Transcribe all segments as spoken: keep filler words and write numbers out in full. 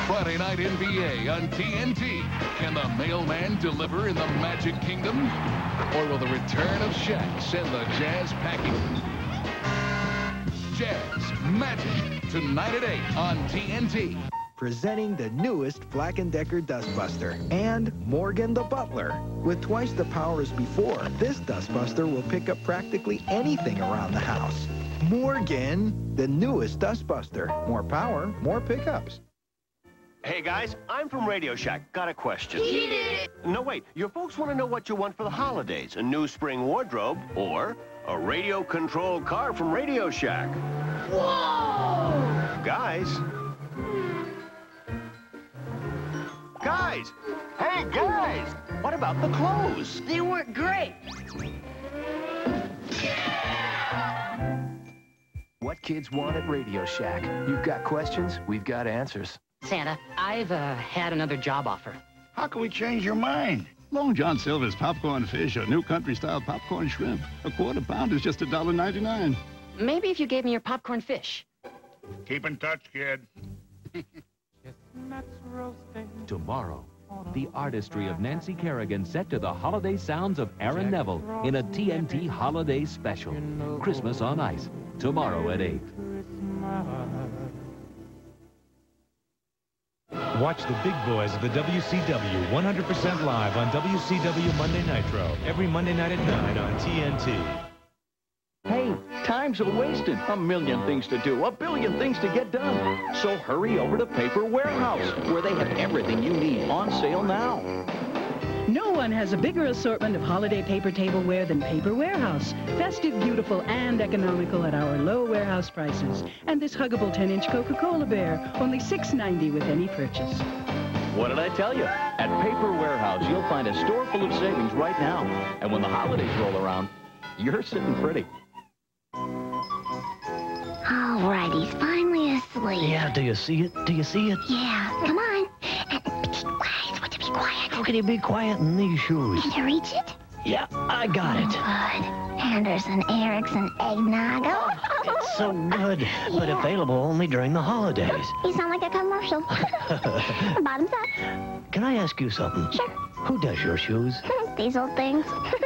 Friday night N B A on T N T. Can the mailman deliver in the Magic Kingdom? Or will the return of Shaq send the Jazz packing? Jazz Magic, tonight at eight on T N T. Presenting the newest Black and Decker Dustbuster and Morgan the Butler. With twice the power as before, this Dustbuster will pick up practically anything around the house. Morgan, the newest Dustbuster. More power, more pickups. Hey guys, I'm from Radio Shack. Got a question. He did it! No, wait. Your folks want to know what you want for the holidays. A new spring wardrobe or a radio-controlled car from Radio Shack. Whoa! Guys. Guys! Hey, guys! What about the clothes? They weren't great. What kids want at Radio Shack? You've got questions, we've got answers. Santa, I've uh, had another job offer. How can we change your mind? Long John Silver's popcorn fish or new country-style popcorn shrimp. A quarter pound is just a dollar ninety-nine. Maybe if you gave me your popcorn fish. Keep in touch, kid. Tomorrow, the artistry of Nancy Kerrigan set to the holiday sounds of Aaron Neville in a T N T holiday special. Christmas on Ice, tomorrow at eight. Watch the big boys of the W C W one hundred percent live on W C W Monday Nitro every Monday night at nine on T N T. Hey, time's wasted. A million things to do, a billion things to get done. So hurry over to Paper Warehouse, where they have everything you need on sale now. No one has a bigger assortment of holiday paper tableware than Paper Warehouse. Festive, beautiful, and economical at our low warehouse prices. And this huggable ten inch Coca-Cola bear, only six ninety with any purchase. What did I tell you? At Paper Warehouse, you'll find a store full of savings right now. And when the holidays roll around, you're sitting pretty. All right, he's finally asleep. Yeah, do you see it? Do you see it? Yeah, come on. And be quiet, what to be quiet. How can you be quiet in these shoes? Can you reach it? Yeah, I got it. Good. Anderson, Erickson, eggnog. Oh. It's so good, yeah. But available only during the holidays. You sound like a commercial. Bottoms up. Can I ask you something? Sure. Who does your shoes? These old things.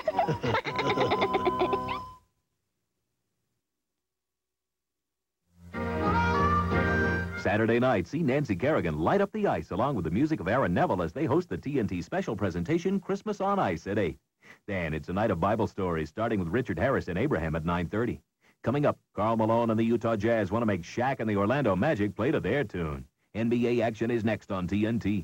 Saturday night, see Nancy Kerrigan light up the ice along with the music of Aaron Neville as they host the T N T special presentation, Christmas on Ice at eight. Then it's a night of Bible stories, starting with Richard Harris and Abraham at nine thirty. Coming up, Karl Malone and the Utah Jazz want to make Shaq and the Orlando Magic play to their tune. N B A action is next on T N T.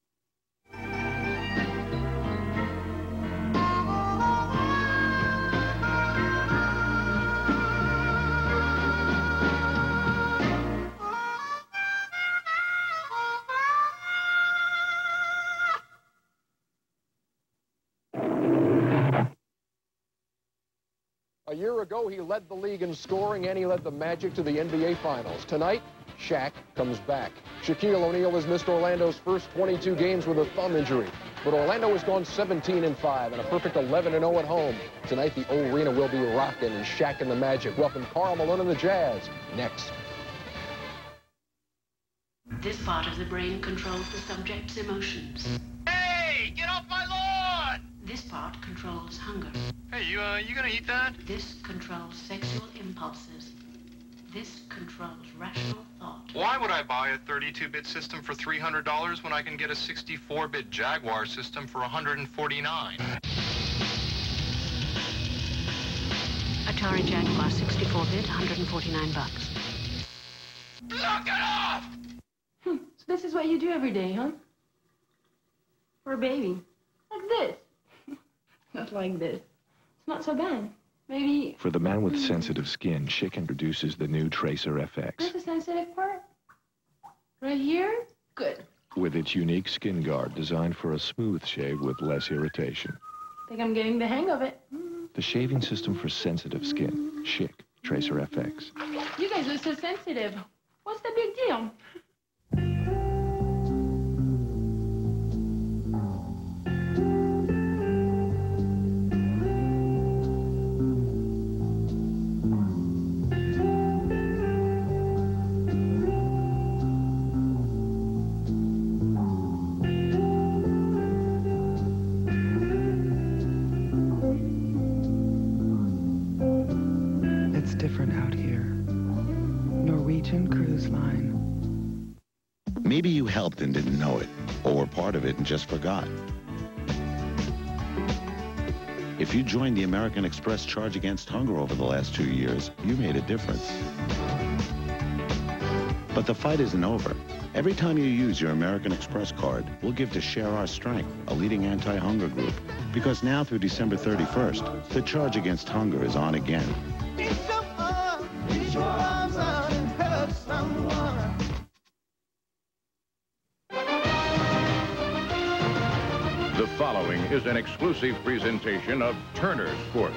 A year ago, he led the league in scoring, and he led the Magic to the N B A Finals. Tonight, Shaq comes back. Shaquille O'Neal has missed Orlando's first twenty-two games with a thumb injury. But Orlando has gone seventeen and five and a perfect eleven and oh at home. Tonight, the O-Arena will be rocking, and Shaq and the Magic welcome Karl Malone and the Jazz next. This part of the brain controls the subject's emotions. Hey, get off my lawn! This part controls hunger. Hey, you, uh, you gonna eat that? This controls sexual impulses. This controls rational thought. Why would I buy a thirty-two bit system for three hundred dollars when I can get a sixty-four bit Jaguar system for one hundred forty-nine dollars? Atari Jaguar sixty-four bit, one hundred forty-nine bucks. Knock it off! Hmm, so this is what you do every day, huh? For a baby. Like this. Not like this. It's not so bad. Maybe... For the man with sensitive skin, Schick introduces the new Tracer F X. Where's the sensitive part? Right here? Good. With its unique skin guard designed for a smooth shave with less irritation. I think I'm getting the hang of it. The shaving system for sensitive skin. Schick Tracer F X. You guys are so sensitive. What's the big deal? Cruise Line. Maybe you helped and didn't know it, or were part of it and just forgot. If you joined the American Express Charge Against Hunger over the last two years, you made a difference. But the fight isn't over. Every time you use your American Express card, we'll give to Share Our Strength, a leading anti-hunger group. Because now through December thirty-first, the Charge Against Hunger is on again. The following is an exclusive presentation of Turner Sports.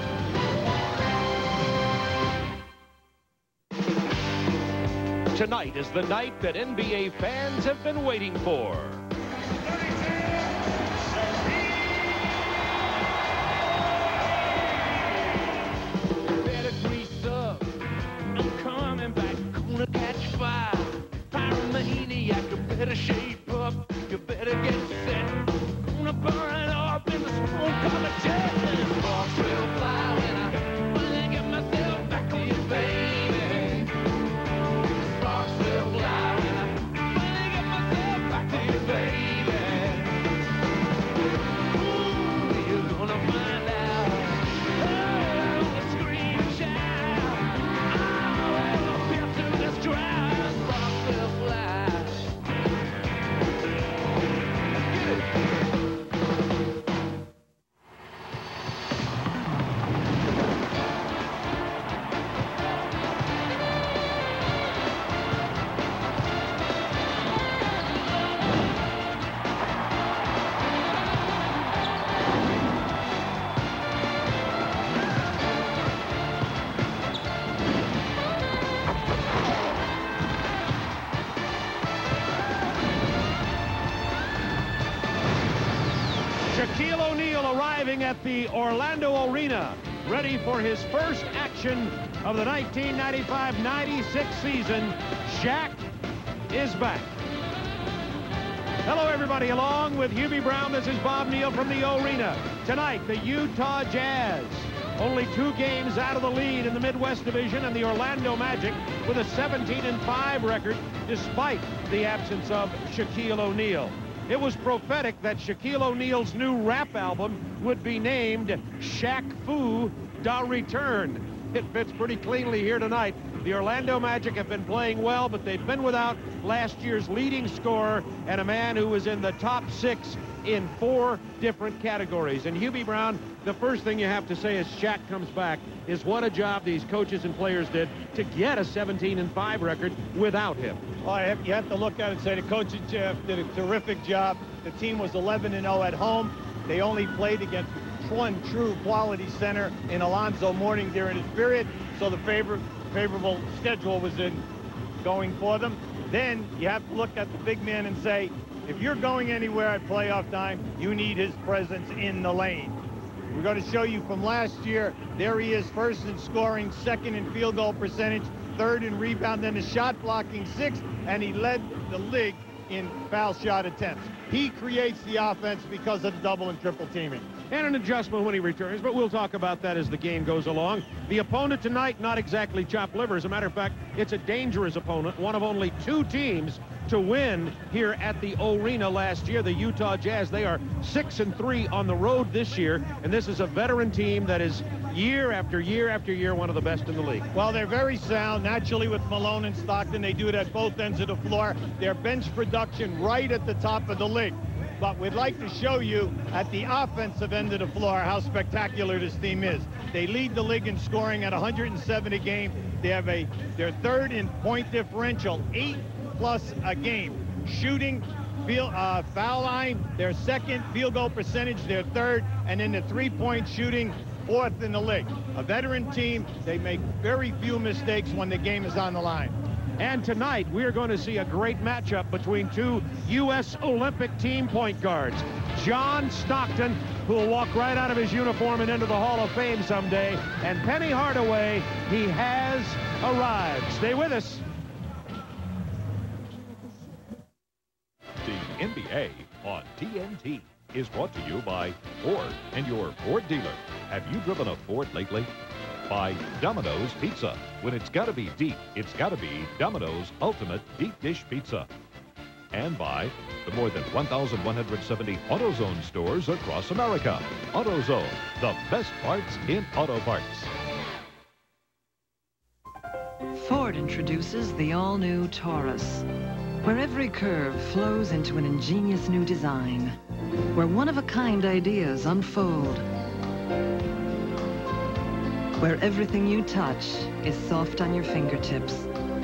Tonight is the night that N B A fans have been waiting for. Better grease up. I'm coming back. Gonna catch fire. Pyromaniac, you better shape up. You better get set. Gonna burn up in the smoke of a jet. Sparks will fly when I wanna get myself back to you, baby. Sparks will fly when I wanna get myself back to you, baby. Ooh, you're gonna find out. Oh, I'm gonna scream and shout. Oh, and I'll be to this drive. Sparks will fly. Get it. Shaquille O'Neal arriving at the Orlando Arena, ready for his first action of the nineteen ninety-five ninety-six season. Shaq is back. Hello, everybody. Along with Hubie Brown, this is Bob Neal from the Arena. Tonight, the Utah Jazz, only two games out of the lead in the Midwest Division, and the Orlando Magic with a seventeen and five record despite the absence of Shaquille O'Neal. It was prophetic that Shaquille O'Neal's new rap album would be named Shaq Fu Da Return. It fits pretty cleanly here tonight. The Orlando Magic have been playing well, but they've been without last year's leading scorer and a man who was in the top six in four different categories. And Hubie Brown, the first thing you have to say as Shaq comes back is what a job these coaches and players did to get a seventeen and five record without him. Well, you have to look at it and say the coaching staff did a terrific job. The team was eleven and oh at home. They only played against one true quality center in Alonzo Mourning during his period, so the favor, favorable schedule was in going for them. Then you have to look at the big man and say, if you're going anywhere at playoff time, you need his presence in the lane. We're going to show you from last year. There he is, first in scoring, second in field goal percentage, third in rebound, then the shot blocking sixth, and he led the league in foul shot attempts. He creates the offense because of the double and triple teaming. And an adjustment when he returns, but we'll talk about that as the game goes along. The opponent tonight, not exactly chopped liver. As a matter of fact, it's a dangerous opponent, one of only two teams to win here at the Arena last year, the Utah Jazz. They are six and three on the road this year, and this is a veteran team that is year after year after year one of the best in the league. Well, they're very sound. Naturally, with Malone and Stockton, they do it at both ends of the floor. Their bench production right at the top of the league. But we'd like to show you at the offensive end of the floor how spectacular this team is. They lead the league in scoring at one hundred seven a game. They have a they're third in point differential, eight plus a game. Shooting, field, uh, foul line, their second. Field goal percentage, their third. And in the three-point shooting, fourth in the league. A veteran team, they make very few mistakes when the game is on the line. And tonight, we're going to see a great matchup between two U S Olympic team point guards. John Stockton, who will walk right out of his uniform and into the Hall of Fame someday, and Penny Hardaway. He has arrived. Stay with us. The N B A on T N T is brought to you by Ford and your Ford dealer. Have you driven a Ford lately? By Domino's Pizza. When it's got to be deep, it's got to be Domino's Ultimate Deep Dish Pizza. And by the more than one thousand one hundred seventy AutoZone stores across America. AutoZone, the best parts in auto parts. Ford introduces the all-new Taurus, where every curve flows into an ingenious new design, where one-of-a-kind ideas unfold, where everything you touch is soft on your fingertips.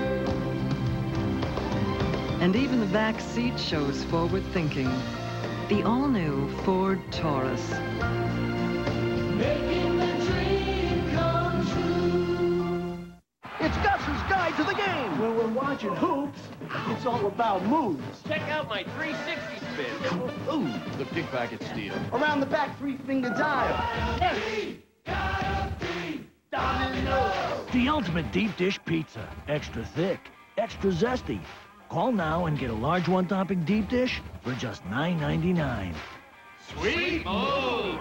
And even the back seat shows forward thinking. The all-new Ford Taurus. Making the dream come true. It's Gus's Guide to the Game. When we're watching hoops, it's all about moves. Check out my three sixty spin. Ooh, the pickpocket steal. Around the back three-finger dive. Yes. Domino. The ultimate deep dish pizza. Extra thick, extra zesty. Call now and get a large one-topping deep dish for just nine ninety-nine. Sweet move!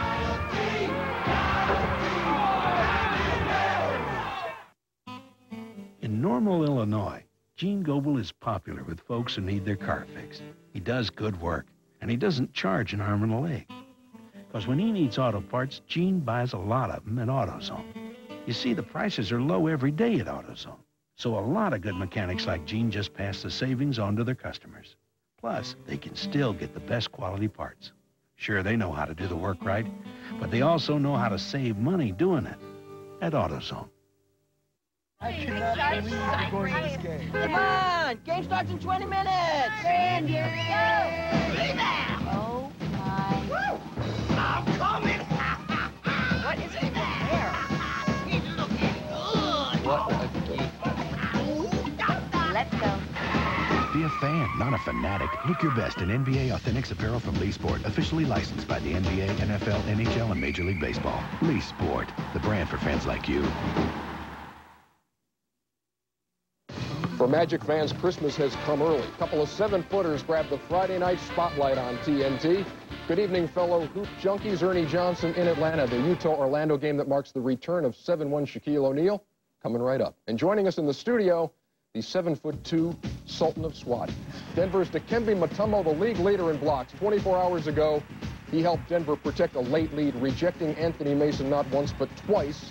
In Normal, Illinois, Gene Goebel is popular with folks who need their car fixed. He does good work, and he doesn't charge an arm and a leg. Because when he needs auto parts, Gene buys a lot of them at AutoZone. You see, the prices are low every day at AutoZone. So a lot of good mechanics like Gene just pass the savings on to their customers. Plus, they can still get the best quality parts. Sure, they know how to do the work right, but they also know how to save money doing it at AutoZone. I cannot believe we're going to this game. Come on! Game starts in twenty minutes! Stand your go! Oh, my... Woo! I'm coming! What is it there? He's looking good! What a geek. Let's go. Be a fan, not a fanatic. Look your best in N B A Authentics apparel from Lee Sport, officially licensed by the N B A, N F L, N H L, and Major League Baseball. Lee Sport, the brand for fans like you. For Magic fans, Christmas has come early. A couple of seven-footers grabbed the Friday night spotlight on T N T. Good evening, fellow hoop junkies. Ernie Johnson in Atlanta. The Utah-Orlando game that marks the return of seven one Shaquille O'Neal coming right up. And joining us in the studio, the seven foot two Sultan of SWAT. Denver's Dikembe Mutombo, the league leader in blocks. twenty-four hours ago, he helped Denver protect a late lead, rejecting Anthony Mason not once but twice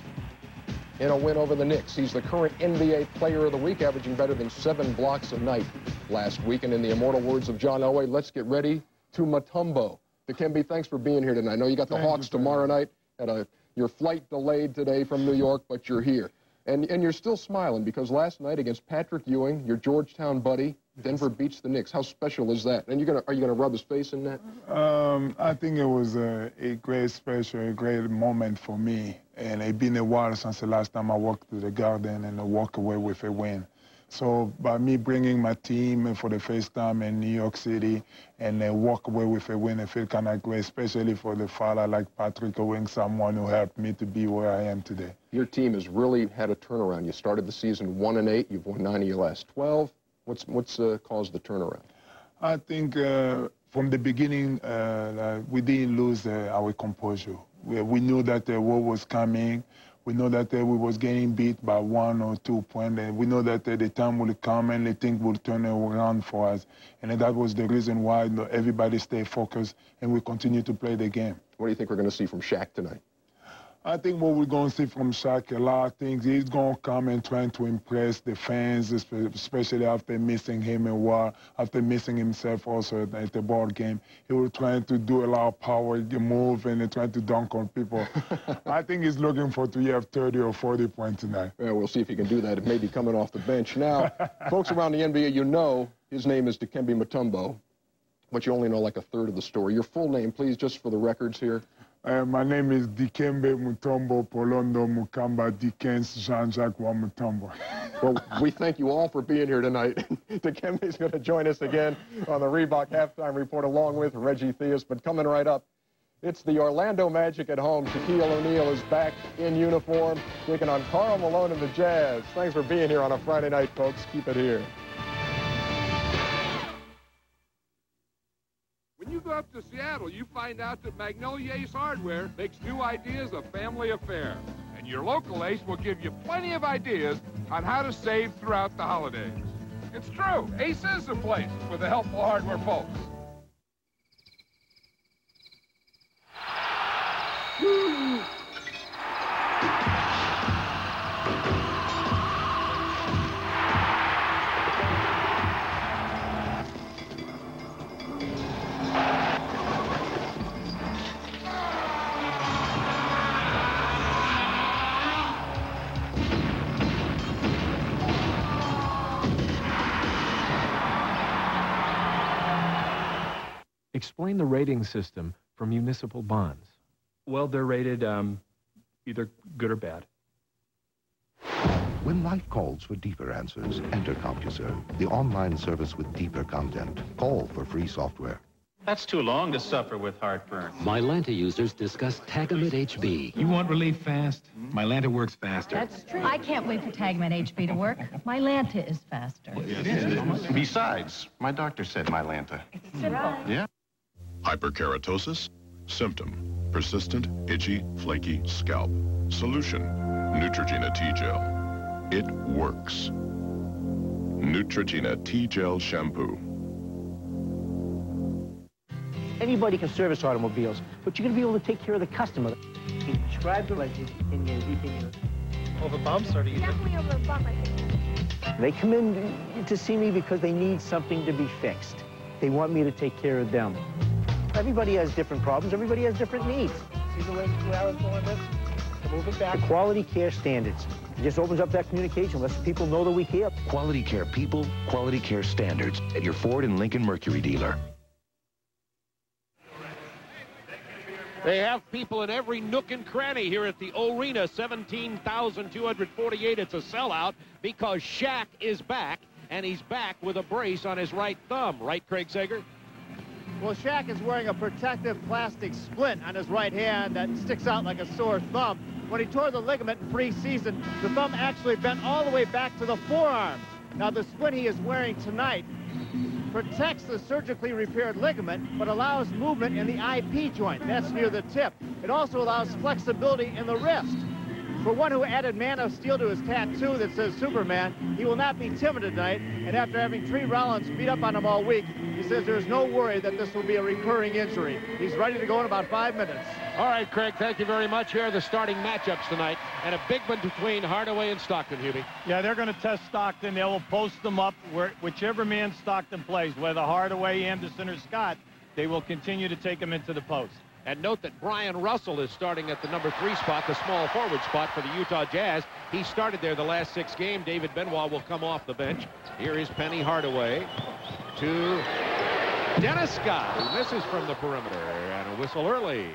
in a win over the Knicks. He's the current N B A Player of the Week, averaging better than seven blocks a night last week. And in the immortal words of John Elway, let's get ready to Mutombo. Dikembe, thanks for being here tonight. I know you got the Thank Hawks you, tomorrow night. Had a, your flight delayed today from New York, but you're here. And, and you're still smiling because last night against Patrick Ewing, your Georgetown buddy, Denver beats the Knicks. How special is that? And you're gonna, are you going to rub his face in that? Um, I think it was a, a great special, a great moment for me. And it's been a while since the last time I walked to the Garden and I walked away with a win. So by me bringing my team for the first time in New York City and uh, walk away with a win, I feel kind of great, especially for the father like Patrick Ewing, someone who helped me to be where I am today. Your team has really had a turnaround. You started the season one and eight. You've won nine of your last twelve. What's what's uh, caused the turnaround? I think uh, from the beginning uh, we didn't lose uh, our composure. We, we knew that the war was coming. We know that uh, we was getting beat by one or two points. And we know that uh, the time will come and the thing will turn around for us. And that was the reason why you know, everybody stay focused and we continue to play the game. What do you think we're going to see from Shaq tonight? I think what we're going to see from Shaq, a lot of things. He's going to come and trying to impress the fans, especially after missing him and war, after missing himself also at the ball game. He was trying to do a lot of power move and trying to dunk on people. I think he's looking for to have thirty or forty points tonight. Yeah, we'll see if he can do that. It may be coming off the bench. Now, folks around the N B A, you know his name is Dikembe Mutombo, but you only know like a third of the story. Your full name, please, just for the records here. Uh, my name is Dikembe Mutombo Polondo Mukamba Dickens Jean-Jacques Wa Mutombo. Well, we thank you all for being here tonight. Dikembe is going to join us again on the Reebok Halftime Report along with Reggie Theus. But coming right up, it's the Orlando Magic at home. Shaquille O'Neal is back in uniform, taking on Karl Malone and the Jazz. Thanks for being here on a Friday night, folks. Keep it here. When you go up to Seattle, you find out that Magnolia Ace Hardware makes new ideas a family affair. And And your local Ace will give you plenty of ideas on how to save throughout the holidays. It's true, Ace is the place for the helpful hardware folks. Woo! Explain the rating system for municipal bonds. Well, they're rated um, either good or bad. When life calls for deeper answers, enter CompuServe, the online service with deeper content. Call for free software. That's too long to suffer with heartburn. Mylanta users discuss Tagamet H B. You want relief fast? Mylanta works faster. That's true. I can't wait for Tagamet H B to work. Mylanta is faster. It is. Besides, my doctor said Mylanta. It's simple. Yeah. Hyperkeratosis? Symptom: persistent, itchy, flaky scalp. Solution: Neutrogena T-Gel. It works. Neutrogena T-Gel Shampoo. Anybody can service automobiles, but you're going to be able to take care of the customer. You describe the legend in your in your Over bumps, or do you? Definitely over a bump, I think. They come in to see me because they need something to be fixed. They want me to take care of them. Everybody has different problems. Everybody has different needs. See the way two arrows going this? Move it back. The quality care standards. It just opens up that communication, lets people know that we care. Quality care people, quality care standards at your Ford and Lincoln Mercury dealer. They have people in every nook and cranny here at the Arena. seventeen thousand two hundred forty-eight. It's a sellout because Shaq is back, and he's back with a brace on his right thumb. Right, Craig Sager? Well, Shaq is wearing a protective plastic splint on his right hand that sticks out like a sore thumb. When he tore the ligament in preseason, the thumb actually bent all the way back to the forearm. Now, the splint he is wearing tonight protects the surgically repaired ligament, but allows movement in the I P joint. That's near the tip. It also allows flexibility in the wrist. For one who added Man of Steel to his tattoo that says Superman, he will not be timid tonight, and after having Tree Rollins beat up on him all week, he says there's no worry that this will be a recurring injury. He's ready to go in about five minutes. All right, Craig, thank you very much. Here are the starting matchups tonight, and a big one between Hardaway and Stockton, Hubie. Yeah, they're going to test Stockton. They will post them up where whichever man Stockton plays, whether Hardaway, Anderson, or Scott, they will continue to take him into the post. And note that Brian Russell is starting at the number three spot, the small forward spot for the Utah Jazz. He started there the last six games. David Benoit will come off the bench. Here is Penny Hardaway to Dennis Scott, who misses from the perimeter, and a whistle early.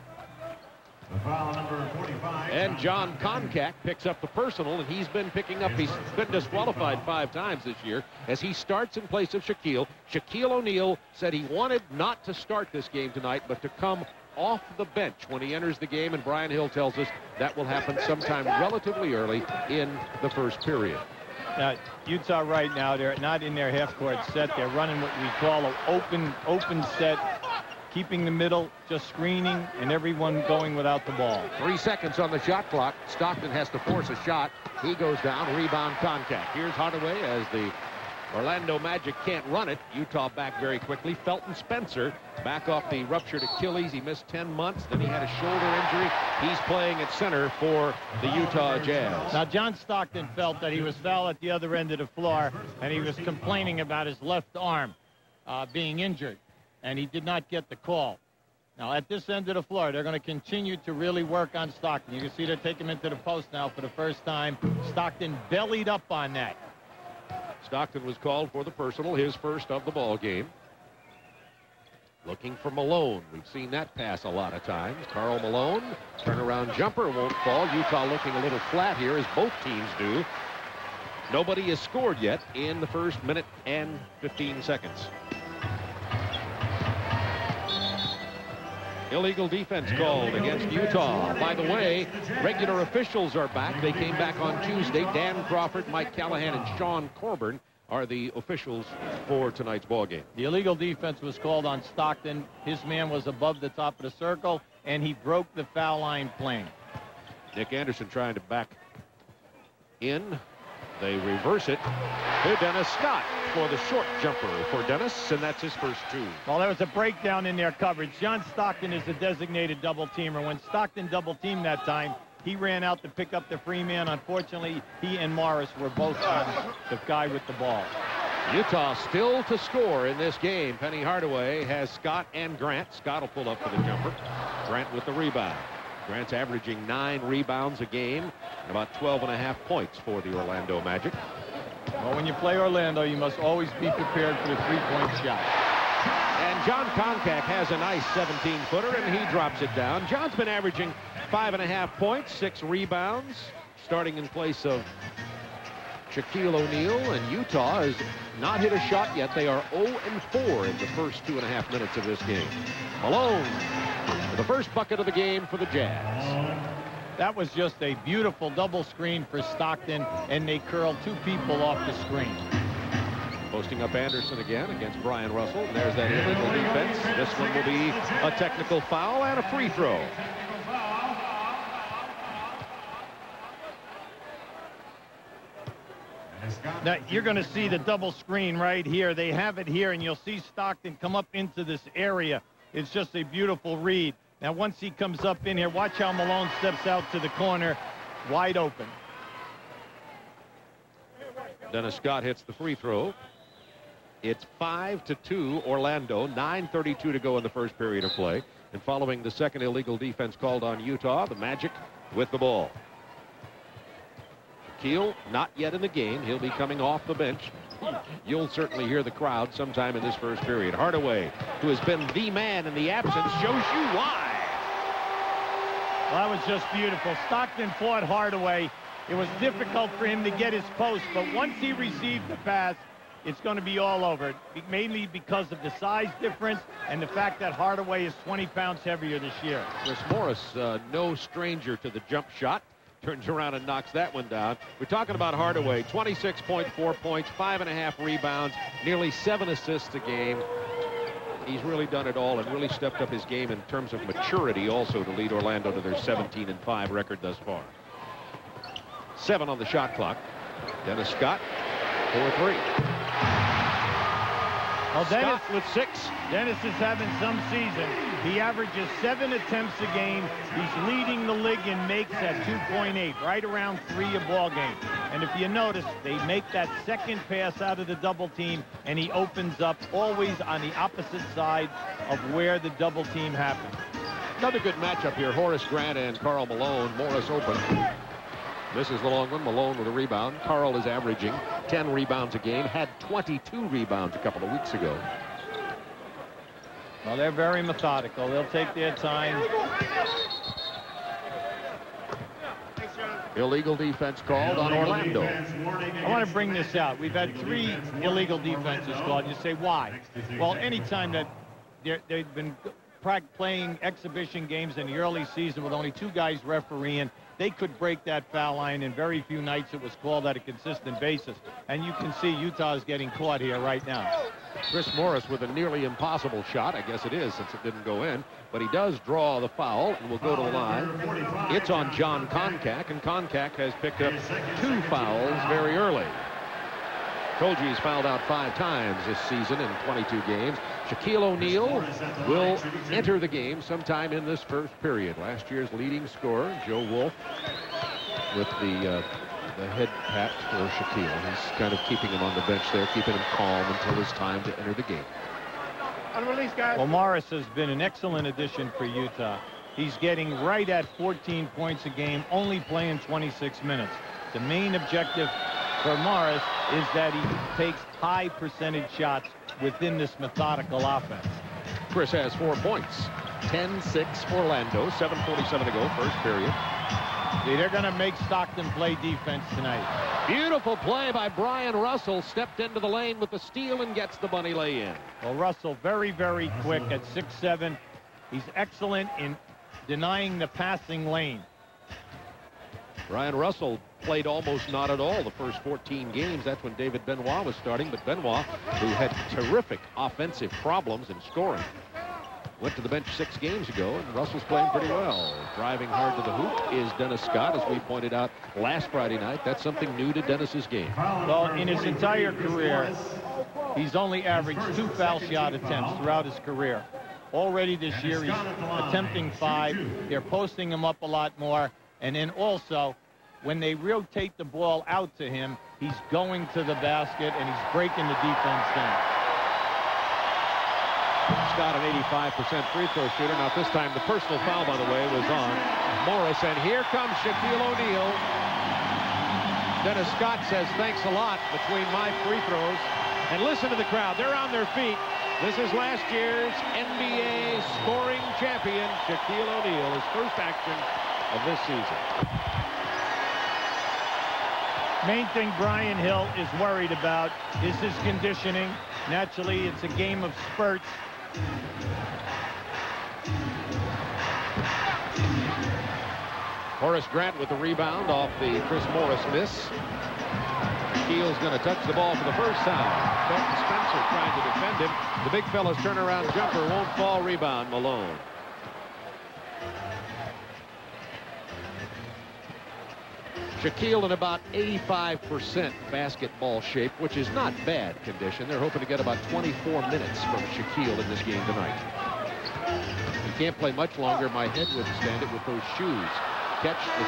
Foul number forty-five. And John Koncak picks up the personal, and he's been picking up, he's been disqualified five times this year as he starts in place of Shaquille. Shaquille O'Neal said he wanted not to start this game tonight, but to come off the bench when he enters the game, and Brian Hill tells us that will happen sometime relatively early in the first period. Now, Utah right now, they're not in their half-court set. They're running what we call an open, open set, keeping the middle, just screening, and everyone going without the ball. Three seconds on the shot clock. Stockton has to force a shot. He goes down, rebound Koncak. Here's Hardaway as the Orlando Magic can't run it. Utah back very quickly. Felton Spencer back off the ruptured Achilles. He missed ten months. Then he had a shoulder injury. He's playing at center for the Utah Jazz. Now, John Stockton felt that he was foul at the other end of the floor, and he was complaining about his left arm uh, being injured, and he did not get the call. Now, at this end of the floor, they're going to continue to really work on Stockton. You can see they're taking him into the post now for the first time. Stockton bellied up on that. Stockton was called for the personal, his first of the ball game. Looking for Malone. We've seen that pass a lot of times. Karl Malone, turnaround jumper won't fall. Utah looking a little flat here, as both teams do. Nobody has scored yet in the first minute and fifteen seconds. Illegal defense called against Utah. By the way, regular officials are back. They came back on Tuesday. Dan Crawford, Mike Callahan, and Sean Coburn are the officials for tonight's ball game. The illegal defense was called on Stockton. His man was above the top of the circle, and he broke the foul line plane. Nick Anderson trying to back in. They reverse it to Dennis Scott for the short jumper for Dennis, and that's his first two. Well, there was a breakdown in their coverage. John Stockton is the designated double teamer. When Stockton double teamed that time, he ran out to pick up the free man. Unfortunately, he and Morris were both on the guy with the ball. Utah still to score in this game. Penny Hardaway has Scott and Grant. Scott will pull up for the jumper. Grant with the rebound. Grant's averaging nine rebounds a game and about twelve and a half points for the Orlando Magic. Well, when you play Orlando, you must always be prepared for the three-point shot. And John Koncak has a nice seventeen footer, and he drops it down. John's been averaging five and a half points, six rebounds, starting in place of Shaquille O'Neal, and Utah has not hit a shot yet. They are oh and four in the first two and a half minutes of this game. Malone, the first bucket of the game for the Jazz. That was just a beautiful double screen for Stockton, and they curled two people off the screen. Posting up Anderson again against Brian Russell. And there's that illegal defense. This one will be a technical foul and a free throw. Now, you're going to see the double screen right here. They have it here, and you'll see Stockton come up into this area. It's just a beautiful read. Now, once he comes up in here, watch how Malone steps out to the corner, wide open. Dennis Scott hits the free throw. It's five to two Orlando, nine thirty-two to go in the first period of play. And following the second illegal defense called on Utah, the Magic with the ball. Shaquille not yet in the game. He'll be coming off the bench. You'll certainly hear the crowd sometime in this first period. Hardaway, who has been the man in the absence, shows you why. Well, that was just beautiful. Stockton fought Hardaway. It was difficult for him to get his post, but once he received the pass, it's going to be all over, mainly because of the size difference and the fact that Hardaway is twenty pounds heavier this year. Chris Morris, uh, no stranger to the jump shot. Turns around and knocks that one down. We're talking about Hardaway, twenty-six point four points, five and a half rebounds, nearly seven assists a game. He's really done it all and really stepped up his game in terms of maturity also to lead Orlando to their seventeen and five record thus far. Seven on the shot clock. Dennis Scott, four three. Well, Dennis, Scott with six. Dennis is having some season. He averages seven attempts a game. He's leading the league in makes at two point eight, right around three a ball game. And if you notice, they make that second pass out of the double team, and he opens up always on the opposite side of where the double team happens. Another good matchup here. Horace Grant and Karl Malone. Morris open. Misses the long one. Malone with a rebound. Karl is averaging ten rebounds a game. Had twenty-two rebounds a couple of weeks ago. Well, they're very methodical. They'll take their time. Illegal defense called on Orlando. I want to bring this out. We've had three illegal defenses called. You say, why? Well, anytime that they've been playing exhibition games in the early season with only two guys refereeing, they could break that foul line, and very few nights it was called at a consistent basis. And you can see Utah is getting caught here right now. Chris Morris with a nearly impossible shot. I guess it is since it didn't go in. But he does draw the foul and will go to the line. It's on John Koncak, and Koncak has picked up two fouls very early. Told you he's fouled out five times this season in twenty-two games. Shaquille O'Neal will enter the game sometime in this first period. Last year's leading scorer, Joe Wolf, with the uh, the head pat for Shaquille. He's kind of keeping him on the bench there, keeping him calm until it's time to enter the game. Well, Morris has been an excellent addition for Utah. He's getting right at fourteen points a game, only playing twenty-six minutes. The main objective for Morris is that he takes high percentage shots within this methodical offense. Chris has four points. ten six Orlando, seven forty-seven to go, first period. See, they're going to make Stockton play defense tonight. Beautiful play by Brian Russell. Stepped into the lane with the steal and gets the bunny lay in. Well, Russell very, very quick at six seven. He's excellent in denying the passing lane. Brian Russell played almost not at all the first fourteen games. That's when David Benoit was starting. But Benoit, who had terrific offensive problems in scoring. Went to the bench six games ago, and Russell's playing pretty well. Driving hard to the hoop is Dennis Scott, as we pointed out last Friday night. That's something new to Dennis's game. Well, in his entire career, he's only averaged two foul shot attempts throughout his career. Already this year, he's attempting five. They're posting him up a lot more. And then also, when they rotate the ball out to him, he's going to the basket, and he's breaking the defense down. Scott, an eighty-five percent free throw shooter. Now, this time, the personal foul, by the way, was on Morris. And here comes Shaquille O'Neal. Dennis Scott says, thanks a lot between my free throws. And listen to the crowd. They're on their feet. This is last year's N B A scoring champion, Shaquille O'Neal, his first action of this season. Main thing Brian Hill is worried about is his conditioning. Naturally, it's a game of spurts. Horace Grant with the rebound off the Chris Morris miss. Keel's going to touch the ball for the first time. Felton Spencer trying to defend him. The big fella's turnaround jumper won't fall. Rebound, Malone. Shaquille in about eighty-five percent basketball shape, which is not bad condition. They're hoping to get about twenty-four minutes from Shaquille in this game tonight. He can't play much longer. My head wouldn't stand it with those shoes. Catch the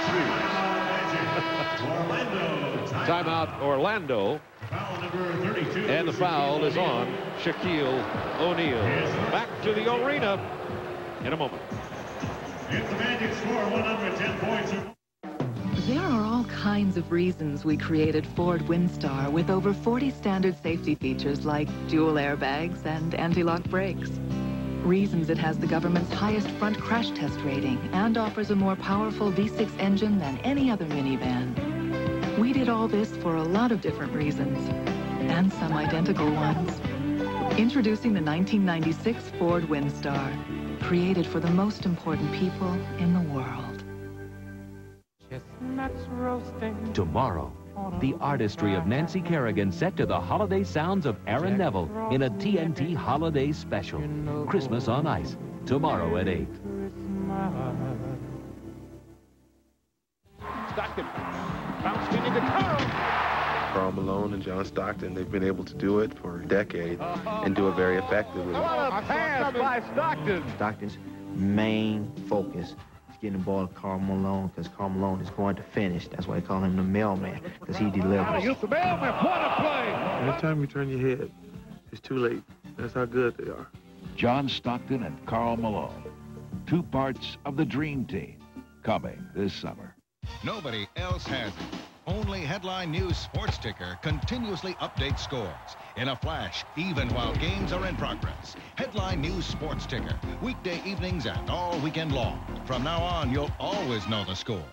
shoes. Timeout, Orlando. And the foul is on Shaquille O'Neal. Back to the arena in a moment. If the Magic score one hundred ten points. There are all kinds of reasons we created Ford Windstar with over forty standard safety features like dual airbags and anti-lock brakes. Reasons it has the government's highest front crash test rating and offers a more powerful V six engine than any other minivan. We did all this for a lot of different reasons, and some identical ones. Introducing the nineteen ninety-six Ford Windstar, created for the most important people in the world. Tomorrow, the artistry of Nancy Kerrigan set to the holiday sounds of Aaron Neville in a T N T Holiday Special. Christmas on Ice, tomorrow at eight. Stockton bounced it into Carl. Karl Malone and John Stockton, they've been able to do it for decades and do it very effectively. What a pass by Stockton. Stockton's main focus is getting the ball to Karl Malone, because Karl Malone is going to finish. That's why they call him the mailman, because he delivers. Use the mailman. What a play. Every time you turn your head, it's too late. That's how good they are. John Stockton and Karl Malone, two parts of the Dream Team, coming this summer. Nobody else has it. Only Headline News Sports Ticker continuously updates scores in a flash, even while games are in progress. Headline News Sports Ticker, weekday evenings and all weekend long. From now on, you'll always know the score.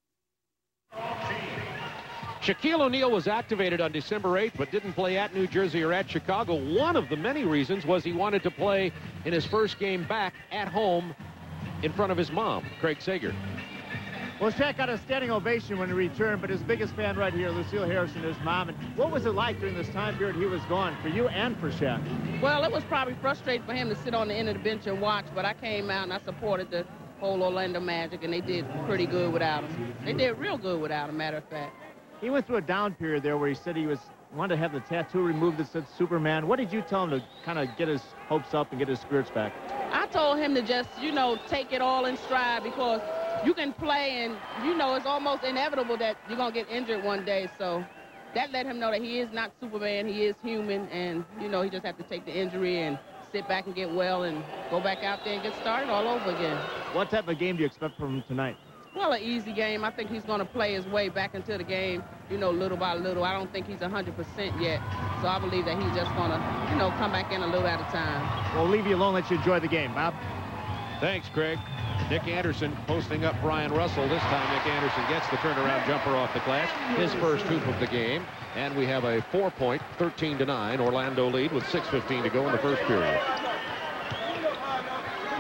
Shaquille O'Neal was activated on December eighth, but didn't play at New Jersey or at Chicago. One of the many reasons was he wanted to play in his first game back at home in front of his mom, Craig Sager. Well, Shaq got a standing ovation when he returned, but his biggest fan right here, Lucille Harrison, his mom. And what was it like during this time period he was gone, for you and for Shaq? Well, it was probably frustrating for him to sit on the end of the bench and watch, but I came out and I supported the whole Orlando Magic, and they did pretty good without him. They did real good without him, matter of fact. He went through a down period there where he said he was wanted to have the tattoo removed that said Superman. What did you tell him to kind of get his hopes up and get his spirits back? I told him to just, you know, take it all in stride, because you can play and, you know, it's almost inevitable that you're going to get injured one day. So that let him know that he is not Superman. He is human, and, you know, he just has to take the injury and sit back and get well and go back out there and get started all over again. What type of game do you expect from him tonight? Well, an easy game. I think he's going to play his way back into the game, you know, little by little. I don't think he's one hundred percent yet. So I believe that he's just going to, you know, come back in a little at a time. We'll leave you alone, let you enjoy the game, Bob. Thanks, Craig. Nick Anderson posting up Brian Russell. This time Nick Anderson gets the turnaround jumper off the glass, his first hoop of the game. And we have a four-point, thirteen to nine Orlando lead with six fifteen to go in the first period.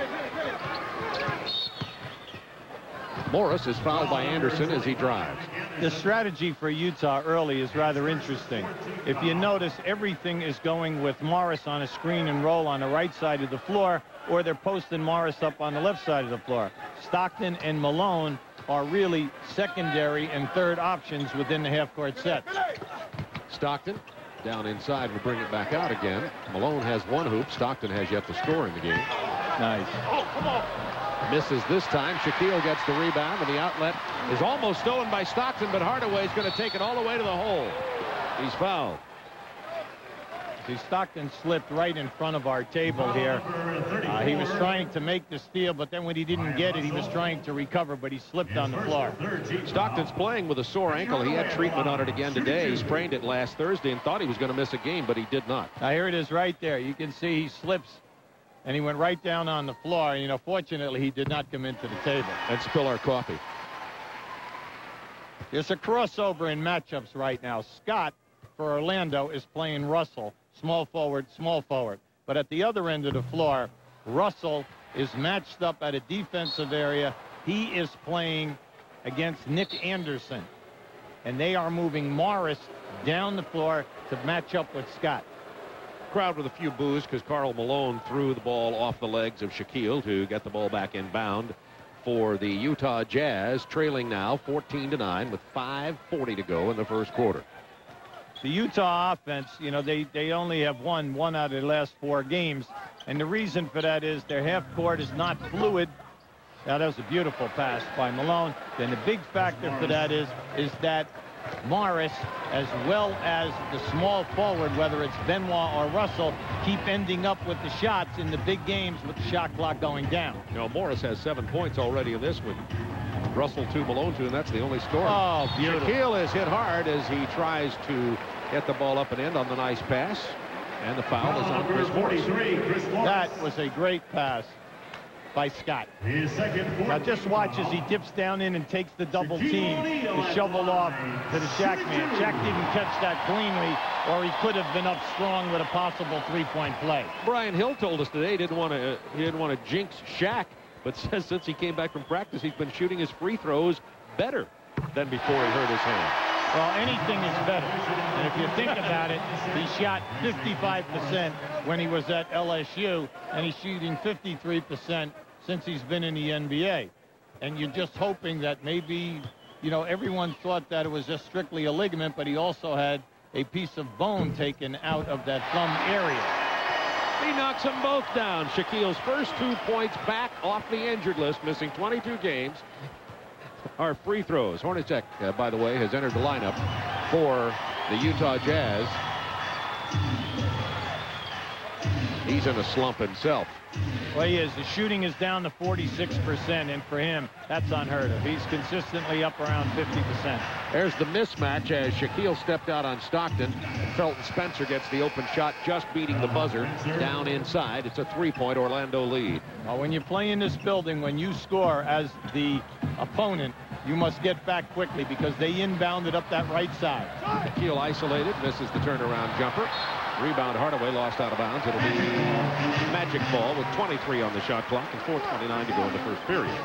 Morris is fouled by Anderson as he drives. the strategy for Utah early is rather interesting. If you notice, everything is going with Morris on a screen and roll on the right side of the floor, or they're posting Morris up on the left side of the floor. Stockton and Malone are really secondary and third options within the half-court set. Stockton down inside will bring it back out again. Malone has one hoop. Stockton has yet to score in the game. Nice. Oh, come on. Misses this time. Shaquille gets the rebound, and the outlet is almost stolen by Stockton, but Hardaway's going to take it all the way to the hole. He's fouled. See, Stockton slipped right in front of our table here. Uh, he was trying to make the steal, but then when he didn't get it, he was trying to recover, but he slipped on the floor. Stockton's playing with a sore ankle. He had treatment on it again today. He sprained it last Thursday and thought he was going to miss a game, but he did not. Now, here it is right there. You can see he slips, and he went right down on the floor. You know, fortunately, he did not come into the table. And spill our coffee. There's a crossover in matchups right now. Scott, for Orlando, is playing Russell. Small forward, small forward. But at the other end of the floor, Russell is matched up at a defensive area. He is playing against Nick Anderson. And they are moving Morris down the floor to match up with Scott. Crowd with a few boos because Karl Malone threw the ball off the legs of Shaquille to get the ball back inbound for the Utah Jazz, trailing now fourteen to nine with five forty to go in the first quarter. The Utah offense, you know, they, they only have won one out of the last four games. And the reason for that is their half court is not fluid. Now, that was a beautiful pass by Malone. Then the big factor for that is, is that Morris, as well as the small forward, whether it's Benoit or Russell, keep ending up with the shots in the big games with the shot clock going down. You know, Morris has seven points already in this one. Russell two, Malone two, and that's the only score. Oh, beautiful. Shaquille is hit hard as he tries to get the ball up and in on the nice pass. And the foul is on Chris Morris. That was a great pass by Scott. Now just watch as he dips down in and takes the double team to shovel off to the Shaq man. Shaq didn't catch that cleanly, or he could have been up strong with a possible three-point play. Brian Hill told us today he didn't want to he didn't want to jinx Shaq, but says since he came back from practice, he's been shooting his free throws better than before he hurt his hand. Well, anything is better. And if you think about it, he shot fifty-five percent when he was at L S U, and he's shooting fifty-three percent since he's been in the N B A. And you're just hoping that maybe, you know, everyone thought that it was just strictly a ligament, but he also had a piece of bone taken out of that thumb area. He knocks them both down. Shaquille's first two points back off the injured list, missing twenty-two games, are free throws. Hornacek, uh, by the way, has entered the lineup for the Utah Jazz. He's in a slump himself. Well, he is. The shooting is down to forty-six percent, and for him, that's unheard of. He's consistently up around fifty percent. There's the mismatch as Shaquille stepped out on Stockton. Felton Spencer gets the open shot, just beating the buzzer down inside. It's a three-point Orlando lead. Well, when you play in this building, when you score as the opponent, you must get back quickly because they inbounded up that right side. Shaquille isolated, misses the turnaround jumper. Rebound Hardaway lost out of bounds. It'll be Magic ball with twenty-three on the shot clock and four twenty-nine to go in the first period.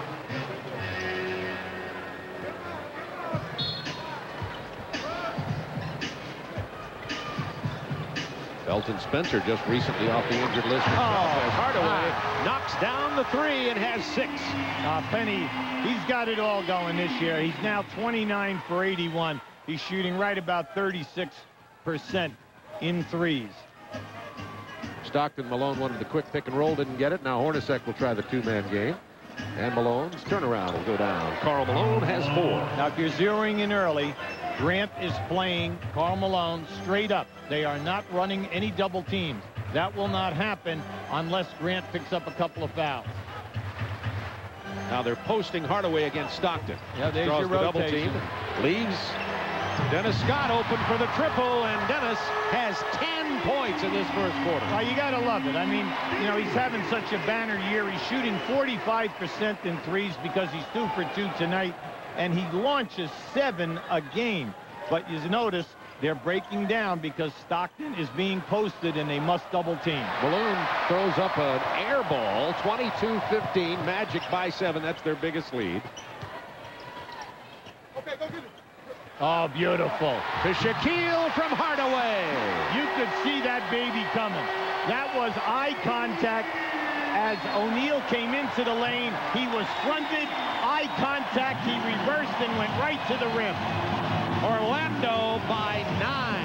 Felton Spencer just recently off the injured list. Oh, Hardaway knocks down the three and has six. Uh, Penny, he's got it all going this year. He's now twenty-nine for eighty-one. He's shooting right about thirty-six percent in threes. Stockton, Malone wanted the quick pick and roll, didn't get it. Now Hornacek will try the two-man game. And Malone's turnaround will go down. Karl Malone has four. Now, if you're zeroing in early, Grant is playing Karl Malone straight up. They are not running any double teams. That will not happen unless Grant picks up a couple of fouls. Now they're posting Hardaway against Stockton. Yeah, there's your the double rotation. team. Leaves. Dennis Scott open for the triple, and Dennis has ten points in this first quarter. Oh, you got to love it. I mean, you know, he's having such a banner year. He's shooting forty-five percent in threes because he's two for two tonight, and he launches seven a game. But you notice they're breaking down because Stockton is being posted, and they must double team. Malone throws up an air ball, twenty-two fifteen, Magic by seven. That's their biggest lead. Okay, go get it. Oh, beautiful. To Shaquille from Hardaway. You could see that baby coming. That was eye contact as O'Neal came into the lane. He was fronted, eye contact. He reversed and went right to the rim. Orlando by nine.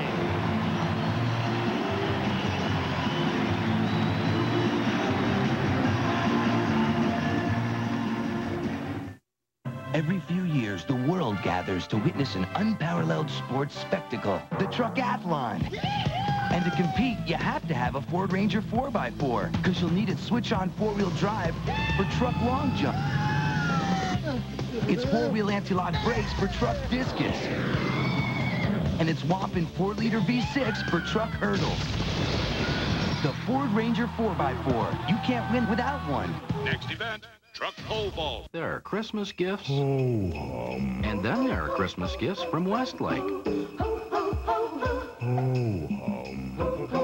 Every few years, the world gathers to witness an unparalleled sports spectacle, the Truckathlon. And to compete, you have to have a Ford Ranger four by four, because you'll need its switch-on four-wheel drive for truck long jump. It's four-wheel anti-lock brakes for truck discus. And it's whopping four liter V six for truck hurdles. The Ford Ranger four by four. You can't win without one. Next event. Truck pole vault. There are Christmas gifts. Oh, um. And then there are Christmas gifts from Westlake. Oh, um.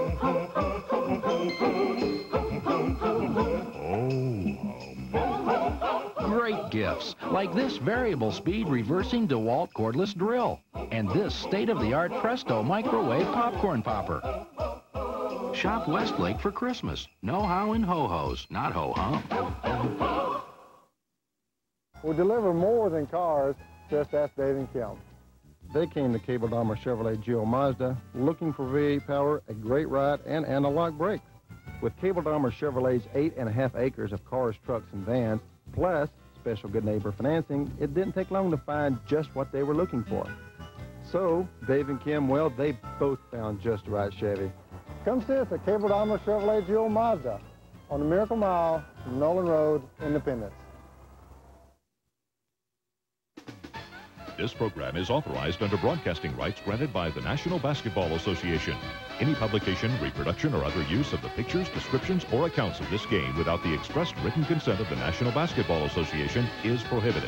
Oh, um. Great gifts, like this variable speed reversing DeWalt cordless drill. And this state-of-the-art Presto microwave popcorn popper. Shop Westlake for Christmas. Know-how in ho-hos, not ho-hum. We deliver more than cars. Just ask Dave and Kim. They came to Cable Dahmer Chevrolet Geo Mazda looking for V eight power, a great ride, and anti-lock brakes. With Cable Dahmer Chevrolet's eight and a half acres of cars, trucks, and vans, plus special good neighbor financing, it didn't take long to find just what they were looking for. So, Dave and Kim, well, they both found just the right Chevy. Come see us at Cable Dahmer Chevrolet Geo Mazda on the Miracle Mile, Nolan Road, Independence. This program is authorized under broadcasting rights granted by the National Basketball Association. Any publication, reproduction, or other use of the pictures, descriptions, or accounts of this game without the expressed written consent of the National Basketball Association is prohibited.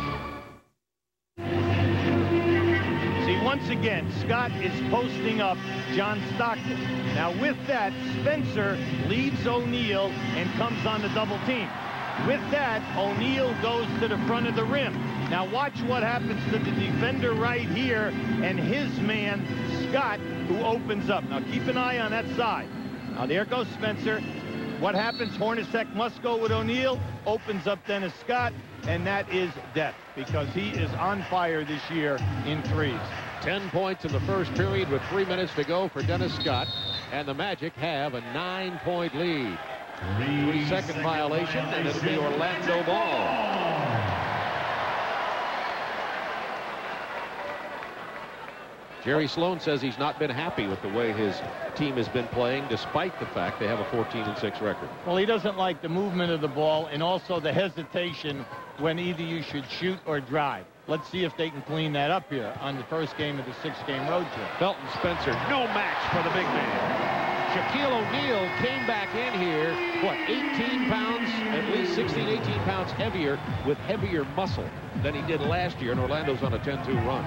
See, once again, Scott is posting up John Stockton. Now, with that, Spencer leaves O'Neal and comes on the double team. With that, O'Neal goes to the front of the rim. Now watch what happens to the defender right here and his man, Scott, who opens up. Now keep an eye on that side. Now there goes Spencer. What happens? Hornacek must go with O'Neal, opens up Dennis Scott, and that is death because he is on fire this year in threes. Ten points in the first period with three minutes to go for Dennis Scott, and the Magic have a nine-point lead. Three-second violation, and it'll be Orlando ball. Jerry Sloan says he's not been happy with the way his team has been playing, despite the fact they have a fourteen and six record. Well, he doesn't like the movement of the ball and also the hesitation when either you should shoot or drive. Let's see if they can clean that up here on the first game of the six-game road trip. Felton Spencer, no match for the big man. Shaquille O'Neal came back in here, what, eighteen pounds, at least sixteen, eighteen pounds heavier with heavier muscle than he did last year, and Orlando's on a ten two run.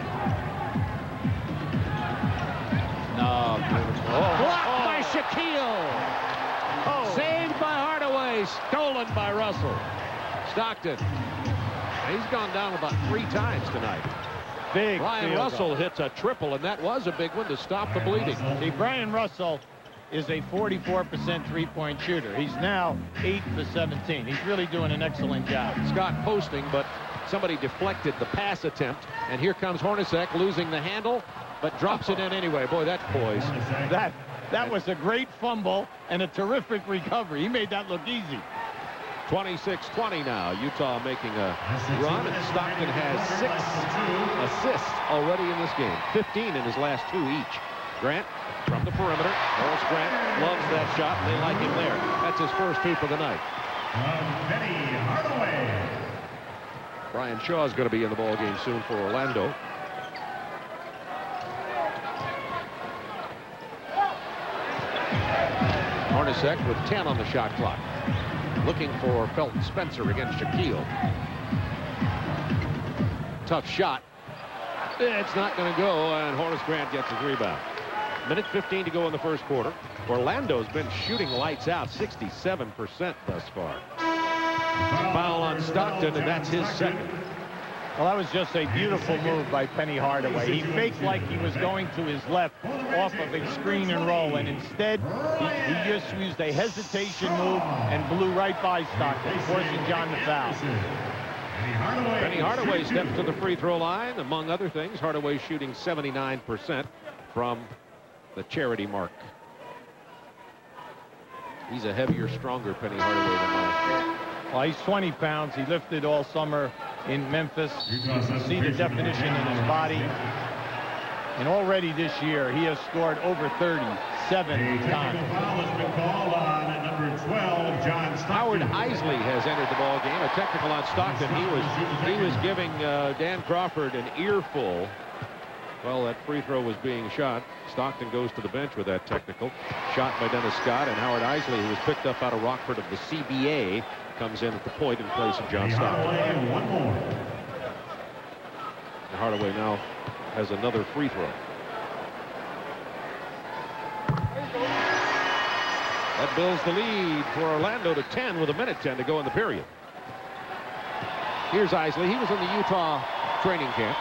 No, beautiful. Oh, blocked oh. by Shaquille. Oh. Saved by Hardaway, stolen by Russell. Stockton. He's gone down about three times tonight. Big Brian Russell goal. hits a triple, and that was a big one to stop the bleeding. See, Brian Russell is a forty-four percent three-point shooter. He's now eight for seventeen. He's really doing an excellent job. Scott posting, but somebody deflected the pass attempt, and here comes Hornacek losing the handle, but drops it in anyway. Boy, that's poise. That, that was a great fumble and a terrific recovery. He made that look easy. twenty-six twenty now. Utah making a run, and Stockton has six assists already in this game. fifteen in his last two each. Grant from the perimeter. Horace Grant loves that shot. They like him there. That's his first two for the night. Benny Hardaway. Brian Shaw is going to be in the ball game soon for Orlando. Hornacek with ten on the shot clock. Looking for Felton Spencer against Shaquille. Tough shot. It's not going to go, and Horace Grant gets his rebound. Minute fifteen to go in the first quarter. Orlando's been shooting lights out, sixty-seven percent thus far. Foul on Stockton, and that's his second. Well, that was just a beautiful move by Penny Hardaway. He faked like he was going to his left off of a screen and roll, and instead he, he just used a hesitation move and blew right by Stockton, forcing John to foul. Penny Hardaway steps to the free throw line. Among other things, Hardaway shooting seventy-nine percent from the charity mark. He's a heavier, stronger Penny Hardaway than last year. Well, he's twenty pounds. He lifted all summer in Memphis. You can see the definition in his body. And already this year, he has scored over thirty-seven times. Howard Eisley has entered the ball game. A technical on Stockton. He was he was giving uh, Dan Crawford an earful while that free throw was being shot. Stockton goes to the bench with that technical. Shot by Dennis Scott, and Howard Eisley, who was picked up out of Rockford of the C B A, comes in at the point in place of John Stockton. One more. And Hardaway now has another free throw. That builds the lead for Orlando to ten with a minute ten to go in the period. Here's Eisley. He was in the Utah training camp.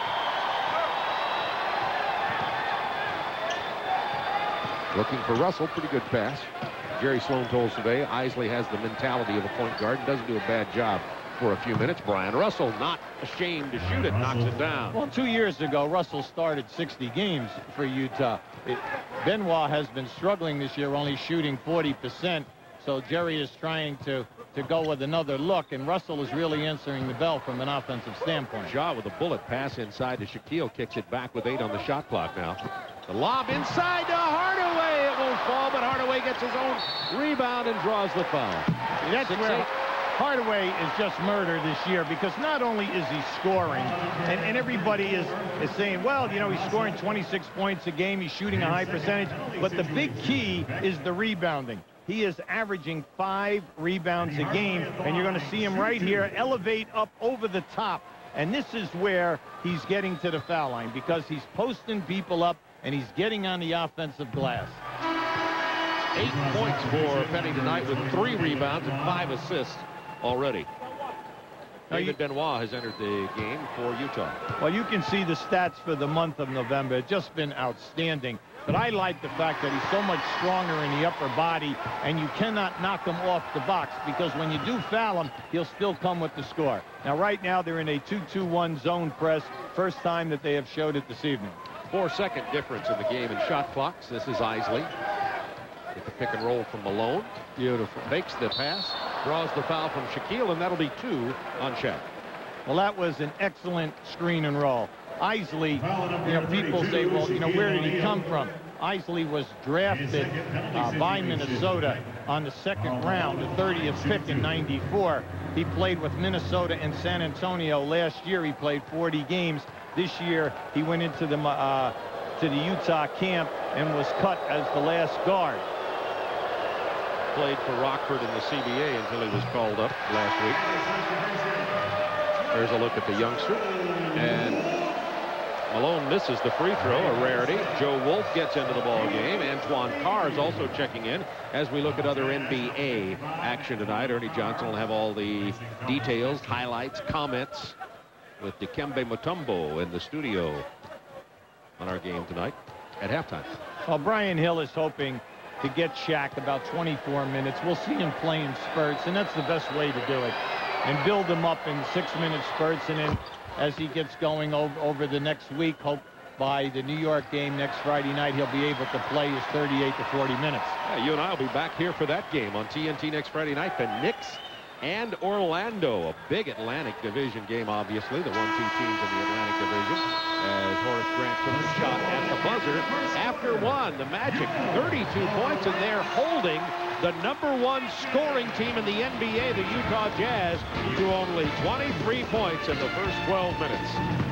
Looking for Russell. Pretty good pass. Jerry Sloan told us today Eisley has the mentality of a point guard and doesn't do a bad job for a few minutes. Brian Russell, not ashamed to shoot it, knocks it down. Well, two years ago, Russell started sixty games for Utah. It, Benoit has been struggling this year, only shooting forty percent. So Jerry is trying to, to go with another look, and Russell is really answering the bell from an offensive standpoint. Ja with a bullet pass inside to Shaquille, kicks it back with eight on the shot clock now. The lob inside to Hardaway. It won't fall, but Hardaway gets his own rebound and draws the foul. That's Six, where eight. Hardaway is just murder this year, because not only is he scoring, and, and everybody is, is saying, well, you know, he's scoring twenty-six points a game, he's shooting a high percentage, but the big key is the rebounding. He is averaging five rebounds a game, and you're going to see him right here elevate up over the top. And this is where he's getting to the foul line, because he's posting people up and he's getting on the offensive glass. Eight points for Penny tonight with three rebounds and five assists already. David Benoit has entered the game for Utah. Well, you can see the stats for the month of November. It's just been outstanding. But I like the fact that he's so much stronger in the upper body, and you cannot knock him off the box, because when you do foul him, he'll still come with the score. Now, right now, they're in a two two one zone press. First time that they have showed it this evening. Four-second difference in the game in shot clocks. This is Eisley. Get the pick and roll from Malone. Beautiful. Fakes the pass, draws the foul from Shaquille, and that'll be two on Shaq. Well, that was an excellent screen and roll. Eisley, you know, people say, well, you know, where did he come from? Eisley was drafted uh, by Minnesota on the second round, the thirtieth pick in ninety-four. He played with Minnesota and San Antonio last year. He played forty games. This year, he went into the uh, to the Utah camp and was cut as the last guard. Played for Rockford in the C B A until he was called up last week. There's a look at the youngster. And Malone misses the free throw, a rarity. Joe Wolf gets into the ball game. Antoine Carr is also checking in as we look at other N B A action tonight. Ernie Johnson will have all the details, highlights, comments with Dikembe Mutombo in the studio on our game tonight at halftime. Well, Brian Hill is hoping to get Shaq about twenty-four minutes. We'll see him play in spurts, and that's the best way to do it. And build him up in six-minute spurts, and then as he gets going over, over the next week, hope by the New York game next Friday night, he'll be able to play his thirty-eight to forty minutes. Yeah, you and I will be back here for that game on T N T next Friday night. The Knicks and Orlando, a big Atlantic Division game, obviously, the one two teams in the Atlantic Division, as Horace Grant took the shot at the buzzer. After one, the Magic, thirty-two points, and they're holding the number one scoring team in the N B A, the Utah Jazz, to only twenty-three points in the first twelve minutes.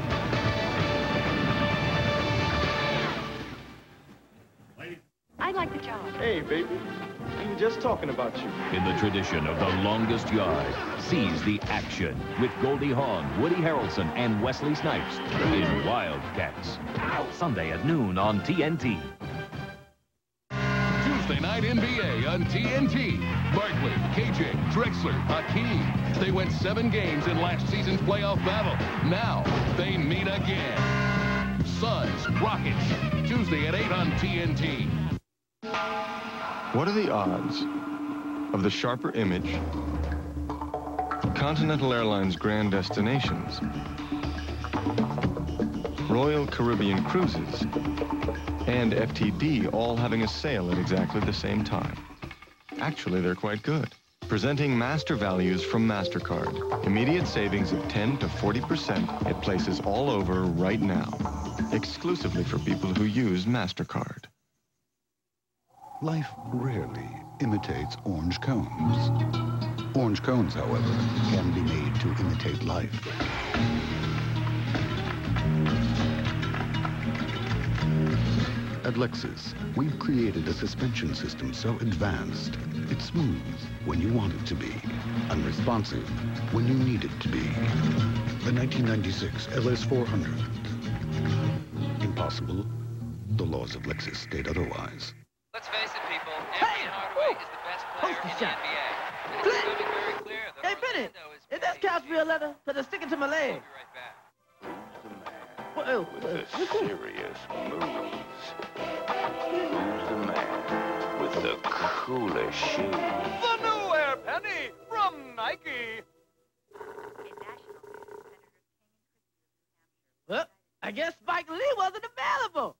I'd like the job. Hey, baby. We were just talking about you. In the tradition of the longest yard, seize the action with Goldie Hawn, Woody Harrelson, and Wesley Snipes in Wildcats. Sunday at noon on T N T. Two Thursday night N B A on T N T. Barkley, K J, Drexler, Hakeem. They went seven games in last season's playoff battle. Now they meet again. Suns, Rockets, Tuesday at eight on T N T. What are the odds of the sharper image, Continental Airlines Grand Destinations, Royal Caribbean Cruises, and F T D all having a sale at exactly the same time? Actually, they're quite good. Presenting Master Values from MasterCard. Immediate savings of ten to forty percent at places all over right now. Exclusively for people who use MasterCard. Life rarely imitates orange cones. Orange cones, however, can be made to imitate life. At Lexus, we've created a suspension system so advanced, it's smooth when you want it to be, and responsive when you need it to be. The nineteen ninety-six L S four hundred. Impossible. The laws of Lexus state otherwise. Let's face it, people. Anthony Hardaway is the best player in the N B A. And it's becoming very clear that Hey, Bennett, is that couch real leather? Because it's sticking to my leg. With the serious moves. Who's the man with the coolest shoes? The new Air Penny from Nike. Well, I guess Spike Lee wasn't available.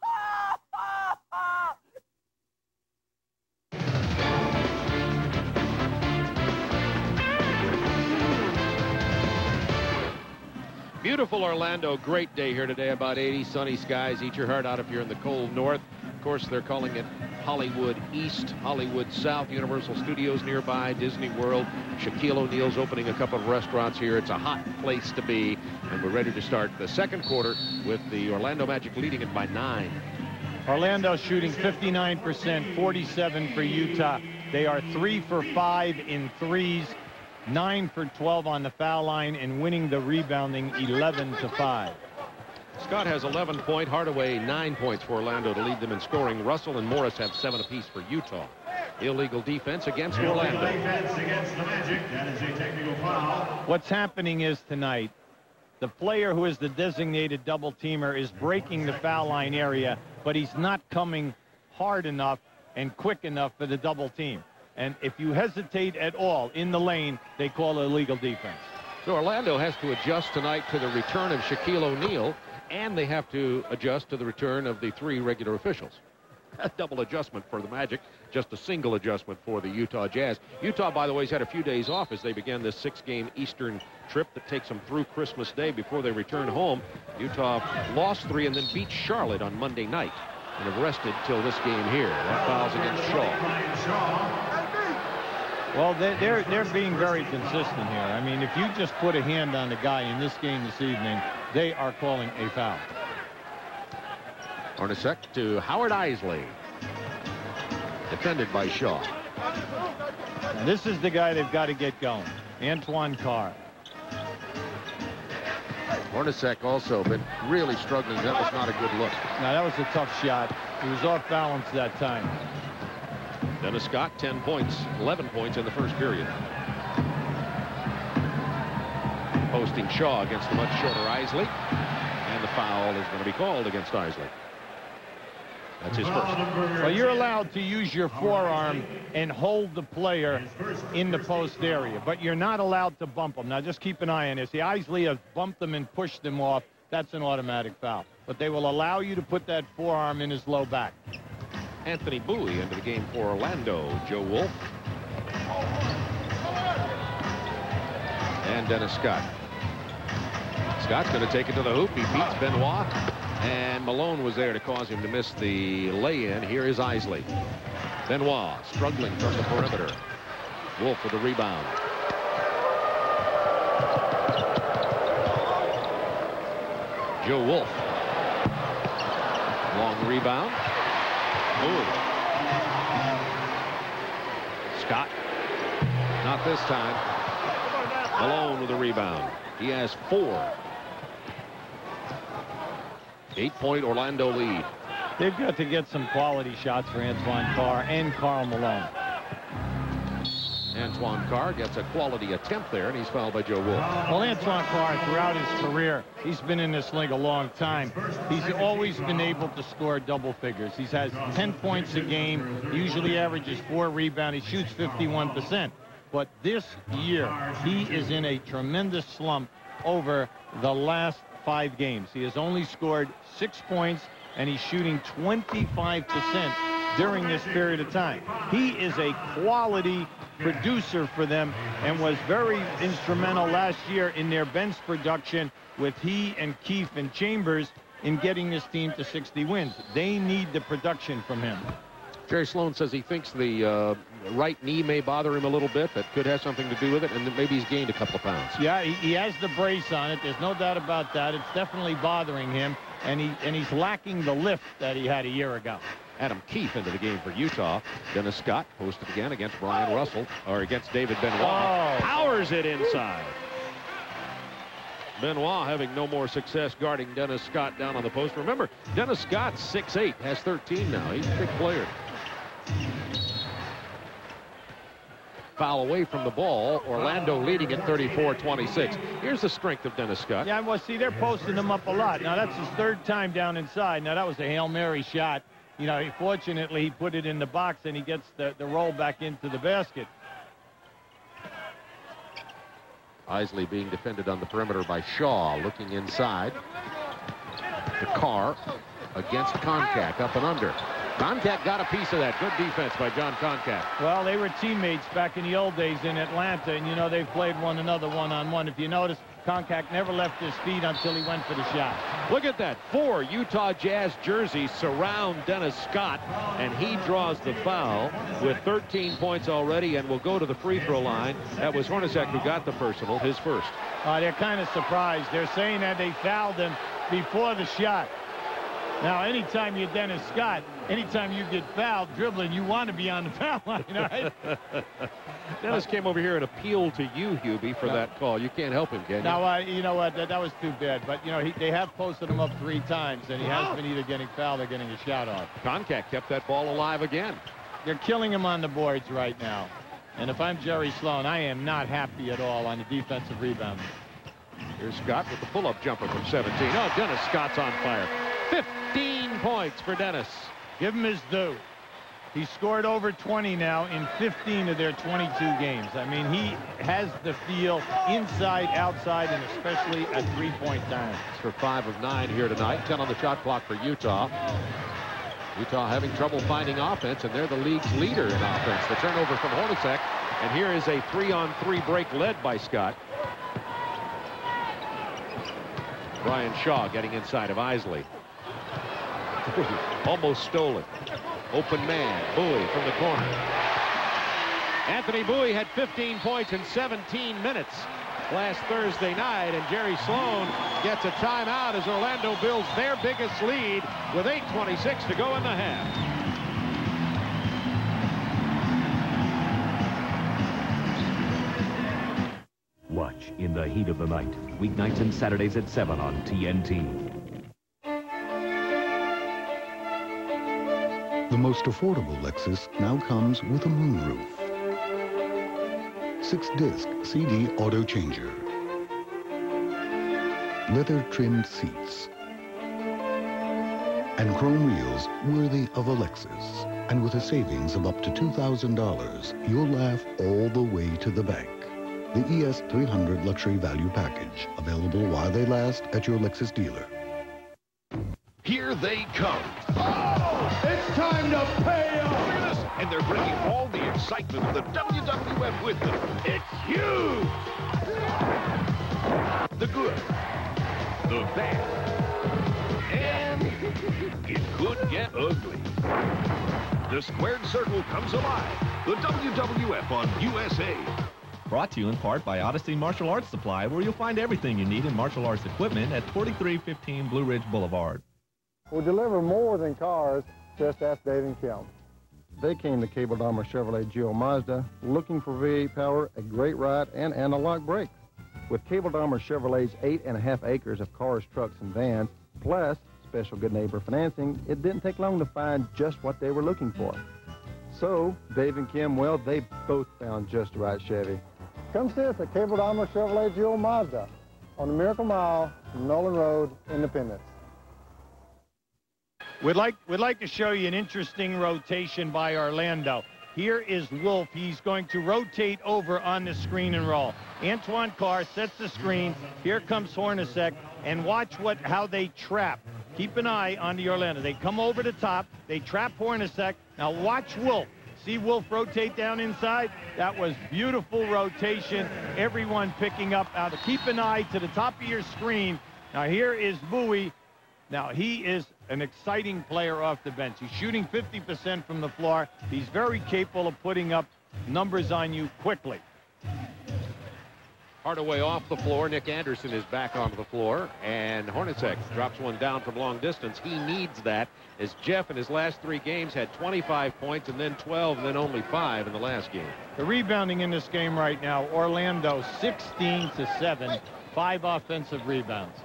Beautiful Orlando, great day here today, about eighty, sunny skies. Eat your heart out if you're in the cold north. Of course, they're calling it Hollywood East, Hollywood South, Universal Studios nearby, Disney World. Shaquille O'Neal's opening a couple of restaurants here. It's a hot place to be, and we're ready to start the second quarter with the Orlando Magic leading it by nine. Orlando shooting fifty-nine percent, forty-seven for Utah. They are three for five in threes, nine for twelve on the foul line, and winning the rebounding eleven to five. Scott has eleven point, Hardaway nine points for Orlando to lead them in scoring. Russell and Morris have seven apiece for Utah. Illegal defense against Orlando. Defense against the Magic. That is a technical foul. What's happening is tonight, the player who is the designated double teamer is breaking the foul line area, but he's not coming hard enough and quick enough for the double team. And if you hesitate at all in the lane, they call illegal defense. So Orlando has to adjust tonight to the return of Shaquille O'Neal, and they have to adjust to the return of the three regular officials. A double adjustment for the Magic, just a single adjustment for the Utah Jazz. Utah, by the way, has had a few days off as they begin this six-game Eastern trip that takes them through Christmas Day before they return home. Utah lost three and then beat Charlotte on Monday night and have rested till this game here. That fouls against Shaw. Well, they're, they're, they're being very consistent here. I mean, if you just put a hand on the guy in this game this evening, they are calling a foul. Hornacek to Howard Eisley. Defended by Shaw. And this is the guy they've got to get going. Antoine Carr. Hornacek also been really struggling. That was not a good look. Now, that was a tough shot. He was off balance that time. Dennis Scott, ten points, eleven points in the first period. Posting Shaw against the much shorter Eisley. And the foul is going to be called against Eisley. That's his first. Well, you're allowed to use your forearm and hold the player in the post area, but you're not allowed to bump him. Now, just keep an eye on this. The Eisley has bumped him and pushed him off. That's an automatic foul. But they will allow you to put that forearm in his low back. Anthony Bowie into the game for Orlando. Joe Wolf. And Dennis Scott. Scott's going to take it to the hoop. He beats Benoit. And Malone was there to cause him to miss the lay-in. Here is Eisley. Benoit struggling from the perimeter. Wolf with the rebound. Joe Wolf. Long rebound. Bowie. Scott. Not this time. Malone with the rebound. He has four. Eight-point Orlando lead. They've got to get some quality shots for Antoine Carr and Karl Malone. Antoine Carr gets a quality attempt there, and he's fouled by Joe Wolf. Well, Antoine Carr, throughout his career, he's been in this league a long time. He's always been able to score double figures. He has ten points a game, usually averages four rebounds. He shoots fifty-one percent. But this year, he is in a tremendous slump over the last five games. He has only scored six points, and he's shooting twenty-five percent during this period of time. He is a quality producer for them and was very instrumental last year in their bench production with he and Keefe and Chambers in getting this team to sixty wins. They need the production from him. Jerry Sloan says he thinks the uh, right knee may bother him a little bit. That could have something to do with it, and that maybe he's gained a couple of pounds. Yeah, he, he has the brace on it. There's no doubt about that. It's definitely bothering him, and he and he's lacking the lift that he had a year ago. Adam Keefe into the game for Utah. Dennis Scott posted again against Brian Russell, or against David Benoit. Oh. Powers it inside. Benoit having no more success guarding Dennis Scott down on the post. Remember, Dennis Scott's six eight, has thirteen now. He's a big player. Foul away from the ball. Orlando leading at thirty-four twenty-six. Here's the strength of Dennis Scott. Yeah, well, see, they're posting him up a lot. Now, that's his third time down inside. Now, that was a Hail Mary shot. You know, he, fortunately, he put it in the box, and he gets the, the roll back into the basket. Isley being defended on the perimeter by Shaw, looking inside. The Carr against Koncak, up and under. Koncak got a piece of that. Good defense by John Koncak. Well, they were teammates back in the old days in Atlanta, and, you know, they've played one another one-on-one. If you notice, Koncak never left his feet until he went for the shot. Look at that. Four Utah Jazz jerseys surround Dennis Scott, and he draws the foul with thirteen points already and will go to the free throw line. That was Hornacek who got the personal, his first. Uh, they're kind of surprised. They're saying that they fouled him before the shot. Now, anytime you're Dennis Scott, anytime you get fouled dribbling, you want to be on the foul line, right? Dennis came over here and appealed to you, Hubie, for no. that call. You can't help him, can you? No, uh, you know what? That, that was too bad. But, you know, he, they have posted him up three times, and he has been either getting fouled or getting a shot off. Koncak kept that ball alive again. They're killing him on the boards right now. And if I'm Jerry Sloan, I am not happy at all on the defensive rebound. Here's Scott with the pull-up jumper from seventeen. Oh, Dennis Scott's on fire. fifteen points for Dennis. Give him his due. He scored over twenty now in fifteen of their twenty-two games. I mean, he has the feel inside, outside, and especially at three-point time. For five of nine here tonight. ten on the shot clock for Utah. Utah having trouble finding offense, and they're the league's leader in offense. The turnover from Hornacek, and here is a three-on-three break led by Scott. Brian Shaw getting inside of Isley. Almost stolen. Open man, Bowie from the corner. Anthony Bowie had fifteen points in seventeen minutes last Thursday night, and Jerry Sloan gets a timeout as Orlando builds their biggest lead with eight twenty-six to go in the half. Watch In the Heat of the Night, weeknights and Saturdays at seven on T N T. The most affordable Lexus now comes with a moonroof, six-disc C D auto changer, leather-trimmed seats, and chrome wheels worthy of a Lexus. And with a savings of up to two thousand dollars, you'll laugh all the way to the bank. The E S three hundred Luxury Value Package, available while they last at your Lexus dealer. Here they come. Oh, it's time to pay up! And they're bringing all the excitement of the W W F with them. It's huge! The good, the bad, and it could get ugly. The Squared Circle comes alive. The W W F on U S A. Brought to you in part by Odyssey Martial Arts Supply, where you'll find everything you need in martial arts equipment at forty-three fifteen Blue Ridge Boulevard. We deliver more than cars, just ask Dave and Kim. They came to Cable Dahmer Chevrolet Geo Mazda looking for V eight power, a great ride, and analog brakes. With Cable Dahmer Chevrolet's eight and a half acres of cars, trucks, and vans, plus special Good Neighbor financing, it didn't take long to find just what they were looking for. So, Dave and Kim, well, they both found just the right Chevy. Come see us at Cable Dahmer Chevrolet Jewel Mazda on the Miracle Mile, Nolan Road, Independence. We'd like, we'd like to show you an interesting rotation by Orlando. Here is Wolf. He's going to rotate over on the screen and roll. Antoine Carr sets the screen. Here comes Hornacek. And watch what how they trap. Keep an eye on the Orlando. They come over the top. They trap Hornacek. Now watch Wolf. See Wolf rotate down inside? That was beautiful rotation. Everyone picking up out. Keep an eye to the top of your screen. Now here is Bowie. Now he is an exciting player off the bench. He's shooting fifty percent from the floor. He's very capable of putting up numbers on you quickly. Hardaway off the floor. Nick Anderson is back onto the floor. And Hornacek drops one down from long distance. He needs that, as Jeff in his last three games had twenty-five points and then twelve and then only five in the last game. The rebounding in this game right now, Orlando sixteen to seven, five offensive rebounds.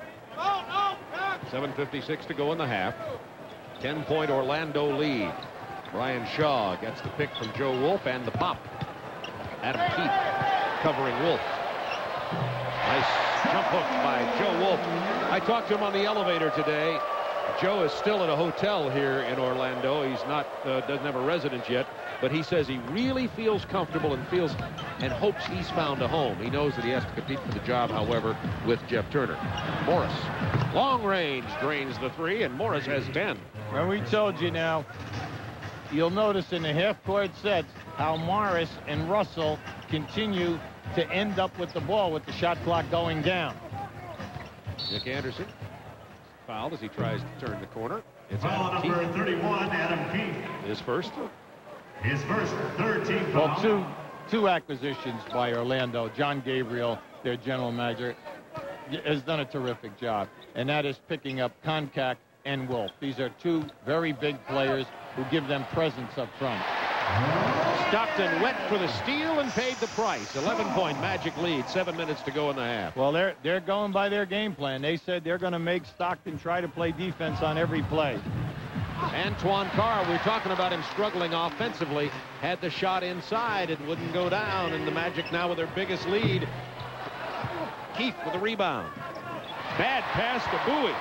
seven fifty-six to go in the half. ten point Orlando lead. Brian Shaw gets the pick from Joe Wolf and the pop. Adam Keefe covering Wolf. Nice jump hook by Joe Wolf. I talked to him on the elevator today. Joe is still at a hotel here in Orlando. He's not, uh, doesn't have a residence yet, but he says he really feels comfortable and feels and hopes he's found a home. He knows that he has to compete for the job, however, with Jeff Turner. Morris, long range, drains the three, and Morris has ten. Well, we told you now, you'll notice in the half-court sets how Morris and Russell continue to end up with the ball with the shot clock going down. Nick Anderson fouled as he tries to turn the corner. It's Foul Adam number Keefe. thirty-one, Adam Keefe. His first. His first third team foul. Well, two, two acquisitions by Orlando. John Gabriel, their general manager, has done a terrific job, and that is picking up Koncak and Wolf. These are two very big players who give them presence up front. Stockton went for the steal and paid the price. eleven point Magic lead, seven minutes to go in the half. Well, they're they're going by their game plan. They said they're going to make Stockton try to play defense on every play. Antoine Carr, we're talking about him struggling offensively, had the shot inside. It wouldn't go down, and the Magic now with their biggest lead. Keefe with a rebound. Bad pass to Bowie.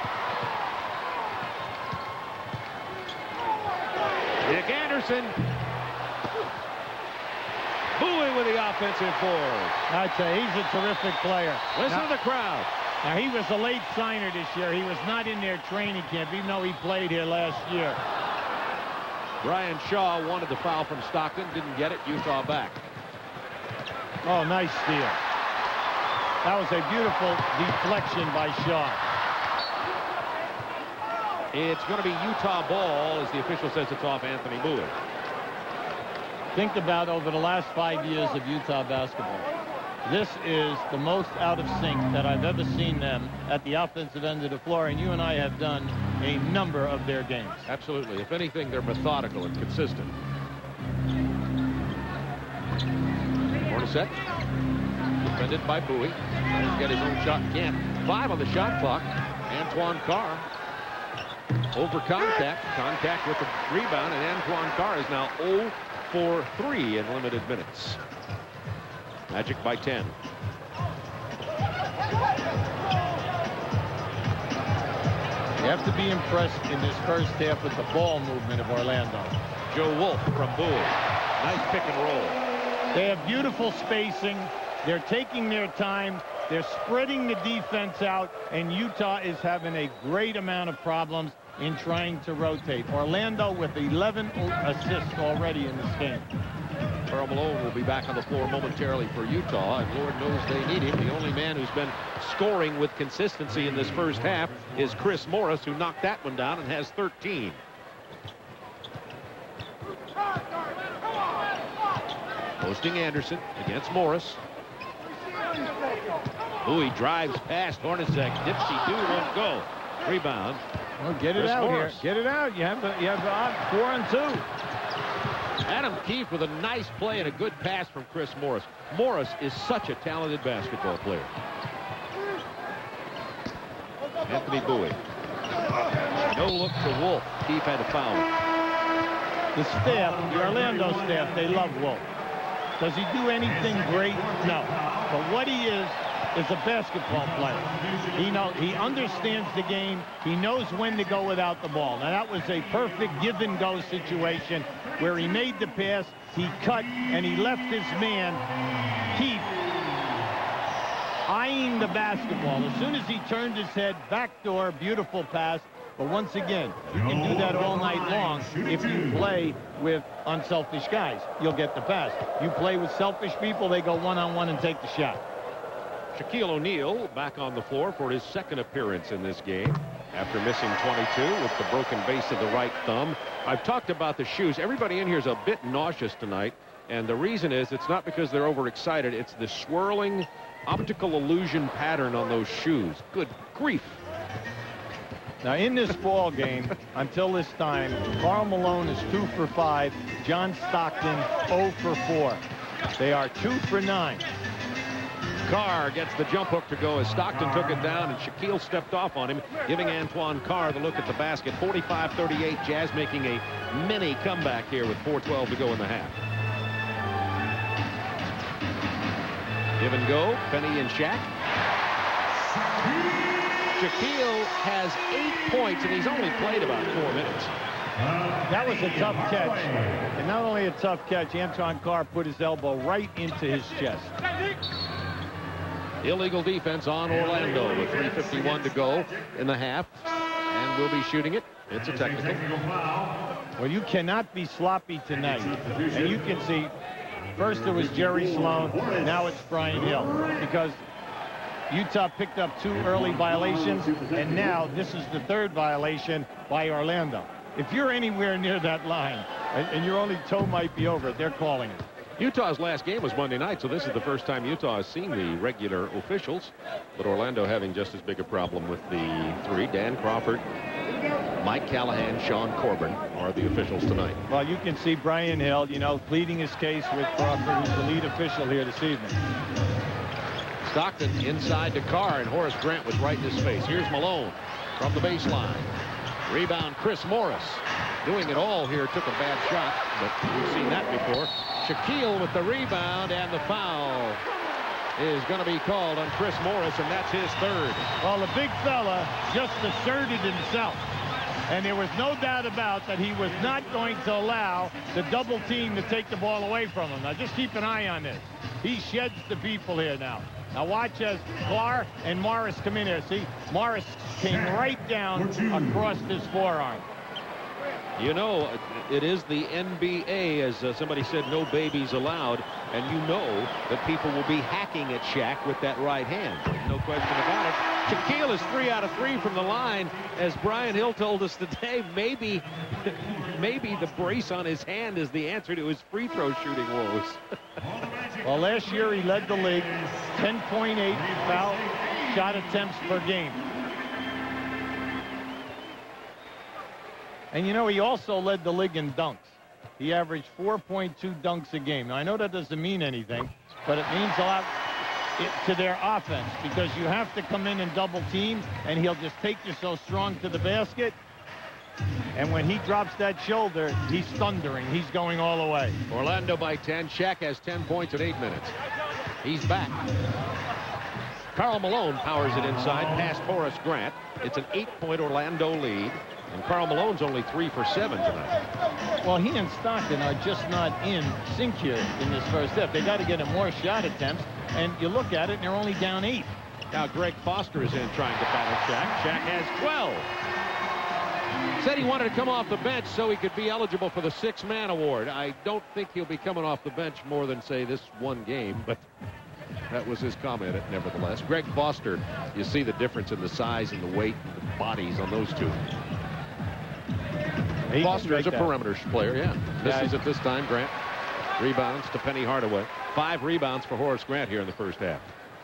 Nick Anderson. Bowie with the offensive board. I'd say he's a terrific player. Listen now, to the crowd. Now, he was a late signer this year. He was not in their training camp, even though he played here last year. Brian Shaw wanted the foul from Stockton, didn't get it. Utah back. Oh, nice steal. That was a beautiful deflection by Shaw. It's going to be Utah ball, as the official says it's off Anthony Bowie. Think about over the last five years of Utah basketball. This is the most out of sync that I've ever seen them at the offensive end of the floor, and you and I have done a number of their games. Absolutely. If anything, they're methodical and consistent. Hornacek, defended by Bowie. Tries to get his own shot. Can't. Five on the shot clock. Antoine Carr over Koncak. Koncak with the rebound, and Antoine Carr is now zero for three in limited minutes. Magic by ten. You have to be impressed in this first half with the ball movement of Orlando. Joe Wolf from Bowie. Nice pick and roll. They have beautiful spacing. They're taking their time. They're spreading the defense out, and Utah is having a great amount of problems in trying to rotate. Orlando with eleven assists already in this game. Karl Malone will be back on the floor momentarily for Utah, and Lord knows they need him. The only man who's been scoring with consistency in this first half is Chris Morris, who knocked that one down and has thirteen. Posting Anderson against Morris. Bowie drives past Hornacek. Dipsy-do won't go. Rebound. Well, get it Chris out Morris. here. Get it out. You have, you have uh, four and two. Adam Keefe with a nice play and a good pass from Chris Morris. Morris is such a talented basketball player. Anthony Bowie. No look to Wolf. Keefe had to foul him. The staff, the Orlando staff, they love Wolf. Does he do anything great? No. But what he is, is a basketball player. He know he understands the game. He knows when to go without the ball. Now, that was a perfect give-and-go situation where he made the pass, he cut, and he left his man, Keefe, eyeing the basketball. As soon as he turned his head, backdoor, beautiful pass. But once again, you can do that all night long if you play with unselfish guys. You'll get the pass. You play with selfish people, they go one-on-one and take the shot. Shaquille O'Neal back on the floor for his second appearance in this game after missing twenty-two with the broken base of the right thumb. I've talked about the shoes. Everybody in here is a bit nauseous tonight, and the reason is it's not because they're overexcited. It's the swirling optical illusion pattern on those shoes. Good grief. Now, in this ball game, until this time, Karl Malone is two for five. John Stockton, zero for four. They are two for nine. Carr gets the jump hook to go as Stockton took it down, and Shaquille stepped off on him, giving Antoine Carr the look at the basket. forty-five thirty-eight, Jazz making a mini comeback here with four twelve to go in the half. Give and go, Penny and Shaq. Shaquille has eight points, and he's only played about four minutes. That was a tough catch. And not only a tough catch, Antoine Carr put his elbow right into his chest. Illegal defense on Orlando with three fifty-one to go in the half. And we'll be shooting it. It's a technical. Well, you cannot be sloppy tonight. And you can see, first it was Jerry Sloan, now it's Brian Hill. Because Utah picked up two early violations, and now this is the third violation by Orlando. If you're anywhere near that line, and, and your only toe might be over it, they're calling it. Utah's last game was Monday night, so this is the first time Utah has seen the regular officials. But Orlando having just as big a problem with the three. Dan Crawford, Mike Callahan, Sean Corbin are the officials tonight. Well, you can see Brian Hill, you know, pleading his case with Crawford, who's the lead official here this evening. Stockton inside to Carr, and Horace Grant was right in his face. Here's Malone from the baseline. Rebound, Chris Morris. Doing it all here, took a bad shot, but we've seen that before. Shaquille with the rebound, and the foul is going to be called on Chris Morris, and that's his third. Well, the big fella just asserted himself, and there was no doubt about that he was not going to allow the double team to take the ball away from him. Now, just keep an eye on this. He sheds the people here now. Now watch as Clark and Morris come in here. See, Morris came right down across his forearm. You know, it is the N B A, as uh, somebody said, no babies allowed. And you know that people will be hacking at Shaq with that right hand. No question about it. Shaquille is three out of three from the line. As Brian Hill told us today, maybe, maybe the brace on his hand is the answer to his free throw shooting woes. Well, last year he led the league, ten point eight foul shot attempts per game. And, you know, he also led the league in dunks. He averaged four point two dunks a game. Now, I know that doesn't mean anything, but it means a lot to their offense, because you have to come in and double team, and he'll just take you so strong to the basket. And when he drops that shoulder, he's thundering. He's going all the way. Orlando by ten. Shaq has ten points in eight minutes. He's back. Karl Malone powers it inside past Horace Grant. It's an eight-point Orlando lead. And Karl Malone's only three for seven tonight. Well, he and Stockton are just not in sync here in this first half. They got to get him more shot attempts. And you look at it, and they're only down eight. Now Greg Foster is in trying to battle Shaq. Shaq has twelve. Said he wanted to come off the bench so he could be eligible for the six-man award. I don't think he'll be coming off the bench more than, say, this one game, but that was his comment, nevertheless. Greg Foster, you see the difference in the size and the weight and the bodies on those two. He Foster is a that. perimeter player, yeah. Misses Yeah. it this time. Grant rebounds to Penny Hardaway. Five rebounds for Horace Grant here in the first half.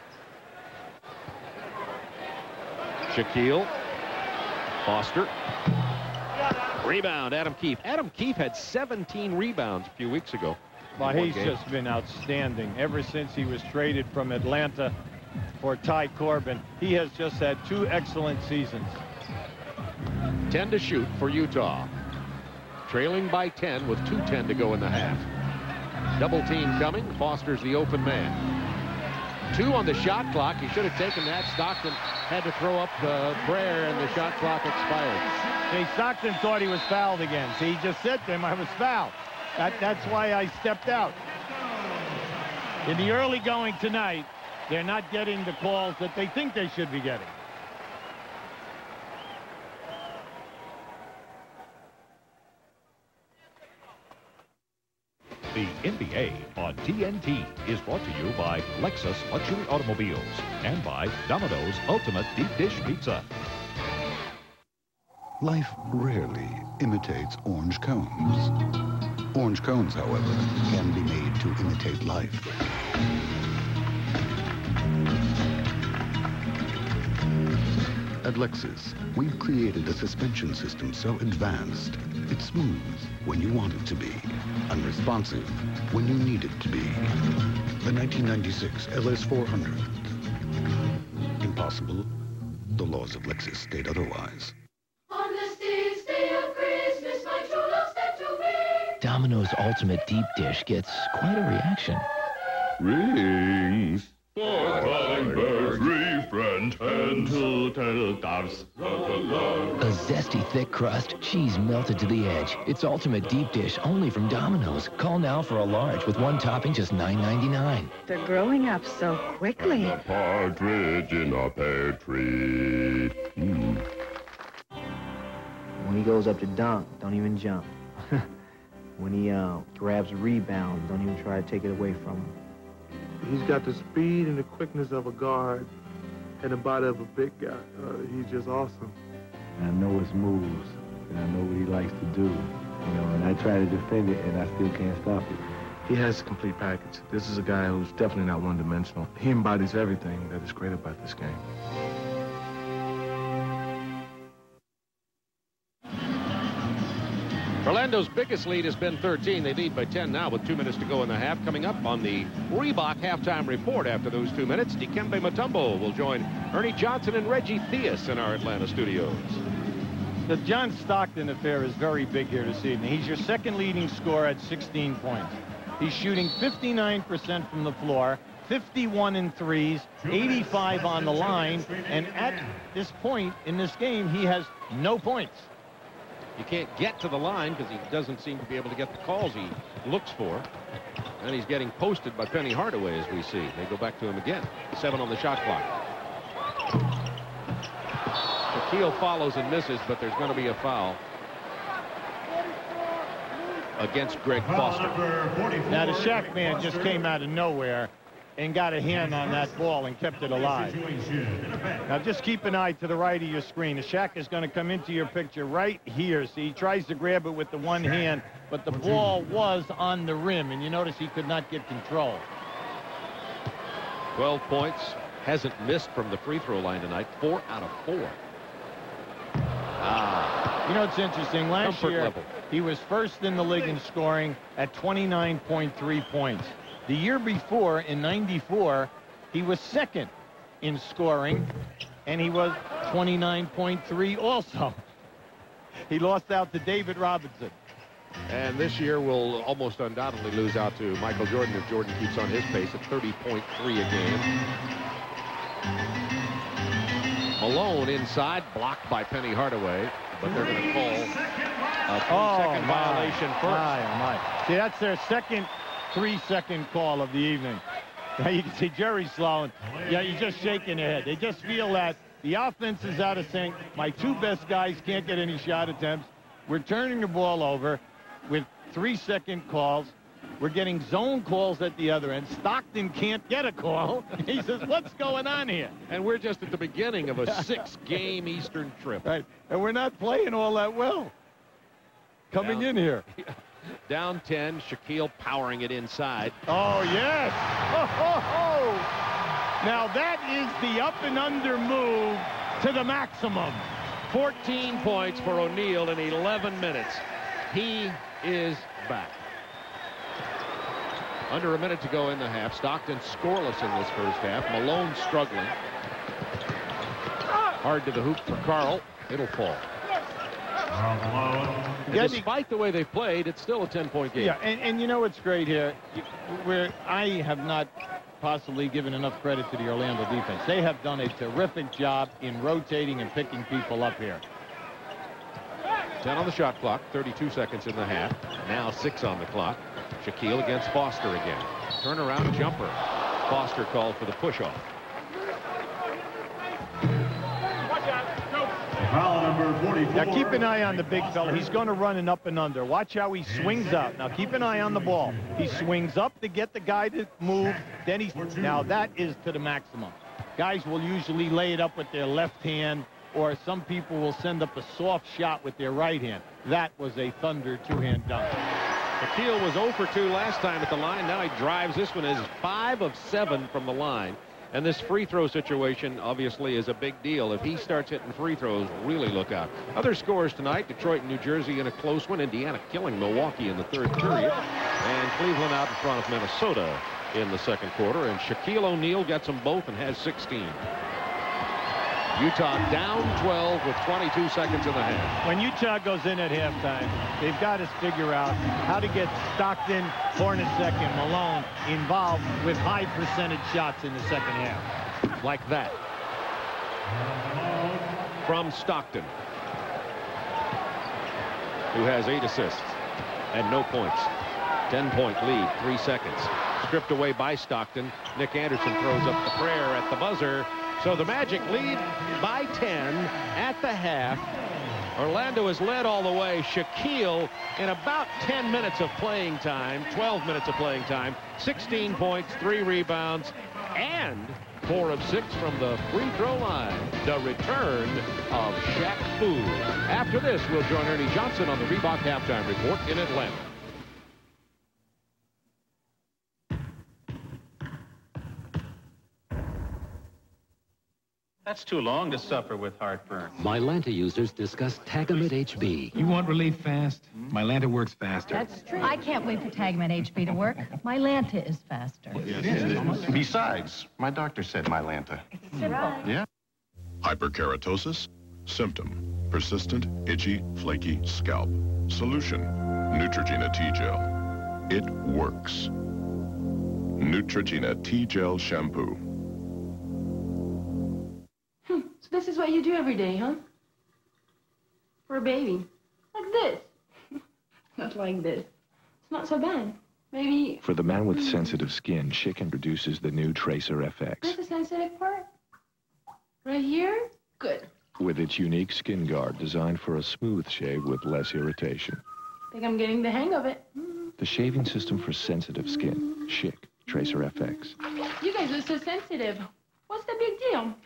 Shaquille. Foster. Rebound, Adam Keefe. Adam Keefe had seventeen rebounds a few weeks ago. Well, he's just been outstanding ever since he was traded from Atlanta for Ty Corbin. He has just had two excellent seasons. ten to shoot for Utah. Trailing by ten with two ten to go in the half. Double team coming. Foster's the open man. Two on the shot clock. He should have taken that. Stockton had to throw up the prayer, and the shot clock expired. See, Stockton thought he was fouled again. See, he just said to him, I was fouled. That, that's why I stepped out. In the early going tonight, they're not getting the calls that they think they should be getting. The N B A on T N T is brought to you by Lexus Luxury Automobiles and by Domino's Ultimate Deep Dish Pizza. Life rarely imitates orange cones. Orange cones, however, can be made to imitate life. At Lexus, we've created a suspension system so advanced, it's smooth when you want it to be, unresponsive when you need it to be. The nineteen ninety-six L S four hundred. Impossible, the laws of Lexus state otherwise. On the sixth day of Christmas, my true love said to me. Domino's Ultimate Deep Dish gets quite a reaction. Rings for calling birds, three friends, and two turtle doves. A zesty thick crust, cheese melted to the edge. It's Ultimate Deep Dish only from Domino's. Call now for a large with one topping, just nine ninety-nine. They're growing up so quickly. And a partridge in a pear tree. Mm. When he goes up to dunk, don't even jump. When he uh, grabs a rebound, don't even try to take it away from him. He's got the speed and the quickness of a guard and the body of a big guy. Uh, he's just awesome. I know his moves, and I know what he likes to do, you know, and I try to defend it, and I still can't stop it. He has a complete package. This is a guy who's definitely not one-dimensional. He embodies everything that is great about this game. Orlando's biggest lead has been thirteen. They lead by ten now with two minutes to go in the half. Coming up on the Reebok halftime report after those two minutes, Dikembe Mutombo will join Ernie Johnson and Reggie Theus in our Atlanta studios. The John Stockton affair is very big here this evening. He's your second leading scorer at sixteen points. He's shooting fifty-nine percent from the floor, fifty-one in threes, eighty-five on the line, and at this point in this game, he has no points. You can't get to the line because he doesn't seem to be able to get the calls he looks for. And he's getting posted by Penny Hardaway, as we see. They go back to him again. Seven on the shot clock. Shaquille follows and misses, but there's going to be a foul against Greg Foster. Now, the Shaq man just came out of nowhere and got a hand on that ball and kept it alive. Now just keep an eye to the right of your screen. The Shaq is going to come into your picture right here. See, he tries to grab it with the one hand, but the ball was on the rim, and you notice he could not get control. twelve points. Hasn't missed from the free throw line tonight. Four out of four. Ah. You know, it's interesting. Last Comfort year, level. he was first in the league in scoring at twenty-nine point three points. The year before, in ninety-four, he was second in scoring, and he was twenty-nine point three also. He lost out to David Robinson. And this year will almost undoubtedly lose out to Michael Jordan if Jordan keeps on his pace at thirty point three a game. Malone inside, blocked by Penny Hardaway, but they're going to call a three-second oh, violation first. My, oh my. See, that's their second three-second call of the evening. Now you can see Jerry Sloan. Yeah, he's just shaking their head. They just feel that the offense is out of sync. My two best guys can't get any shot attempts. We're turning the ball over with three-second calls. We're getting zone calls at the other end. Stockton can't get a call. He says, what's going on here? And we're just at the beginning of a six-game Eastern trip. Right, and we're not playing all that well coming Down. in here. Down ten, Shaquille powering it inside. Oh, yes. Oh, ho, ho. Now, that is the up and under move to the maximum. fourteen points for O'Neal in eleven minutes. He is back. Under a minute to go in the half. Stockton scoreless in this first half. Malone struggling. Hard to the hoop for Carl. It'll fall. Yeah, despite the way they've played, it's still a ten-point game. Yeah, and, and you know what's great here? Where I have not possibly given enough credit to the Orlando defense. They have done a terrific job in rotating and picking people up here. ten on the shot clock, thirty-two seconds in the half. Now six on the clock. Shaquille against Foster again. Turnaround jumper. Foster called for the push-off. Now keep an eye on the big fella. He's going to run an up and under. Watch how he swings up. Now keep an eye on the ball. He swings up to get the guy to move. Then he's now that is to the maximum. Guys will usually lay it up with their left hand, or some people will send up a soft shot with their right hand. That was a thunder two-hand dunk. Shaquille was zero for two last time at the line. Now he drives this one as five of seven from the line. And this free throw situation obviously is a big deal. If he starts hitting free throws, really look out. Other scores tonight: Detroit and New Jersey in a close one. Indiana killing Milwaukee in the third period. And Cleveland out in front of Minnesota in the second quarter. And Shaquille O'Neal gets them both and has sixteen. Utah down twelve with twenty-two seconds in the half. When Utah goes in at halftime, they've got to figure out how to get Stockton, Hornacek, and Malone involved with high percentage shots in the second half. Like that. From Stockton, who has eight assists and no points. ten-point lead, three seconds. Stripped away by Stockton. Nick Anderson throws up the prayer at the buzzer. So the Magic lead by ten at the half. Orlando has led all the way. Shaquille, in about ten minutes of playing time, twelve minutes of playing time, sixteen points, three rebounds, and four of six from the free throw line. The return of Shaq Fu. After this, we'll join Ernie Johnson on the Reebok Halftime Report in Atlanta. That's too long to suffer with heartburn. Mylanta users discuss Tagamet H B. You want relief fast? Mylanta works faster. That's true. I can't wait for Tagamet H B to work. Mylanta is faster. It is. Besides, my doctor said Mylanta. Simple. Yeah. Hyperkeratosis. Symptom: persistent, itchy, flaky scalp. Solution: Neutrogena T-Gel. It works. Neutrogena T-Gel Shampoo. So this is what you do every day, huh? For a baby. Like this. Not like this. It's not so bad. Maybe... For the man with sensitive skin, Schick introduces the new Tracer F X. Where's the sensitive part? Right here? Good. With its unique skin guard designed for a smooth shave with less irritation. Think I'm getting the hang of it. Mm. The shaving system for sensitive skin. Schick Tracer F X. You guys are so sensitive. What's the big deal?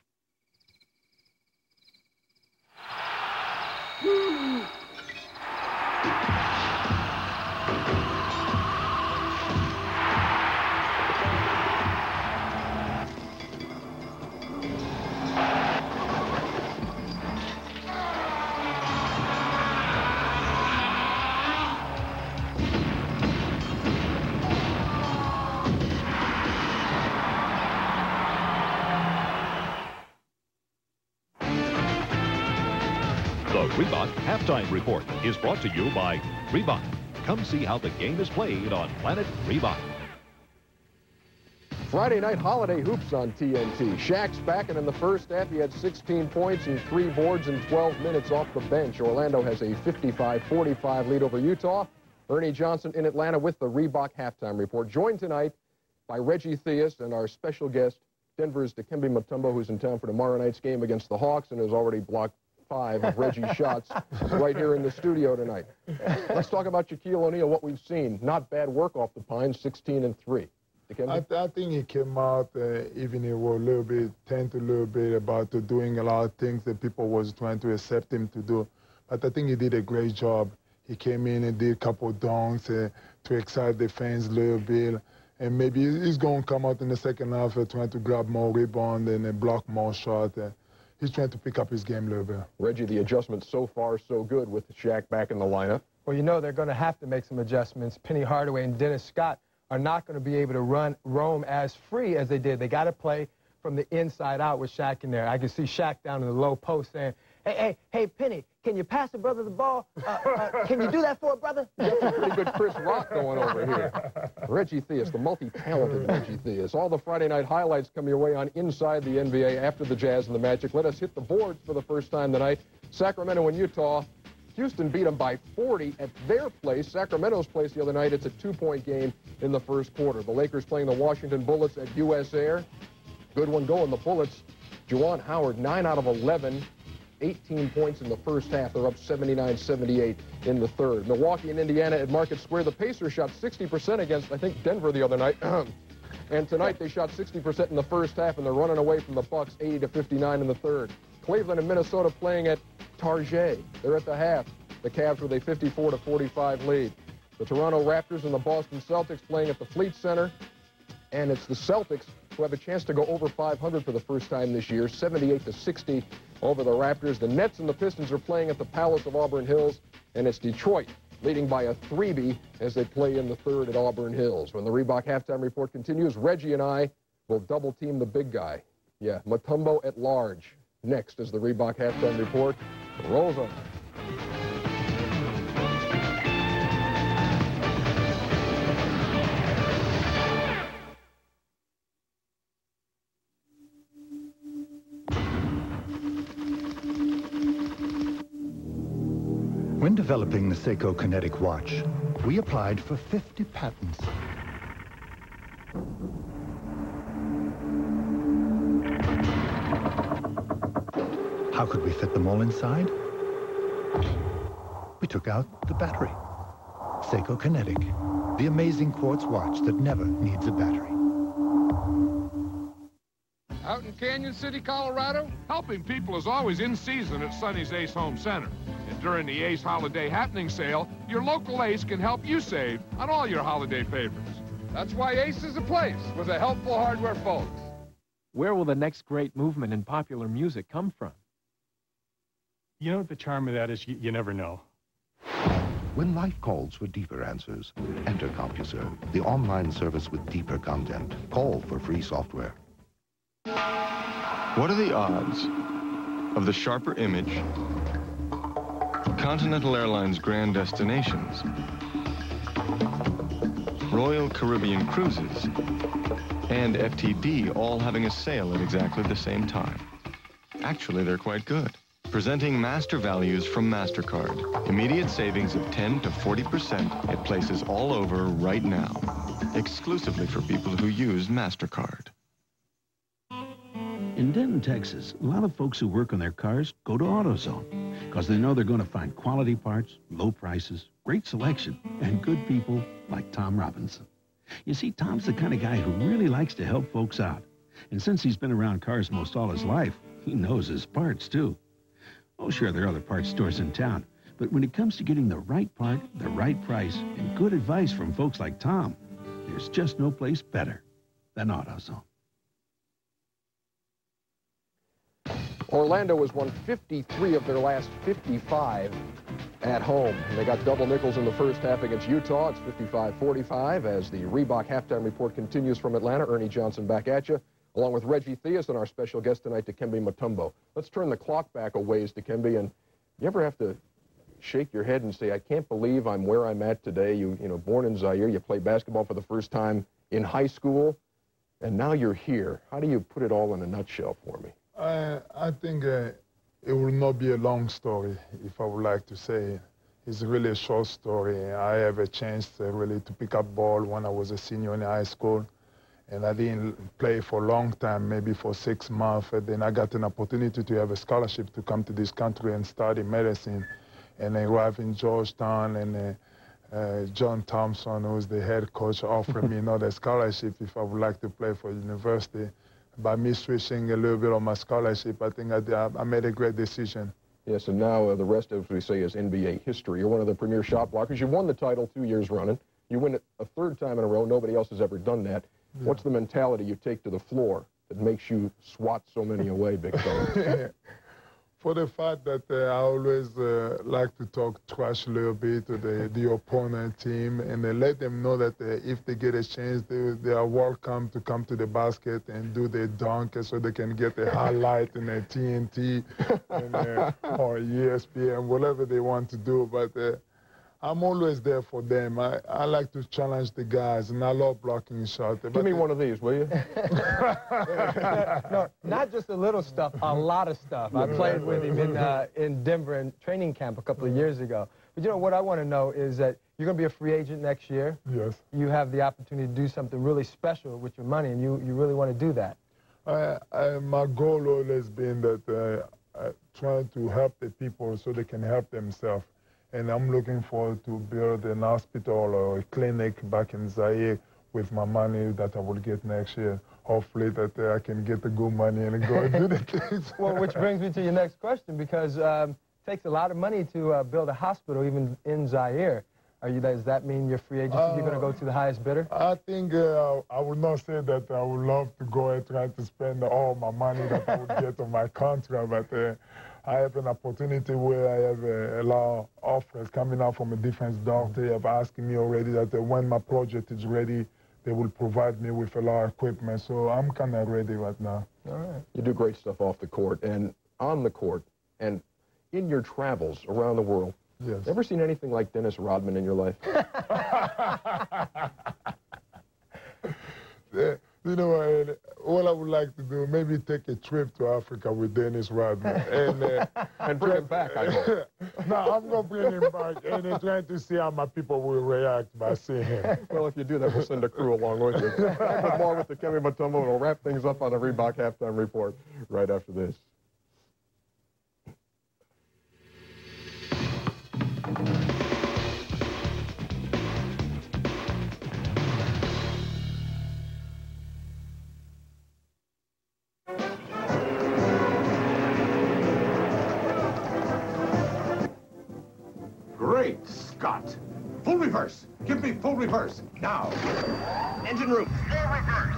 The Reebok Halftime Report is brought to you by Reebok. Come see how the game is played on Planet Reebok. Friday night holiday hoops on T N T. Shaq's back, and in the first half, he had sixteen points and three boards in twelve minutes off the bench. Orlando has a fifty-five forty-five lead over Utah. Ernie Johnson in Atlanta with the Reebok Halftime Report. Joined tonight by Reggie Theus and our special guest, Denver's Dikembe Mutombo, who's in town for tomorrow night's game against the Hawks and has already blocked five of Reggie's shots right here in the studio tonight. Let's talk about Shaquille O'Neal, what we've seen. Not bad work off the Pines, sixteen and three. I, th I think he came out, uh, even he was a little bit, tend a little bit about uh, doing a lot of things that people was trying to accept him to do. But I think he did a great job. He came in and did a couple of dunks uh, to excite the fans a little bit. And maybe he's going to come out in the second half uh, trying to grab more rebound and uh, block more shots. Uh, he's trying to pick up his game a little bit. Reggie, the adjustments so far so good with Shaq back in the lineup. Well, you know they're going to have to make some adjustments. Penny Hardaway and Dennis Scott are not going to be able to run roam as free as they did. They got to play from the inside out with Shaq in there. I can see Shaq down in the low post saying, Hey, hey, hey, Penny, can you pass a brother the ball? Uh, uh, can you do that for a brother? That's a pretty good Chris Rock going over here. Reggie Theus, the multi-talented Reggie Theus. All the Friday night highlights come your way on Inside the N B A after the Jazz and the Magic. Let us hit the boards for the first time tonight. Sacramento and Utah. Houston beat them by forty at their place. Sacramento's place the other night. It's a two-point game in the first quarter. The Lakers playing the Washington Bullets at U S Air. Good one going. The Bullets, Juwan Howard, nine out of eleven, eighteen points in the first half. They're up seventy-nine seventy-eight in the third. Milwaukee and Indiana at Market Square. The Pacers shot sixty percent against, I think, Denver the other night. And tonight they shot sixty percent in the first half, and they're running away from the Bucks, eighty to fifty-nine in the third. Cleveland and Minnesota playing at Target. They're at the half. The Cavs with a fifty-four to forty-five lead. The Toronto Raptors and the Boston Celtics playing at the Fleet Center. And it's the Celtics who have a chance to go over five hundred for the first time this year, seventy-eight to sixty over the Raptors. The Nets and the Pistons are playing at the Palace of Auburn Hills, and it's Detroit leading by a three-B as they play in the third at Auburn Hills. When the Reebok halftime report continues, Reggie and I will double-team the big guy. Yeah, Mutombo at large. Next is the Reebok halftime report. Rolls on. When developing the Seiko Kinetic watch, we applied for fifty patents. How could we fit them all inside? We took out the battery. Seiko Kinetic, the amazing quartz watch that never needs a battery. Out in Canyon City, Colorado, helping people is always in season at Sonny's Ace Home Center. And during the Ace Holiday Happening Sale, your local Ace can help you save on all your holiday favorites. That's why Ace is a place with the helpful hardware folks. Where will the next great movement in popular music come from? You know what the charm of that is? You, you never know. When life calls for deeper answers, enter CompuServe, the online service with deeper content. Call for free software. What are the odds of the sharper image, Continental Airlines Grand Destinations, Royal Caribbean Cruises, and F T D all having a sale at exactly the same time? Actually, they're quite good. Presenting Master Values from MasterCard. Immediate savings of ten to forty percent at places all over right now. Exclusively for people who use MasterCard. In Denton, Texas, a lot of folks who work on their cars go to AutoZone because they know they're going to find quality parts, low prices, great selection, and good people like Tom Robinson. You see, Tom's the kind of guy who really likes to help folks out. And since he's been around cars most all his life, he knows his parts, too. Oh, sure, there are other parts stores in town, but when it comes to getting the right part, the right price, and good advice from folks like Tom, there's just no place better than AutoZone. Orlando has won fifty-three of their last fifty-five at home. And they got double nickels in the first half against Utah. It's fifty-five forty-five as the Reebok halftime report continues from Atlanta. Ernie Johnson back at you, along with Reggie Theus and our special guest tonight, Dikembe Mutombo. Let's turn the clock back a ways, Dikembe, and you ever have to shake your head and say, I can't believe I'm where I'm at today. You, you know, born in Zaire, you play basketball for the first time in high school, and now you're here. How do you put it all in a nutshell for me? I, I think uh, it will not be a long story, if I would like to say. It's really a short story. I have a chance to really to pick up ball when I was a senior in high school, and I didn't play for a long time, maybe for six months. And then I got an opportunity to have a scholarship to come to this country and study medicine. And I arrived in Georgetown, and uh, uh, John Thompson, who's the head coach, offered me another scholarship if I would like to play for university. By me switching a little bit on my scholarship, I think I, I made a great decision. Yes, and now uh, the rest, as we say, is N B A history. You're one of the premier shot blockers. You won the title two years running. You win it a third time in a row. Nobody else has ever done that. Yeah. What's the mentality you take to the floor that makes you swat so many away, big fella? For the fact that uh, I always uh, like to talk trash a little bit to the, the opponent team and uh, let them know that uh, if they get a chance, they, they are welcome to come to the basket and do their dunk so they can get a highlight in a T N T and, uh, or E S P N, whatever they want to do. But uh, I'm always there for them. I, I like to challenge the guys, and I love blocking shots. Give me one of these, will you? No, not just a little stuff, a lot of stuff. I played with him in, uh, in Denver in training camp a couple of years ago. But, you know, what I want to know is that you're going to be a free agent next year. Yes. You have the opportunity to do something really special with your money, and you, you really want to do that. I, I, my goal always been that uh, I trying to help the people so they can help themselves. And I'm looking forward to build an hospital or a clinic back in Zaire with my money that I will get next year. Hopefully that uh, I can get the good money and go and do the things. Well, which brings me to your next question, because um, it takes a lot of money to uh, build a hospital, even in Zaire. Are you, does that mean your free agency, uh, you're going to go to the highest bidder? I think uh, I would not say that I would love to go and try to spend all my money that I would get on my contract, but uh, I have an opportunity where I have a, a lot of offers coming out from a defense doctor. They have asked me already that uh, when my project is ready, they will provide me with a lot of equipment. So I'm kind of ready right now. All right. You do great stuff off the court and on the court and in your travels around the world. Yes. Ever seen anything like Dennis Rodman in your life? Yeah. You know, uh, all I would like to do, maybe take a trip to Africa with Dennis Rodman. And, uh, and bring him back, I hope. No, I'm going to bring him back and uh, trying to see how my people will react by seeing him. Well, if you do that, we'll send a crew along with you. Back with more with Dikembe Mutombo, and we'll wrap things up on the Reebok Halftime Report right after this. Great Scott! Full reverse! Give me full reverse, now! Engine room, full reverse!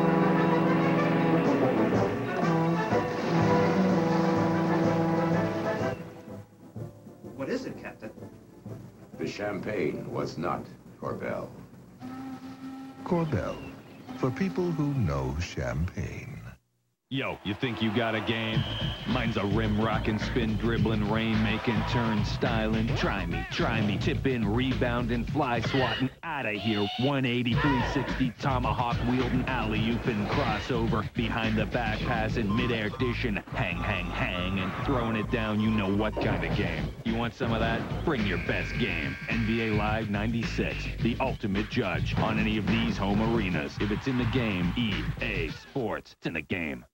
What is it, Captain? The champagne was not Corbel. Corbel, for people who know champagne. Yo, you think you got a game? Mine's a rim-rockin', spin-dribbling, rain-making, turn-styling. Try me, try me, tip-in, rebounding, fly-swatting, outta here. one eighty, three sixty, tomahawk-wielding, alley-ooping, crossover, behind-the-back passing, mid-air dishing, hang, hang, hang, and throwing it down, you know what kind of game. You want some of that? Bring your best game. N B A Live ninety-six, the ultimate judge on any of these home arenas. If it's in the game, E A Sports, it's in the game.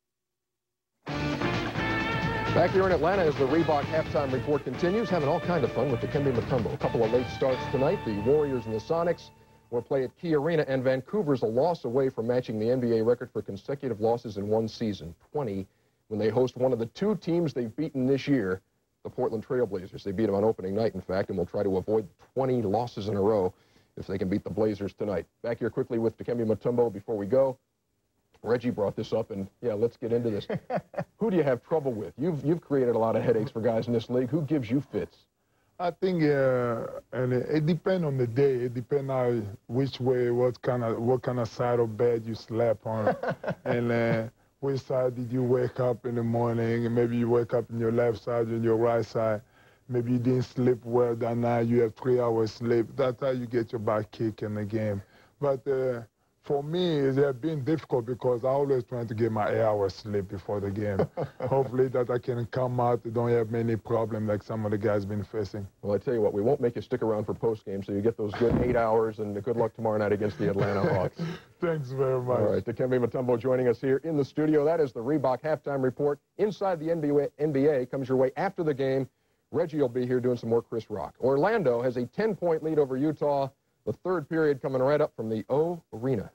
Back here in Atlanta as the Reebok Halftime Report continues, having all kind of fun with Dikembe Mutombo. A couple of late starts tonight. The Warriors and the Sonics will play at Key Arena, and Vancouver's a loss away from matching the N B A record for consecutive losses in one season, twenty, when they host one of the two teams they've beaten this year, the Portland Trail Blazers. They beat them on opening night, in fact, and will try to avoid twenty losses in a row if they can beat the Blazers tonight. Back here quickly with Dikembe Mutombo before we go. Reggie brought this up, and yeah, let's get into this. Who do you have trouble with? You've you've created a lot of headaches for guys in this league. Who gives you fits? I think, uh, and it, it depends on the day. It depends on which way, what kind of what kind of side of bed you slept on, and uh, which side did you wake up in the morning. And maybe you wake up in your left side and your right side. Maybe you didn't sleep well that night. You have three hours sleep. That's how you get your back kick in the game. But uh, for me, it has been difficult because I always trying to get my eight hours sleep before the game. Hopefully that I can come out and don't have many problems like some of the guys been facing. Well, I tell you what, we won't make you stick around for postgame, so you get those good eight hours, and good luck tomorrow night against the Atlanta Hawks. Thanks very much. All right, Dikembe Mutombo joining us here in the studio. That is the Reebok Halftime Report. Inside the N B A, N B A comes your way after the game. Reggie will be here doing some more Chris Rock. Orlando has a ten-point lead over Utah. The third period coming right up from the O Arena.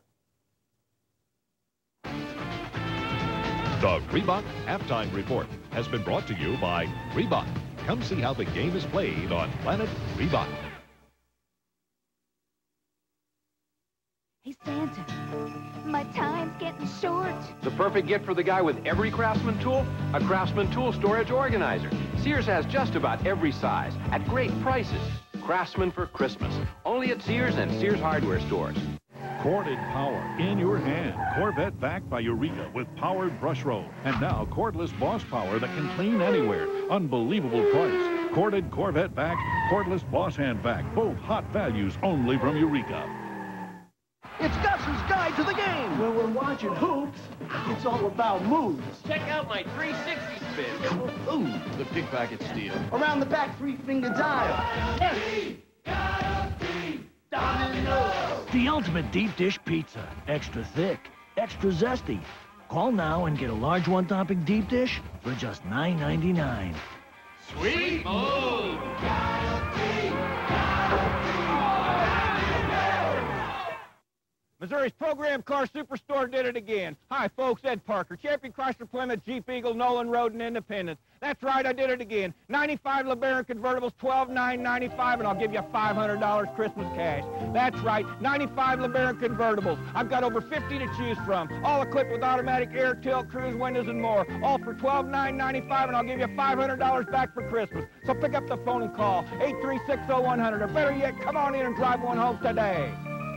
The Reebok Halftime Report has been brought to you by Reebok. Come see how the game is played on Planet Reebok. Hey, Santa, my time's getting short. The perfect gift for the guy with every Craftsman tool? A Craftsman tool storage organizer. Sears has just about every size at great prices. Craftsman for Christmas. Only at Sears and Sears hardware stores. Corded power in your hand. Corvette backed by Eureka with powered brush roll. And now cordless Boss Power that can clean anywhere. Unbelievable price. Corded Corvette back, cordless Boss Hand back. Both hot values only from Eureka. It's Gus's Guide to the Game. When we're watching hoops, it's all about moves. Check out my three sixty spin. Ooh, the pickpocket steal. Around the back three-finger dial. Yes. Domino. The ultimate deep dish pizza. Extra thick, extra zesty. Call now and get a large one-topping deep dish for just nine ninety-nine. Sweet move. Missouri's Program Car Superstore did it again. Hi, folks. Ed Parker, Champion Chrysler, Plymouth, Jeep Eagle, Nolan Road, and Independence. That's right, I did it again. ninety-five LeBaron convertibles, twelve nine ninety-five, and I'll give you five hundred dollars Christmas cash. That's right, ninety-five LeBaron convertibles. I've got over fifty to choose from, all equipped with automatic air, tilt, cruise windows, and more. All for twelve nine ninety-five, and I'll give you five hundred dollars back for Christmas. So pick up the phone and call eight three six, oh one hundred, or better yet, come on in and drive one home today.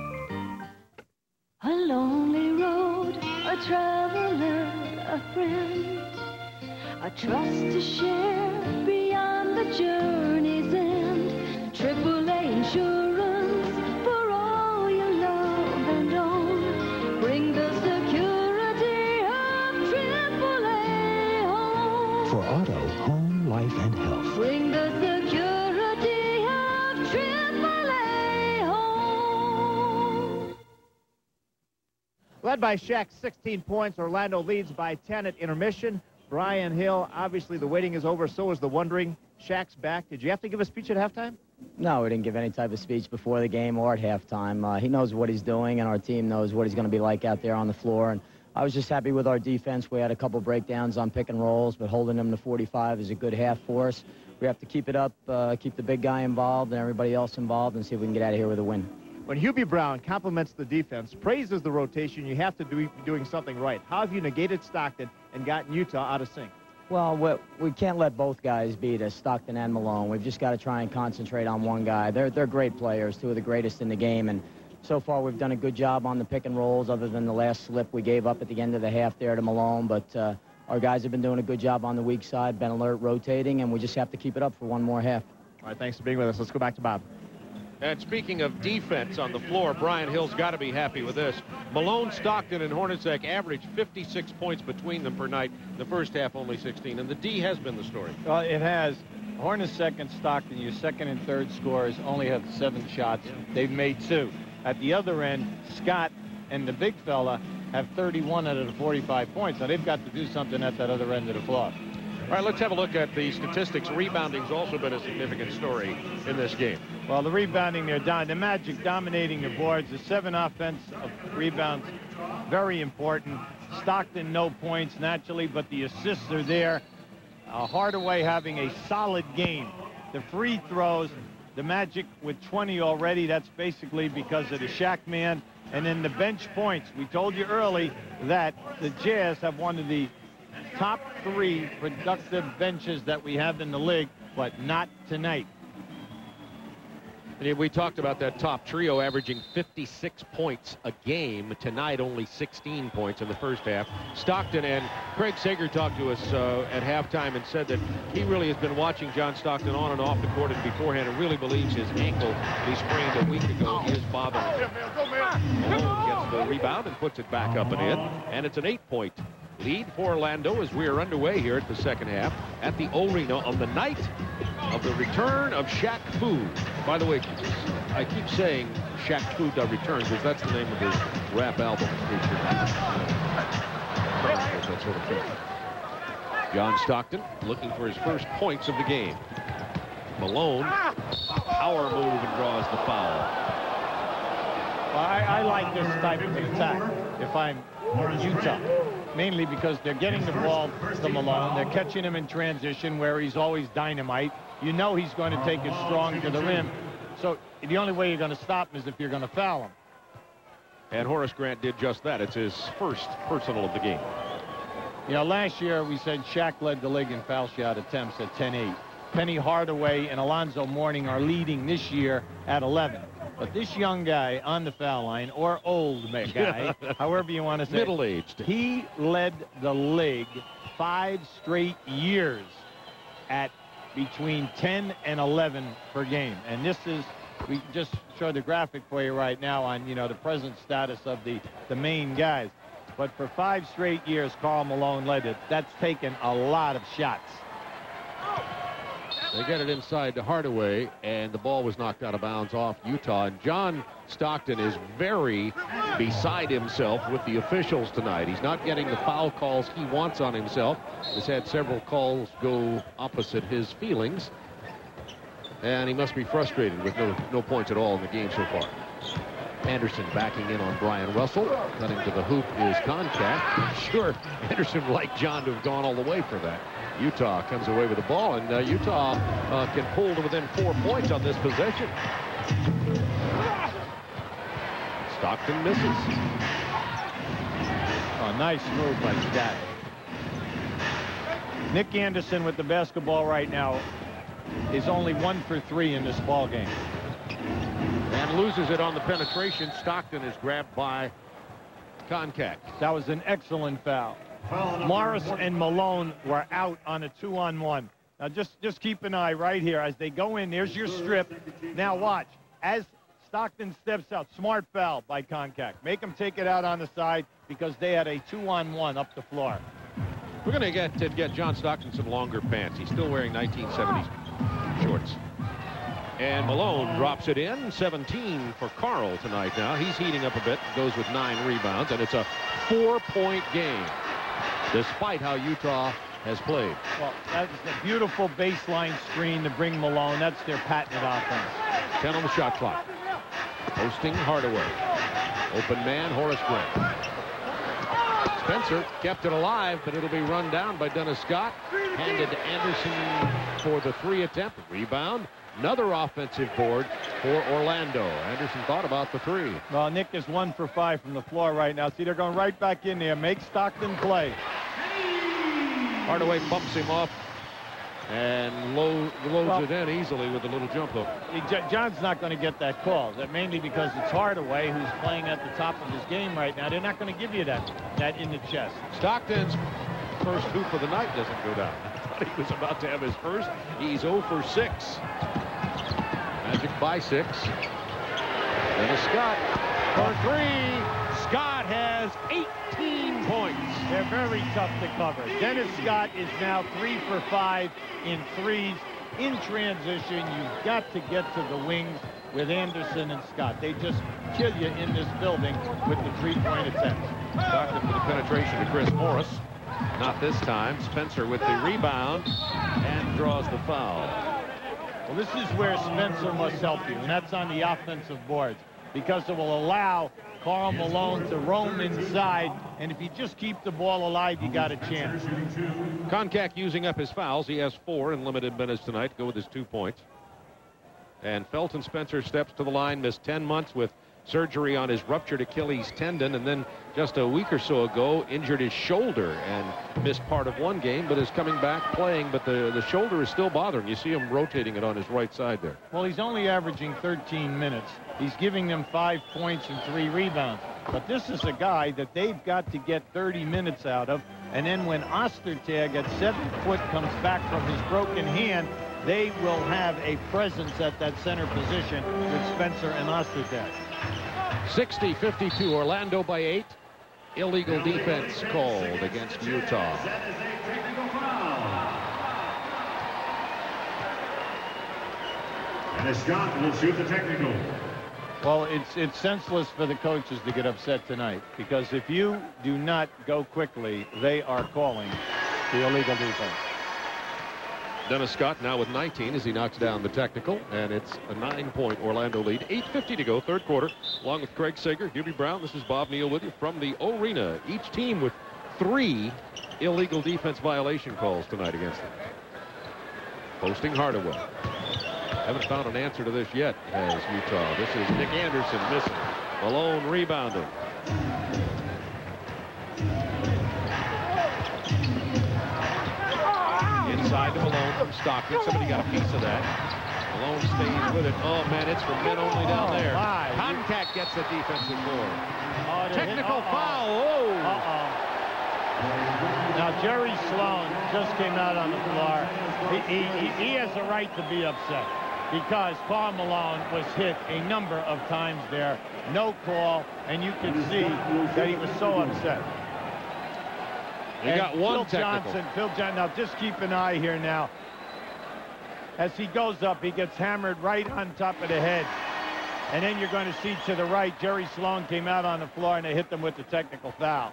A lonely road, a traveler, a friend, a trust to share beyond the journey's end. triple A insurance for all you love and own. Bring the security of triple A home. For auto, home, life, and health. Bring the security of triple A home. Led by Shaq, sixteen points. Orlando leads by ten at intermission. Brian Hill, obviously the waiting is over, so is the wondering. Shaq's back. Did you have to give a speech at halftime? No, we didn't give any type of speech before the game or at halftime. Uh, he knows what he's doing, and our team knows what he's going to be like out there on the floor. And I was just happy with our defense. We had a couple breakdowns on pick and rolls, but holding them to forty-five is a good half for us. We have to keep it up, uh, keep the big guy involved and everybody else involved, and see if we can get out of here with a win. When Hubie Brown compliments the defense, praises the rotation, you have to be doing something right. How have you negated Stockton and gotten Utah out of sync? Well, we, we can't let both guys beat us, Stockton and Malone. We've just got to try and concentrate on one guy. They're, they're great players, two of the greatest in the game, and so far we've done a good job on the pick and rolls other than the last slip we gave up at the end of the half there to Malone, but uh, our guys have been doing a good job on the weak side, been alert, rotating, and we just have to keep it up for one more half. All right, thanks for being with us. Let's go back to Bob. And speaking of defense on the floor, Brian Hill's got to be happy with this. Malone, Stockton, and Hornacek averaged fifty-six points between them per night. The first half only sixteen, and the D has been the story. Well, it has. Hornacek and Stockton, your second and third scorers, only have seven shots. They've made two. At the other end, Scott and the big fella have thirty-one out of the forty-five points. Now, they've got to do something at that other end of the floor. All right, let's have a look at the statistics. Rebounding's also been a significant story in this game. Well, the rebounding, they're down. The Magic dominating the boards. The seven offensive rebounds, very important. Stockton, no points naturally, but the assists are there. Uh, Hardaway having a solid game. The free throws, the Magic with twenty already. That's basically because of the Shaq man. And then the bench points. We told you early that the Jazz have one of the top three productive benches that we have in the league, but not tonight. And we talked about that top trio averaging fifty-six points a game. Tonight, only sixteen points in the first half. Stockton and Craig Sager talked to us uh, at halftime and said that he really has been watching John Stockton on and off the court and beforehand and really believes his ankle he sprained a week ago is bothering him. Malone gets the rebound and puts it back up and in, and it's an eight-point lead for Orlando as we are underway here at the second half at the O-Rena on the night of the return of Shaq Fu. By the way, I keep saying Shaq Fu da return because that's the name of his rap album. That sort of thing. John Stockton looking for his first points of the game. Malone, power move and draws the foul. Well, I, I like this type of attack if I'm Utah, mainly because they're getting the ball to Malone. They're catching him in transition where he's always dynamite. You know he's going to take it strong to the rim. So the only way you're going to stop him is if you're going to foul him. And Horace Grant did just that. It's his first personal of the game. You know, last year we said Shaq led the league in foul shot attempts at ten eight. Penny Hardaway and Alonzo Mourning are leading this year at eleven. But this young guy on the foul line, or old guy, however you want to say it, middle-aged, he led the league five straight years at between ten and eleven per game. And this is, we just showed the graphic for you right now on, you know, the present status of the, the main guys. But for five straight years, Karl Malone led it. That's taken a lot of shots. They get it inside to Hardaway, and the ball was knocked out of bounds off Utah. And John Stockton is very beside himself with the officials tonight. He's not getting the foul calls he wants on himself. He's had several calls go opposite his feelings. And he must be frustrated with no, no points at all in the game so far. Anderson backing in on Brian Russell. Cutting to the hoop is contact. Sure, Anderson would like John to have gone all the way for that. Utah comes away with the ball, and uh, Utah uh, can pull to within four points on this possession. Stockton misses. Oh, nice move by Scott. Nick Anderson with the basketball right now is only one for three in this ball game. And loses it on the penetration. Stockton is grabbed by Koncak. That was an excellent foul. Morris and Malone were out on a two-on-one. Now just just keep an eye right here as they go in. There's your strip. Now watch as Stockton steps out. Smart foul by Koncak. Make him take it out on the side because they had a two-on-one up the floor. We're going to get to get John Stockton some longer pants. He's still wearing nineteen seventies shorts. And Malone drops it in. seventeen for Karl tonight now. He's heating up a bit. Goes with nine rebounds, and it's a four-point game, despite how Utah has played. Well, that's a beautiful baseline screen to bring Malone. That's their patented offense. ten on the shot clock. Posting Hardaway. Open man, Horace Grant. Spencer kept it alive, but it'll be run down by Dennis Scott. Handed to Anderson for the three attempt. Rebound. Another offensive board for Orlando. Anderson thought about the three. Well, Nick is one for five from the floor right now. See, they're going right back in there. Make Stockton play. Hardaway bumps him off and low, loads well, it in easily with a little jump hook. John's not going to get that call. That mainly because it's Hardaway who's playing at the top of his game right now. They're not going to give you that, that in the chest. Stockton's first hoop of the night doesn't go down. I thought he was about to have his first. He's zero for six. Magic by six. Dennis Scott for three. Scott has eighteen points. They're very tough to cover. Dennis Scott is now three for five in threes. In transition, you've got to get to the wings with Anderson and Scott. They just kill you in this building with the three-point attempts. Stockton for the penetration to Chris Morris. Not this time. Spencer with the rebound and draws the foul. Well, this is where Spencer must help you, and that's on the offensive boards, because it will allow Karl Malone to roam inside, and if you just keep the ball alive, you got a chance. Koncak using up his fouls. He has four in limited minutes tonight to go with his two points. And Felton Spencer steps to the line, missed ten months with surgery on his ruptured Achilles tendon, and then just a week or so ago injured his shoulder and missed part of one game, but is coming back playing, but the the shoulder is still bothering. You see him rotating it on his right side there. Well, he's only averaging thirteen minutes. He's giving them five points and three rebounds, but this is a guy that they've got to get thirty minutes out of, and then when Ostertag at seven foot comes back from his broken hand, they will have a presence at that center position with Spencer and Ostertag. sixty fifty-two, Orlando by eight. Illegal defense called against Utah. And Scott will shoot the technical. Well, it's it's senseless for the coaches to get upset tonight, because if you do not go quickly, they are calling the illegal defense. Dennis Scott now with nineteen as he knocks down the technical, and it's a nine-point Orlando lead. eight fifty to go, third quarter. Along with Craig Sager, Hubie Brown, this is Bob Neal with you from the arena. Each team with three illegal defense violation calls tonight against them. Posting Hardaway. Haven't found an answer to this yet, has Utah. This is Nick Anderson missing. Malone rebounding. Inside to Malone from Stockton. Somebody got a piece of that. Malone stays with it. Oh, man, it's for men only down there. Contact gets the defensive board. Oh, Technical uh-oh. foul. Oh. Uh-oh. Now, Jerry Sloan just came out on the floor. He, he, he has a right to be upset because Karl Malone was hit a number of times there. No call, and you can see that he was so upset. They and got one Phil technical. Johnson, Phil Johnson, now just keep an eye here now. As he goes up, he gets hammered right on top of the head. And then you're going to see to the right, Jerry Sloan came out on the floor and they hit them with the technical foul.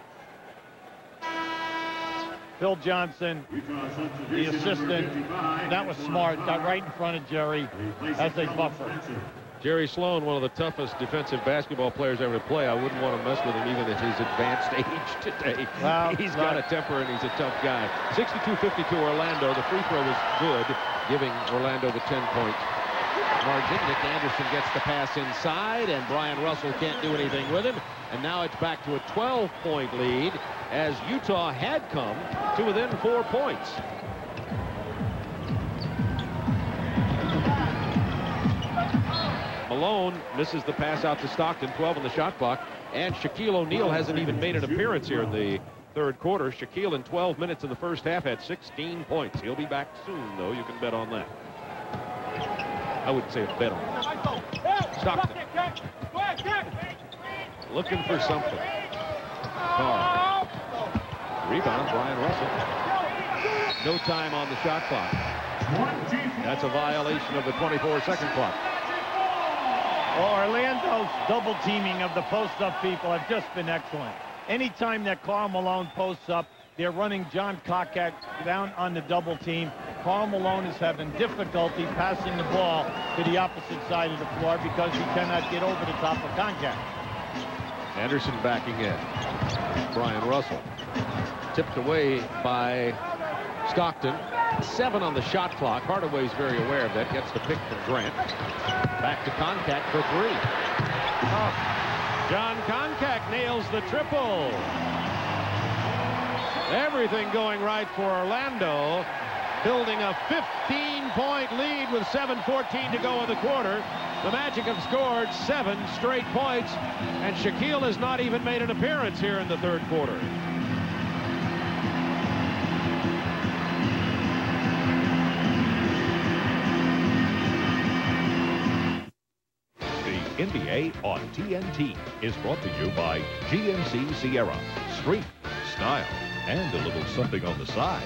Phil Johnson, the assistant, that was smart, got right in front of Jerry as a buffer. Jerry Sloan, one of the toughest defensive basketball players ever to play. I wouldn't want to mess with him even at his advanced age today. Well, he's got a temper and he's a tough guy. sixty-two fifty-two Orlando. The free throw was good, giving Orlando the ten point margin. Nick Anderson gets the pass inside, and Brian Russell can't do anything with him. And now it's back to a twelve point lead as Utah had come to within four points. Malone misses the pass out to Stockton, twelve on the shot clock, and Shaquille O'Neal hasn't even made an appearance here in the third quarter. Shaquille in twelve minutes in the first half had sixteen points. He'll be back soon, though. You can bet on that. I wouldn't say a bet on that. Stockton. Looking for something. Carr. Rebound, Brian Russell. No time on the shot clock. That's a violation of the twenty-four second clock. Orlando's double teaming of the post-up people have just been excellent. Anytime that Karl Malone posts up, they're running John Kokak down on the double team. Karl Malone is having difficulty passing the ball to the opposite side of the floor because he cannot get over the top of Kokak. Anderson backing in. Brian Russell. Tipped away by Stockton. Seven on the shot clock. Hardaway's very aware of that. Gets the pick from Grant. Back to Contact for three. Oh. John Contact nails the triple. Everything going right for Orlando. Building a fifteen point lead with seven fourteen to go in the quarter. The Magic have scored seven straight points, and Shaquille has not even made an appearance here in the third quarter. The N B A on T N T is brought to you by G M C Sierra. Strength, style, and a little something on the side.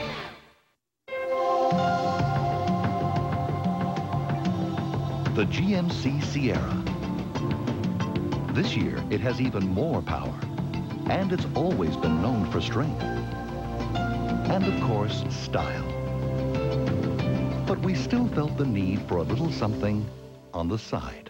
The G M C Sierra. This year, it has even more power, and it's always been known for strength. And of course, style. But we still felt the need for a little something on the side.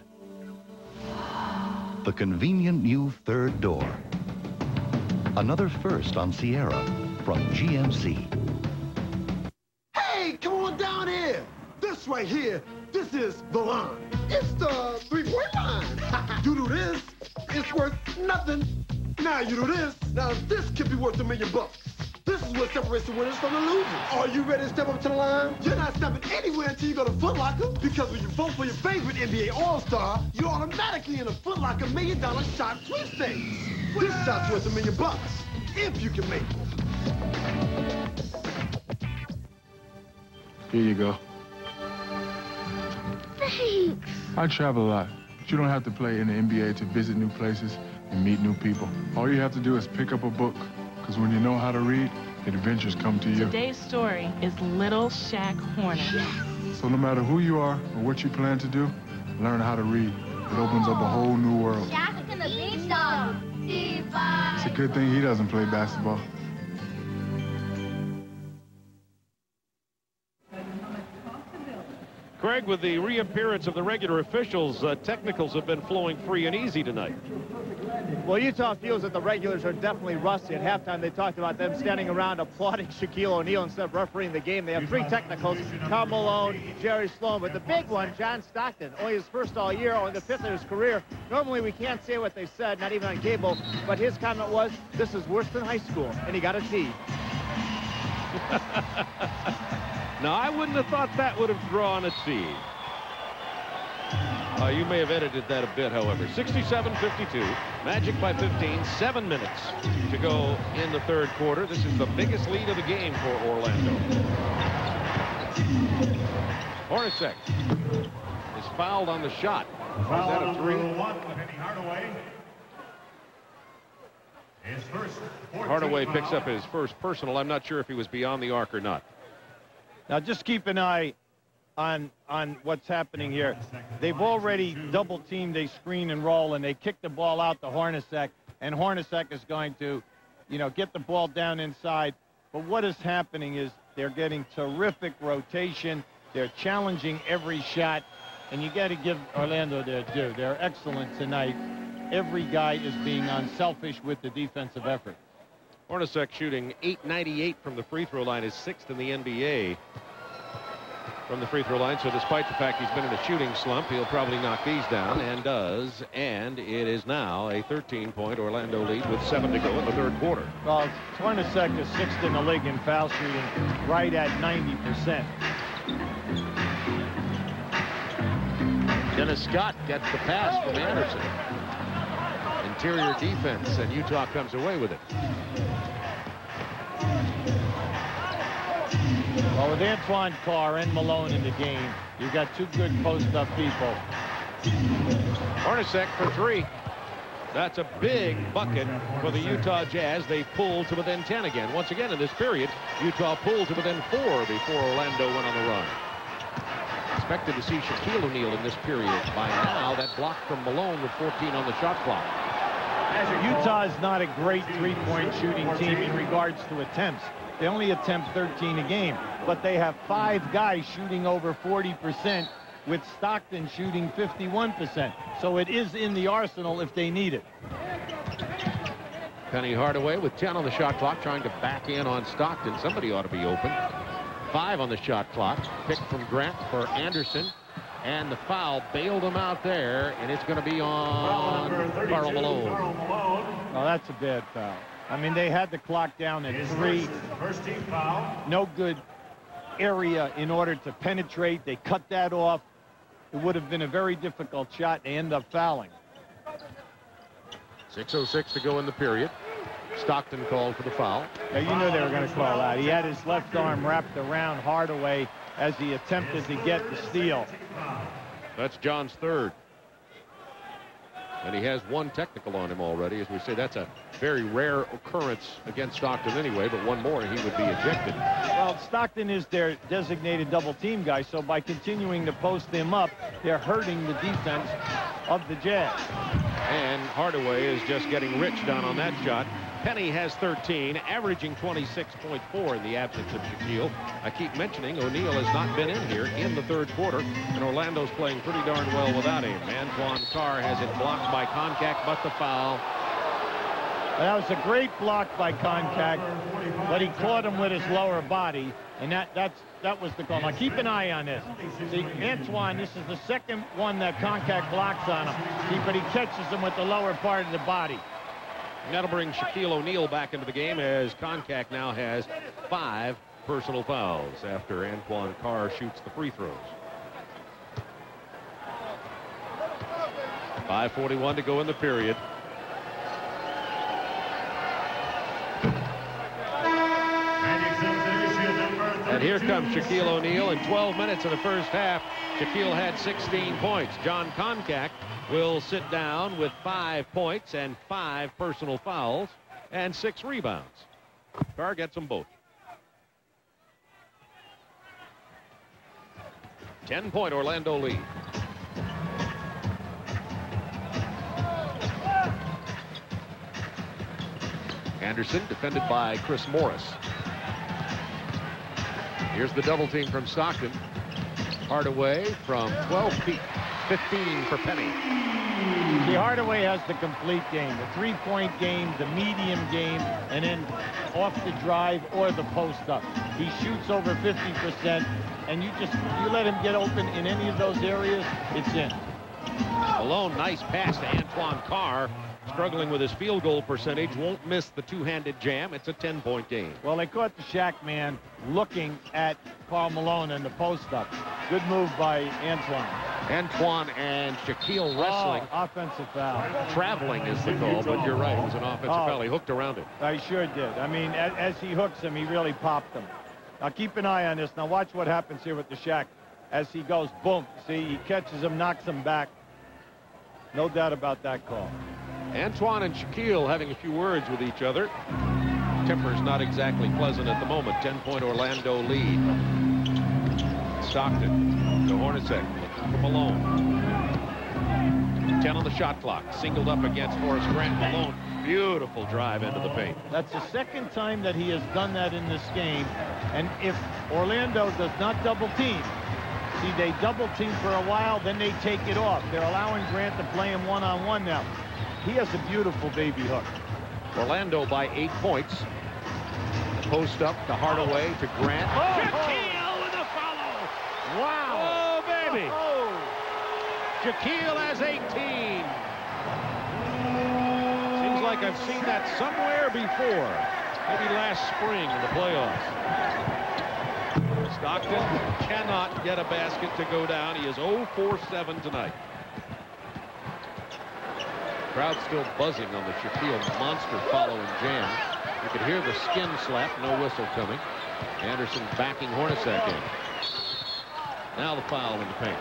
The convenient new third door. Another first on Sierra from G M C. Hey, come on down here. This right here, this is the line. It's the three-point line. You do this, it's worth nothing. Now you do this, now this could be worth a million bucks. This is what separates the winners from the losers. Are you ready to step up to the line? You're not stepping anywhere until you go to Foot Locker, because when you vote for your favorite N B A All-Star, you're automatically in a Foot Locker million dollar shot sweepstakes. This shot's worth a million bucks, if you can make it. Here you go. Thanks. I travel a lot, but you don't have to play in the N B A to visit new places and meet new people. All you have to do is pick up a book, because when you know how to read, adventures come to you. Today's story is Little Shaq Horner. So no matter who you are or what you plan to do, learn how to read. It opens up a whole new world. Shaq and the Beanstalk. It's a good thing he doesn't play basketball. Craig, with the reappearance of the regular officials, uh, technicals have been flowing free and easy tonight. Well, Utah feels that the regulars are definitely rusty. At halftime, they talked about them standing around applauding Shaquille O'Neal instead of refereeing the game. They have three technicals, Karl Malone, Jerry Sloan, but the big one, John Stockton, only his first all year, only the fifth of his career. Normally, we can't say what they said, not even on cable, but his comment was, this is worse than high school, and he got a T. Now, I wouldn't have thought that would have drawn a T. Uh, you may have edited that a bit, however. sixty-seven fifty-two. Magic by fifteen. Seven minutes to go in the third quarter. This is the biggest lead of the game for Orlando. Hornacek is fouled on the shot. Is that a three? Hardaway picks up his first personal. I'm not sure if he was beyond the arc or not. Now, just keep an eye on on what's happening here. They've already double-teamed a screen and roll, and they kick the ball out to Hornacek, and Hornacek is going to, you know, get the ball down inside. But what is happening is they're getting terrific rotation. They're challenging every shot, and you got to give Orlando their due. They're excellent tonight. Every guy is being unselfish with the defensive effort. Hornacek shooting eight ninety-eight from the free throw line, is sixth in the N B A from the free throw line. So despite the fact he's been in a shooting slump, he'll probably knock these down, and does. And it is now a thirteen point Orlando lead with seven to go in the third quarter. Well, Hornacek is sixth in the league in foul shooting, right at ninety percent. Dennis Scott gets the pass from Anderson. Interior defense, and Utah comes away with it. Well, with Antoine Carr and Malone in the game, you've got two good post-up people. Hornacek for three. That's a big bucket for the Utah Jazz. They pulled to within ten again. Once again in this period, Utah pulled to within four before Orlando went on the run. Expected to see Shaquille O'Neal in this period. By now, that block from Malone with fourteen on the shot clock. Utah is not a great three-point shooting team in regards to attempts. They only attempt thirteen a game, but they have five guys shooting over forty percent, with Stockton shooting fifty-one percent. So it is in the arsenal if they need it. Penny Hardaway with ten on the shot clock, trying to back in on Stockton. Somebody ought to be open. Five on the shot clock. Pick from Grant for Anderson. And the foul bailed him out there, and it's going to be on Karl Malone. Well, that's a bad foul. I mean, they had the clock down at three. First team foul. No good area in order to penetrate. They cut that off. It would have been a very difficult shot. They end up fouling. six oh six to go in the period. Stockton called for the foul. Yeah, you knew they were going to call that. He had his left arm wrapped around Hardaway as he attempted to get the steal. That's John's third. And he has one technical on him already. As we say, that's a very rare occurrence against Stockton anyway, but one more and he would be ejected. Well, Stockton is their designated double team guy, so by continuing to post him up, they're hurting the defense of the Jazz. And Hardaway is just getting rich down on that shot. Penny has thirteen, averaging twenty-six point four in the absence of Shaquille. I keep mentioning O'Neal has not been in here in the third quarter, and Orlando's playing pretty darn well without him. Antoine Carr has it blocked by Koncak, but the foul. That was a great block by Koncak, but he caught him with his lower body, and that that's that was the call. Now keep an eye on this. See, Antoine, this is the second one that Koncak blocks on him. See, but he catches him with the lower part of the body. And that'll bring Shaquille O'Neal back into the game, as Koncak now has five personal fouls after Antoine Carr shoots the free throws. five forty-one to go in the period. And here comes Shaquille O'Neal. In twelve minutes of the first half, Shaquille had sixteen points. John Koncak will sit down with five points and five personal fouls and six rebounds. Carr gets them both. ten point Orlando lead. Anderson defended by Chris Morris. Here's the double team from Stockton. Hardaway from twelve feet, fifteen for Penny. See, Hardaway has the complete game, the three-point game, the medium game, and then off the drive or the post-up. He shoots over fifty percent, and you just you let him get open in any of those areas, it's in. Malone, nice pass to Antoine Carr. Struggling with his field goal percentage, won't miss the two-handed jam. It's a ten-point game. Well, they caught the Shaq man looking at Karl Malone in the post-up. Good move by Antoine. Antoine and Shaquille wrestling. Oh, offensive foul. Traveling is the call, but you're right. It was an offensive oh, foul. He hooked around it. I sure did. I mean, as, as he hooks him, he really popped him. Now, keep an eye on this. Now, watch what happens here with the Shaq. As he goes, boom. See, he catches him, knocks him back. No doubt about that call. Antoine and Shaquille having a few words with each other. Temper's not exactly pleasant at the moment. ten-point Orlando lead. Stockton to Hornacek, looking for Malone. ten on the shot clock. Singled up against Horace Grant. Malone, beautiful drive into the paint. That's the second time that he has done that in this game. And if Orlando does not double team, see, they double team for a while, then they take it off. They're allowing Grant to play him one-on-one now. He has a beautiful baby hook. Orlando by eight points. Post up to Hardaway to Grant. Oh, Shaquille with a follow. Wow. Oh, baby. Oh. Shaquille has eighteen. Seems like I've seen that somewhere before. Maybe last spring in the playoffs. Stockton cannot get a basket to go down. He is zero for seven tonight. Crowd still buzzing on the Shaquille monster following jam. You could hear the skin slap, no whistle coming. Anderson backing Hornacek in. Now the foul in the paint.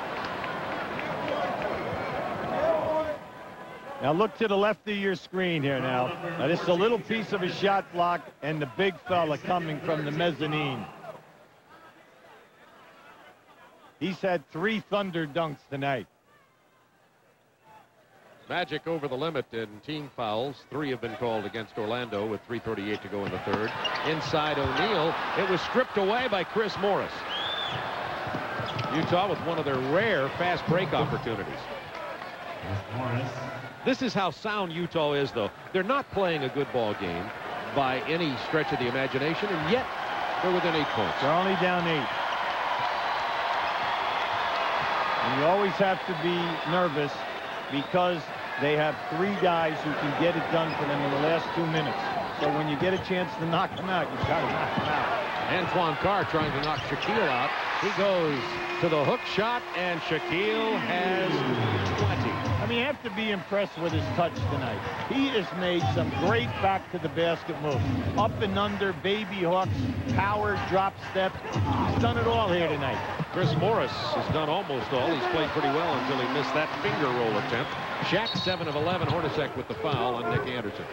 Now look to the left of your screen here now. Now this is a little piece of a shot block and the big fella coming from the mezzanine. He's had three Thunder dunks tonight. Magic over the limit in team fouls. Three have been called against Orlando with three thirty-eight to go in the third. Inside O'Neal. It was stripped away by Chris Morris. Utah with one of their rare fast break opportunities. This is how sound Utah is, though. They're not playing a good ball game by any stretch of the imagination, and yet they're within eight points. They're only down eight. And you always have to be nervous because they have three guys who can get it done for them in the last two minutes. So when you get a chance to knock them out, you've got to knock them out. Antoine Carr trying to knock Shaquille out. He goes to the hook shot, and Shaquille has twenty. I mean, you have to be impressed with his touch tonight. He has made some great back-to-the-basket moves. Up and under, baby hooks, power, drop step. He's done it all here tonight. Chris Morris has done almost all. He's played pretty well until he missed that finger roll attempt. Shaq seven of eleven. Hornacek with the foul on Nick Anderson.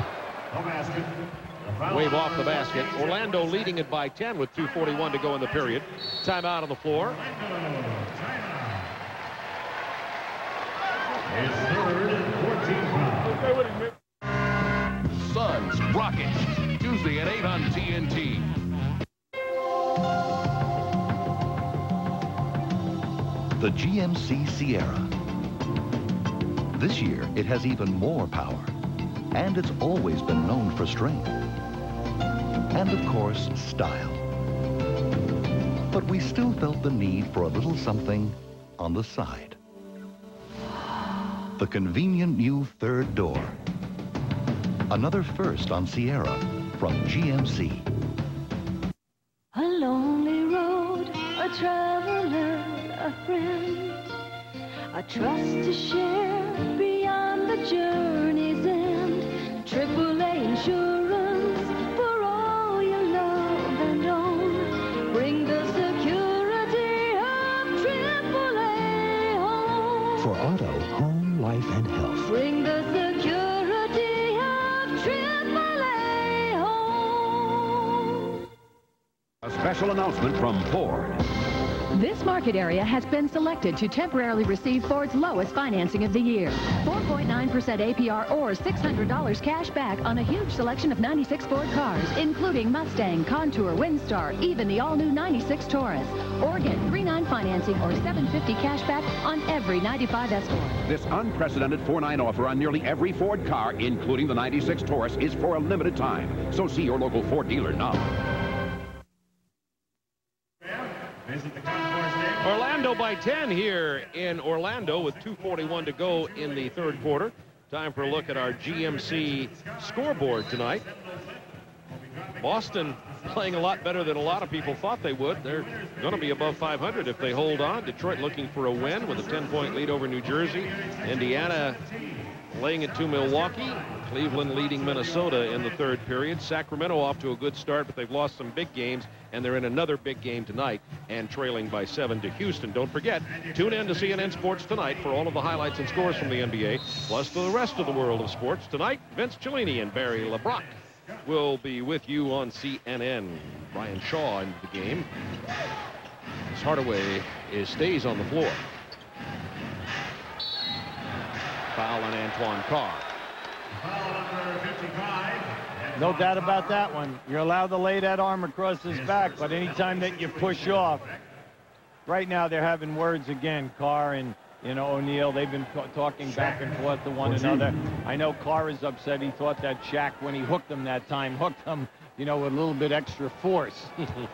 Wave off the basket. Orlando leading it by ten with two forty-one to go in the period. Timeout on the floor. Suns, Rockets, Tuesday at eight on T N T. The G M C Sierra. This year, it has even more power. And it's always been known for strength. And of course, style. But we still felt the need for a little something on the side. The convenient new third door. Another first on Sierra from G M C. A lonely road, a traveler, a friend, a trust to share beyond the journey's end. triple A insurance for all you love and own. Bring the security of triple A home. For auto, home, life, and health. Bring the security of triple A home. A special announcement from Ford. This market area has been selected to temporarily receive Ford's lowest financing of the year. four point nine percent A P R or six hundred dollars cash back on a huge selection of ninety-six Ford cars, including Mustang, Contour, Windstar, even the all-new ninety-six Taurus. Or get three nine financing or seven fifty cash back on every ninety-five Escort. This unprecedented four nine offer on nearly every Ford car, including the ninety-six Taurus, is for a limited time. So see your local Ford dealer now. Orlando by ten here in Orlando with two forty-one to go in the third quarter. Time for a look at our G M C scoreboard tonight. Boston playing a lot better than a lot of people thought they would. They're going to be above five hundred if they hold on. Detroit looking for a win with a ten point lead over New Jersey. Indiana laying it to Milwaukee. Cleveland leading Minnesota in the third period. Sacramento off to a good start, but they've lost some big games, and they're in another big game tonight and trailing by seven to Houston. Don't forget, tune in to C N N Sports tonight for all of the highlights and scores from the N B A, plus for the rest of the world of sports. Tonight, Vince Cellini and Barry LeBrock will be with you on C N N. Brian Shaw into the game as Hardaway is, stays on the floor. Foul on Antoine Carr. No doubt about that one. You're allowed to lay that arm across his back, but anytime that you push off, right now they're having words again. Carr and, you know, O'Neal, they've been talking back and forth to one another. I know Carr is upset. He thought that Shaq, when he hooked him that time, hooked him, you know, with a little bit extra force.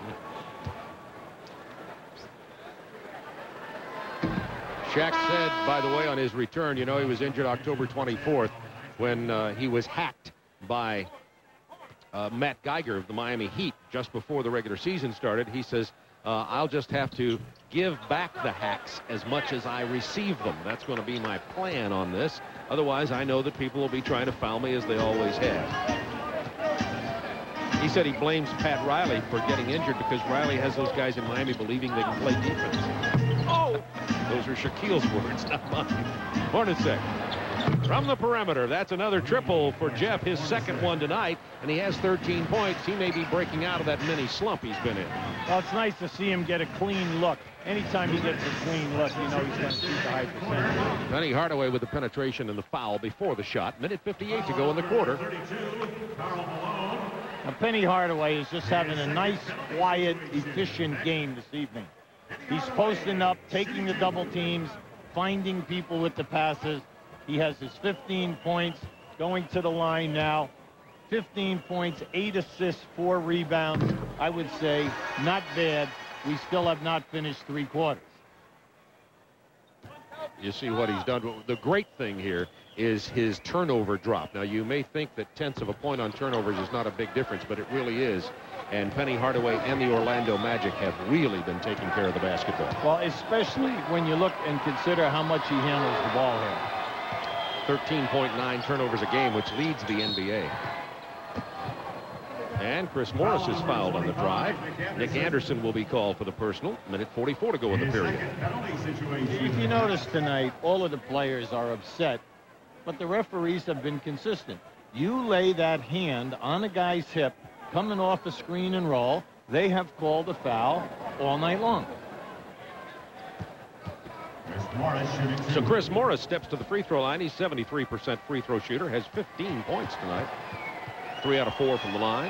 Shaq said, by the way, on his return, you know, he was injured October twenty-fourth when uh, he was hacked by uh, Matt Geiger of the Miami Heat just before the regular season started. He says, uh, I'll just have to give back the hacks as much as I receive them. That's going to be my plan on this. Otherwise, I know that people will be trying to foul me as they always have. He said he blames Pat Riley for getting injured because Riley has those guys in Miami believing they can play defense. Oh! Those are Shaquille's words, not mine. Hornacek from the perimeter. That's another triple for Jeff, his second one tonight, and he has thirteen points. He may be breaking out of that mini slump he's been in. Well, it's nice to see him get a clean look. Anytime he gets a clean look, you know he's going to shoot the high percentage. Penny Hardaway with the penetration and the foul before the shot. Minute fifty-eight to go in the quarter. Now, Penny Hardaway is just having a nice, quiet, efficient game this evening. He's posting up, taking the double teams, finding people with the passes. He has his fifteen points, going to the line now. fifteen points, eight assists, four rebounds. I would say not bad. We still have not finished three quarters. You see what he's done. The great thing here is his turnover drop. Now, you may think that tenths of a point on turnovers is not a big difference, but it really is. And Penny Hardaway and the Orlando Magic have really been taking care of the basketball. Well, especially when you look and consider how much he handles the ball here. thirteen point nine turnovers a game, which leads the N B A. And Chris Morris is fouled on the drive. Nick Anderson will be called for the personal. Minute forty-four to go in the period. If you notice tonight, all of the players are upset, but the referees have been consistent. You lay that hand on a guy's hip, coming off a screen and roll, they have called a foul all night long. So Chris Morris steps to the free throw line. He's seventy-three percent free throw shooter, has fifteen points tonight. Three out of four from the line.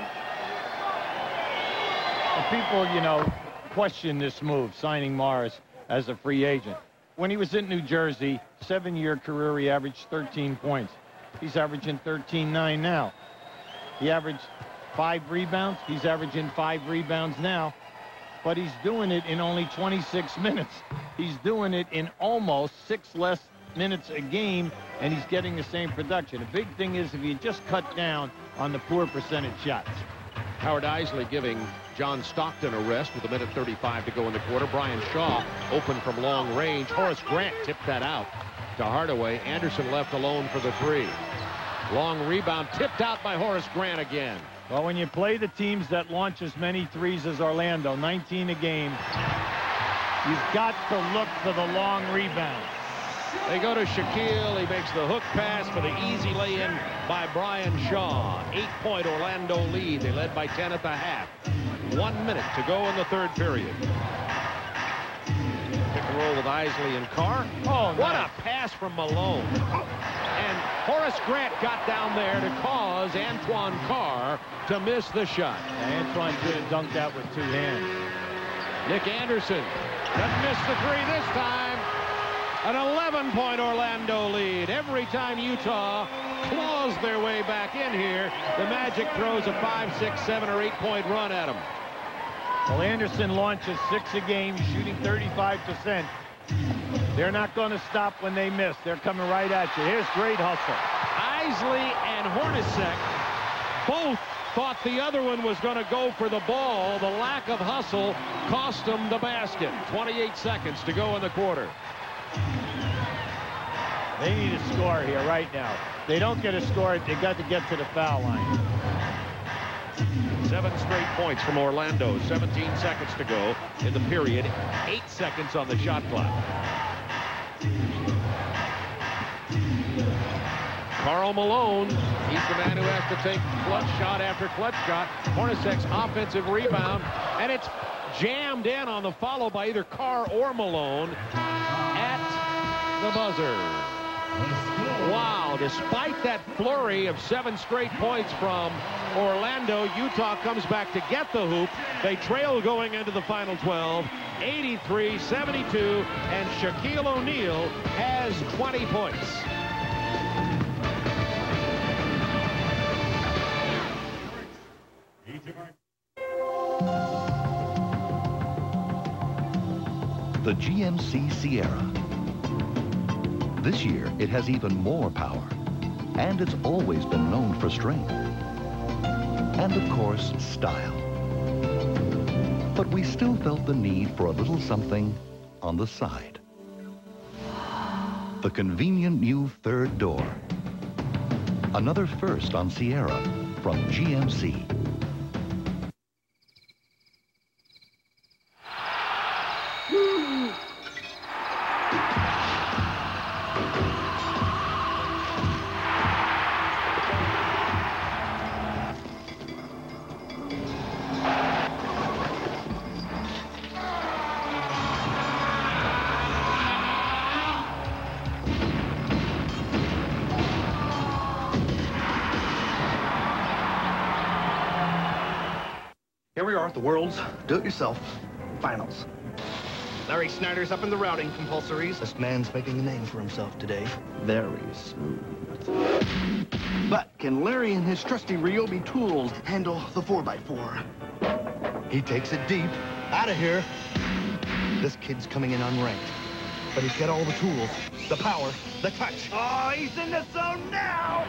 People, you know, question this move, signing Morris as a free agent. When he was in New Jersey, seven-year career, he averaged thirteen points. He's averaging thirteen nine now. He averaged five rebounds. He's averaging five rebounds now. But he's doing it in only twenty-six minutes. He's doing it in almost six less minutes a game, and he's getting the same production. The big thing is if you just cut down on the poor percentage shots. Howard Isley giving John Stockton a rest with a minute thirty-five to go in the quarter. Brian Shaw open from long range. Horace Grant tipped that out to Hardaway. Anderson left alone for the three. Long rebound tipped out by Horace Grant again. Well, when you play the teams that launch as many threes as Orlando, nineteen a game, you've got to look for the long rebound. They go to Shaquille. He makes the hook pass for the easy lay-in by Brian Shaw. Eight-point Orlando lead. They led by ten at the half. One minute to go in the third period. Isley and Carr. Oh, what nice. a pass from Malone. And Horace Grant got down there to cause Antoine Carr to miss the shot. Yeah, Antoine could have dunked that with two hands. Nick Anderson doesn't miss the three this time. An eleven point Orlando lead. Every time Utah claws their way back in here, the Magic throws a five, six, seven, or eight point run at them. Well, Anderson launches six a game, shooting thirty-five percent. They're not going to stop when they miss. They're coming right at you. Here's great hustle. Isley and Hornacek both thought the other one was going to go for the ball. The lack of hustle cost them the basket. twenty-eight seconds to go in the quarter. They need a score here right now. If they don't get a score, they got to get to the foul line. Seven straight points from Orlando. seventeen seconds to go in the period. Eight seconds on the shot clock. Karl Malone, he's the man who has to take clutch shot after clutch shot. Hornacek's offensive rebound, and it's jammed in on the follow by either Carr or Malone at the buzzer. Wow, despite that flurry of seven straight points from Orlando, Utah comes back to get the hoop. They trail going into the final twelve, eighty-three seventy-two, and Shaquille O'Neal has twenty points. The G M C Sierra. This year, it has even more power, and it's always been known for strength. And of course, style. But we still felt the need for a little something on the side. The convenient new third door. Another first on Sierra from G M C. Here we are at the World's Do-It-Yourself Finals. Larry Snyder's up in the routing compulsories. This man's making a name for himself today. Very smooth. But can Larry and his trusty Ryobi tools handle the four by four? He takes it deep. Out of here. This kid's coming in unranked. But he's got all the tools, the power, the touch. Oh, he's in the zone now!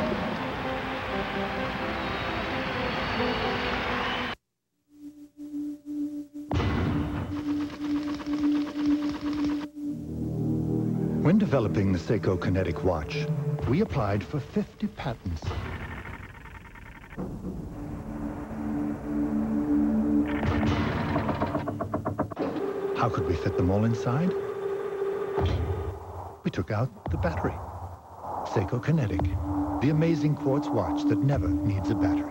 When developing the Seiko Kinetic watch, we applied for fifty patents. How could we fit them all inside? We took out the battery. Seiko Kinetic, the amazing quartz watch that never needs a battery.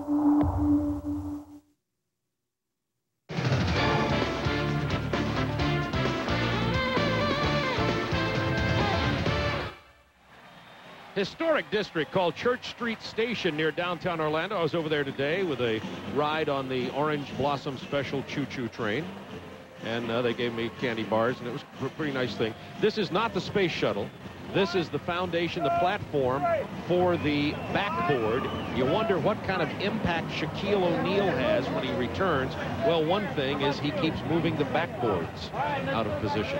Historic district called Church Street Station near downtown Orlando. I was over there today with a ride on the Orange Blossom Special choo-choo train. And uh, they gave me candy bars, and it was a pretty nice thing. This is not the space shuttle. This is the foundation, the platform for the backboard. You wonder what kind of impact Shaquille O'Neal has when he returns. Well, one thing is he keeps moving the backboards out of position.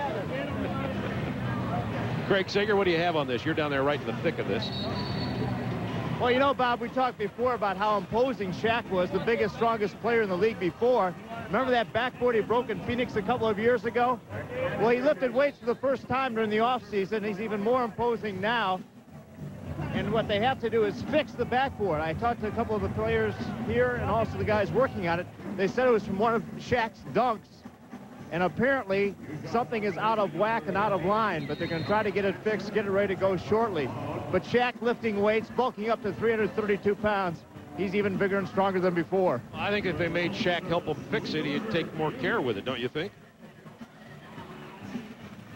Craig Sager, what do you have on this? You're down there right in the thick of this. Well, you know, Bob, we talked before about how imposing Shaq was, the biggest, strongest player in the league before. Remember that backboard he broke in Phoenix a couple of years ago? Well, he lifted weights for the first time during the offseason. He's even more imposing now. And what they have to do is fix the backboard. I talked to a couple of the players here and also the guys working on it. They said it was from one of Shaq's dunks. And apparently something is out of whack and out of line, but they're going to try to get it fixed, get it ready to go shortly. But Shaq lifting weights, bulking up to three hundred thirty-two pounds. He's even bigger and stronger than before. I think if they made Shaq help him fix it, he'd take more care with it, don't you think?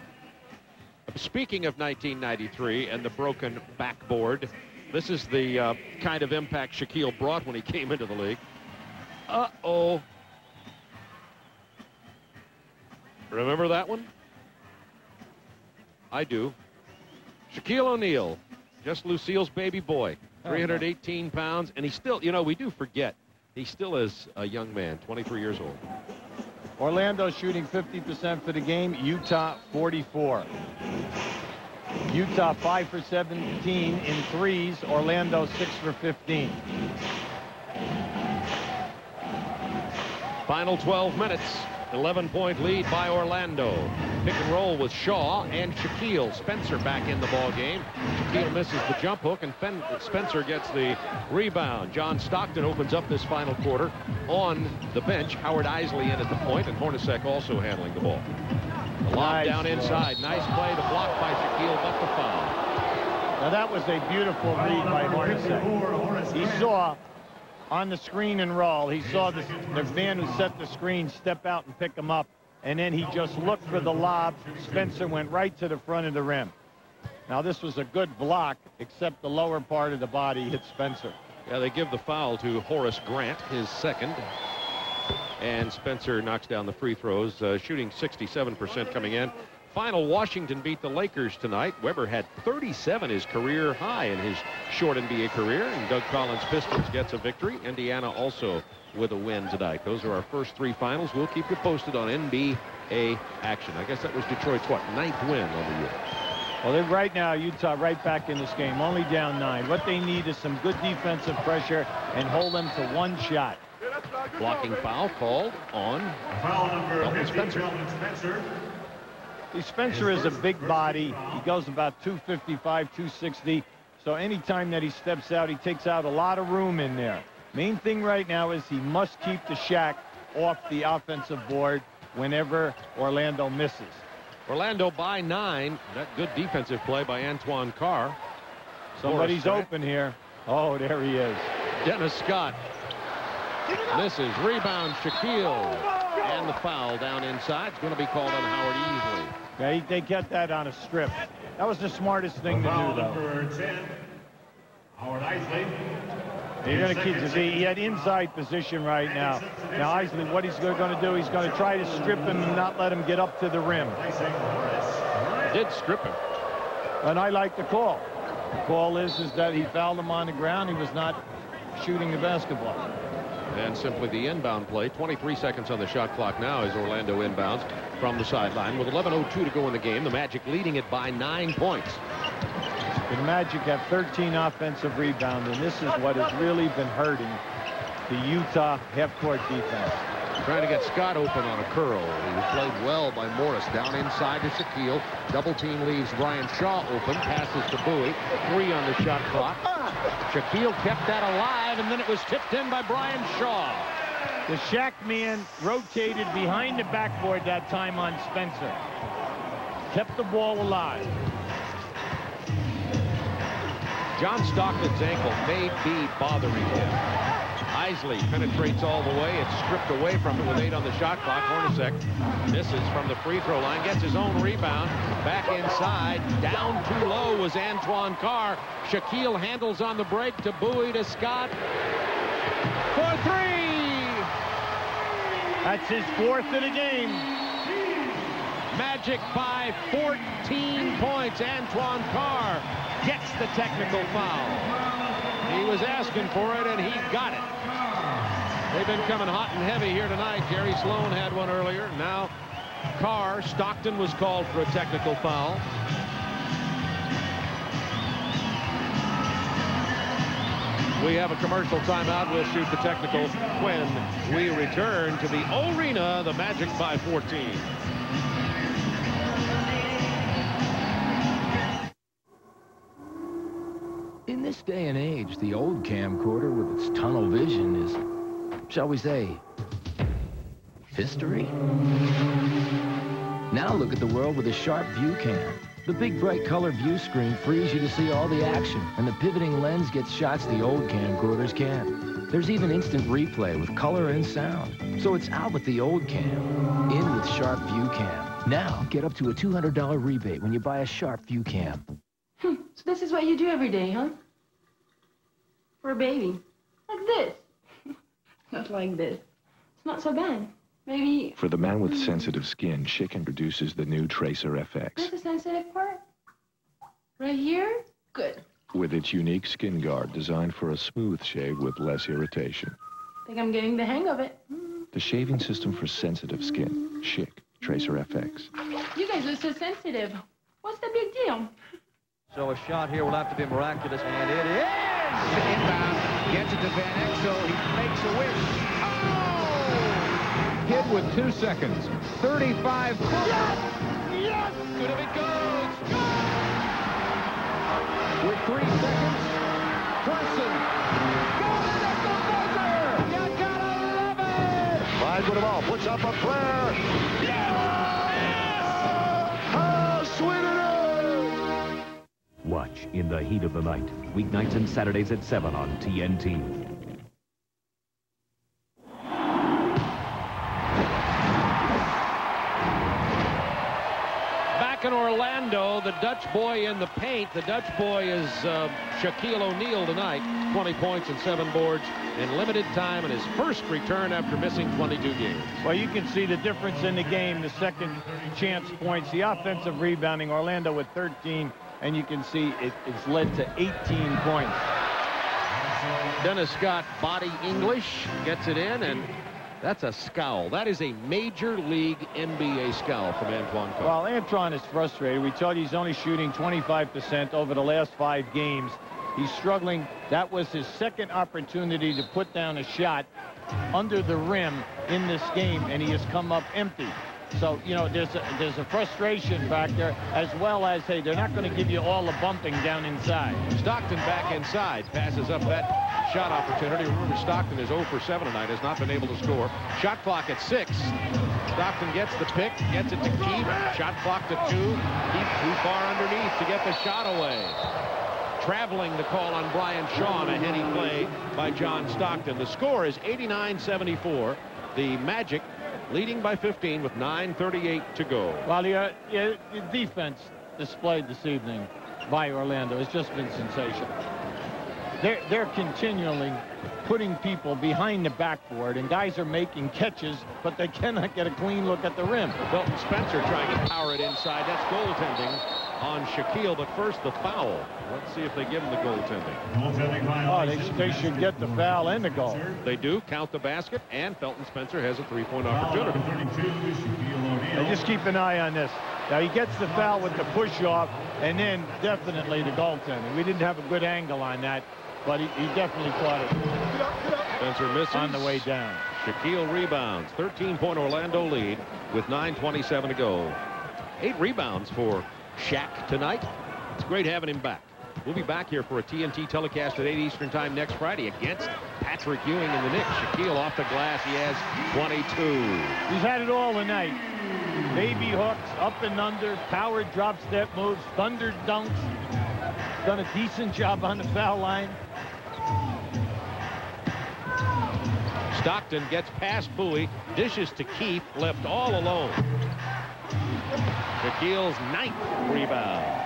Speaking of nineteen ninety-three and the broken backboard, this is the uh, kind of impact Shaquille brought when he came into the league. Uh-oh. Remember that one? I do. Shaquille O'Neal, just Lucille's baby boy, three hundred eighteen pounds, and he still, you know, we do forget, he still is a young man, twenty-three years old. Orlando shooting fifty percent for the game, Utah forty-four. Utah five for seventeen in threes, Orlando six for fifteen. Final twelve minutes, eleven point lead by Orlando. Pick and roll with Shaw and Shaquille. Spencer back in the ball game. Shaquille misses the jump hook, and Fen Spencer gets the rebound. John Stockton opens up this final quarter on the bench. Howard Isley in at the point, and Hornacek also handling the ball. The lob nice. Down inside. Nice play to block by Shaquille, but the foul. Now that was a beautiful read by Hornacek. He saw on the screen and roll, he saw the, the man who set the screen step out and pick him up, and then he just looked for the lob. Spencer went right to the front of the rim. Now this was a good block, except the lower part of the body hit Spencer. Yeah, they give the foul to Horace Grant, his second. And Spencer knocks down the free throws, uh, shooting sixty-seven percent coming in. Final, Washington beat the Lakers tonight. Weber had thirty-seven, his career high in his short N B A career. And Doug Collins' Pistons gets a victory. Indiana also with a win tonight. Those are our first three finals. We'll keep you posted on N B A action. I guess that was Detroit's, what, ninth win on the year. Well, they're right now, Utah right back in this game, only down nine. What they need is some good defensive pressure and hold them to one shot. Blocking foul called on foul number Elton Spencer. Spencer. See, Spencer is a big body. He goes about two fifty-five, two sixty. So anytime that he steps out, he takes out a lot of room in there. Main thing right now is he must keep the Shaq off the offensive board whenever Orlando misses. Orlando by nine. That good defensive play by Antoine Carr. Somebody's open here. Oh, there he is. Dennis Scott. Misses. Rebound, Shaquille. And the foul down inside. It's going to be called on Howard Easley. Yeah, they get that on a strip. That was the smartest thing to do, though. Number ten, Howard Isley. You're going to keep the he had inside position right now. Now Isley, what he's going to do, he's going to try to strip him and not let him get up to the rim. Did strip him. And I like the call. The call is, is that he fouled him on the ground. He was not shooting the basketball. And simply the inbound play. twenty-three seconds on the shot clock now as Orlando inbounds from the sideline. With eleven oh two to go in the game, the Magic leading it by nine points. The Magic have thirteen offensive rebounds, and this is what has really been hurting the Utah half-court defense. Trying to get Scott open on a curl. He played well by Morris. Down inside to Shaquille. Double team leaves Brian Shaw open. Passes to Bowie. Three on the shot clock. Shaquille kept that alive, and then it was tipped in by Brian Shaw. The Shaq man rotated behind the backboard that time on Spencer. Kept the ball alive. John Stockton's ankle may be bothering him. Isley penetrates all the way. It's stripped away from him with eight on the shot clock. Hornacek misses from the free throw line. Gets his own rebound. Back inside. Down too low was Antoine Carr. Shaquille handles on the break to Bowie to Scott. For three! That's his fourth of the game. Magic by fourteen points. Antoine Carr gets the technical foul. He was asking for it, and he got it. They've been coming hot and heavy here tonight. Gary Sloan had one earlier. Now Carr, Stockton was called for a technical foul. We have a commercial timeout. We'll shoot the technical when we return to the arena. The Magic by fourteen. In this day and age, the old camcorder with its tunnel vision is, shall we say, history. Now look at the world with a sharp view cam. The big bright color view screen frees you to see all the action, and the pivoting lens gets shots the old camcorders can't. There's even instant replay with color and sound. So it's out with the old cam, in with Sharp View Cam. Now, get up to a two hundred dollar rebate when you buy a Sharp View Cam. Hmm, so this is what you do every day, huh? For a baby. Like this. Not like this. It's not so bad. Maybe... For the man with sensitive skin, Schick introduces the new Tracer F X. That's the sensitive part? Right here? Good. With its unique skin guard designed for a smooth shave with less irritation. I think I'm getting the hang of it. The shaving system for sensitive skin. Schick Tracer F X. You guys are so sensitive. What's the big deal? So a shot here will have to be miraculous, and it is! Inbound, gets it to Van Exel, he makes a wish. Oh! Kid with two seconds, thirty-five. Yes! Yes! Good if it goes! With three seconds, Carson. Got it at the buzzer! You gotta love it! Ride with the ball, puts up a flare. Yes! How sweet it is! Watch In the Heat of the Night, weeknights and Saturdays at seven on T N T. Back in Orlando, the Dutch boy in the paint. The Dutch boy is uh, Shaquille O'Neal tonight. twenty points and seven boards in limited time in his first return after missing twenty-two games. Well, you can see the difference in the game, the second chance points, the offensive rebounding. Orlando with thirteen, and you can see it, it's led to eighteen points. Dennis Scott, body English, gets it in, and that's a scowl. That is a major league N B A scowl from Antoine Carr. Well, Antoine is frustrated. We told you he's only shooting twenty-five percent over the last five games. He's struggling. That was his second opportunity to put down a shot under the rim in this game, and he has come up empty. So, you know, there's a, there's a frustration factor, as well as, hey, they're not going to give you all the bumping down inside. Stockton back inside, passes up that shot opportunity. Remember, Stockton is zero for seven tonight, has not been able to score. Shot clock at six. Stockton gets the pick, gets it to Keith. Shot clock to two. Keith too far underneath to get the shot away. Traveling the call on Brian Shaw, a heady play by John Stockton. The score is eighty-nine seventy-four. The Magic leading by fifteen with nine thirty-eight to go. Well, the, uh, yeah, the defense displayed this evening by Orlando has just been sensational. They're, they're continually putting people behind the backboard, and guys are making catches, but they cannot get a clean look at the rim. Milton Spencer trying to power it inside. That's goaltending on Shaquille, but first the foul. Let's see if they give him the goaltending. Oh, they, they should get the foul and the goal. They do. Count the basket, and Felton Spencer has a three-point opportunity. Now just keep an eye on this. Now he gets the foul with the push-off, and then definitely the goaltending. We didn't have a good angle on that, but he, he definitely caught it. Spencer misses. On the way down. Shaquille rebounds. thirteen-point Orlando lead with nine twenty-seven to go. Eight rebounds for Shaq tonight. It's great having him back. We'll be back here for a T N T telecast at eight Eastern time next Friday against Patrick Ewing and the Knicks. Shaquille off the glass. He has twenty-two. He's had it all tonight. Baby hooks, up and under, power drop step moves, thunder dunks. Done a decent job on the foul line. Stockton gets past Bowie, dishes to Keith, left all alone. Shaquille's ninth rebound.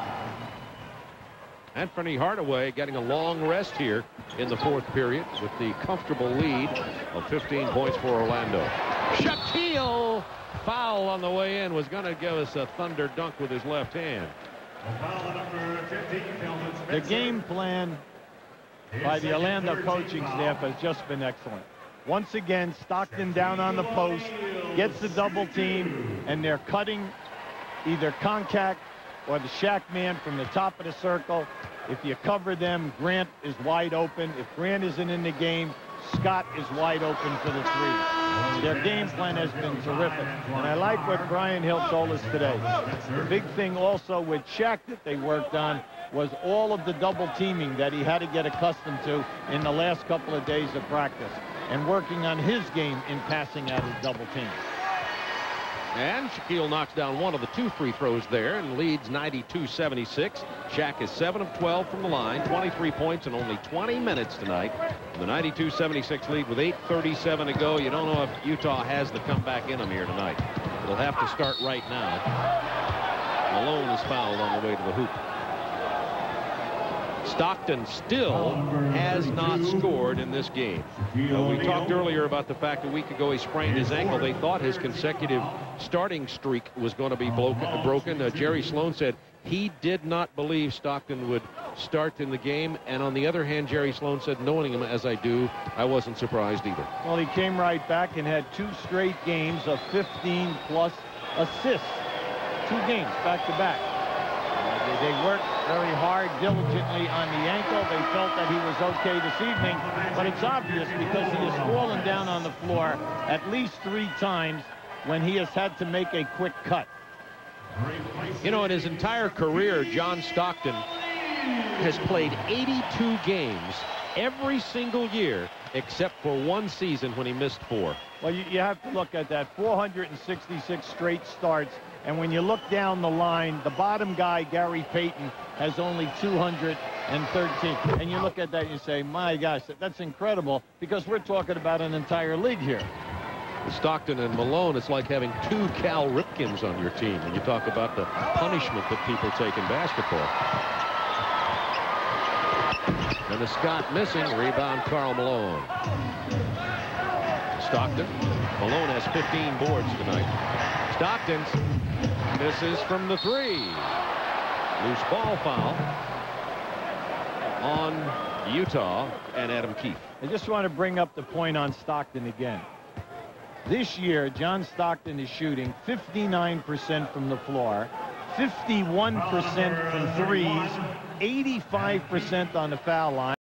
Anthony Hardaway getting a long rest here in the fourth period with the comfortable lead of fifteen points for Orlando. Shaquille, foul on the way in, was going to give us a thunder dunk with his left hand. The game plan by the Orlando coaching staff has just been excellent. Once again, Stockton down on the post, gets the double team, and they're cutting either contact or the Shaq man from the top of the circle. If you cover them, Grant is wide open. If Grant isn't in the game, Scott is wide open for the three. Their game plan has been terrific, and I like what Brian Hill told us today. The big thing also with Shaq that they worked on was all of the double teaming that he had to get accustomed to in the last couple of days of practice, and working on his game in passing out his double team. And Shaquille knocks down one of the two free throws there and leads ninety-two seventy-six. Shaq is seven of twelve from the line, twenty-three points in only twenty minutes tonight. The ninety-two seventy-six lead with eight thirty-seven to go. You don't know if Utah has the comeback in them here tonight. It'll have to start right now. Malone is fouled on the way to the hoop. Stockton still has not scored in this game. Uh, we talked earlier about the fact a week ago he sprained his ankle. They thought his consecutive starting streak was going to be broken. Uh, Jerry Sloan said he did not believe Stockton would start in the game. And on the other hand, Jerry Sloan said, knowing him as I do, I wasn't surprised either. Well, he came right back and had two straight games of fifteen plus assists. Two games back to back. Uh, they, they worked very hard, diligently on the ankle. They felt that he was okay this evening, but it's obvious because he has fallen down on the floor at least three times when he has had to make a quick cut. You know, in his entire career, John Stockton has played eighty-two games every single year except for one season when he missed four. Well, you, you have to look at that. four hundred sixty-six straight starts. And when you look down the line, the bottom guy, Gary Payton, has only two hundred thirteen. And you look at that and you say, my gosh, that's incredible, because we're talking about an entire league here. Stockton and Malone, it's like having two Cal Ripkins on your team when you talk about the punishment that people take in basketball. And the Scott missing. Rebound, Karl Malone. Stockton. Malone has fifteen boards tonight. Stockton misses from the three. Loose ball foul on Utah and Adam Keefe. I just want to bring up the point on Stockton again. This year, John Stockton is shooting fifty-nine percent from the floor, fifty-one percent from threes, eighty-five percent on the foul line.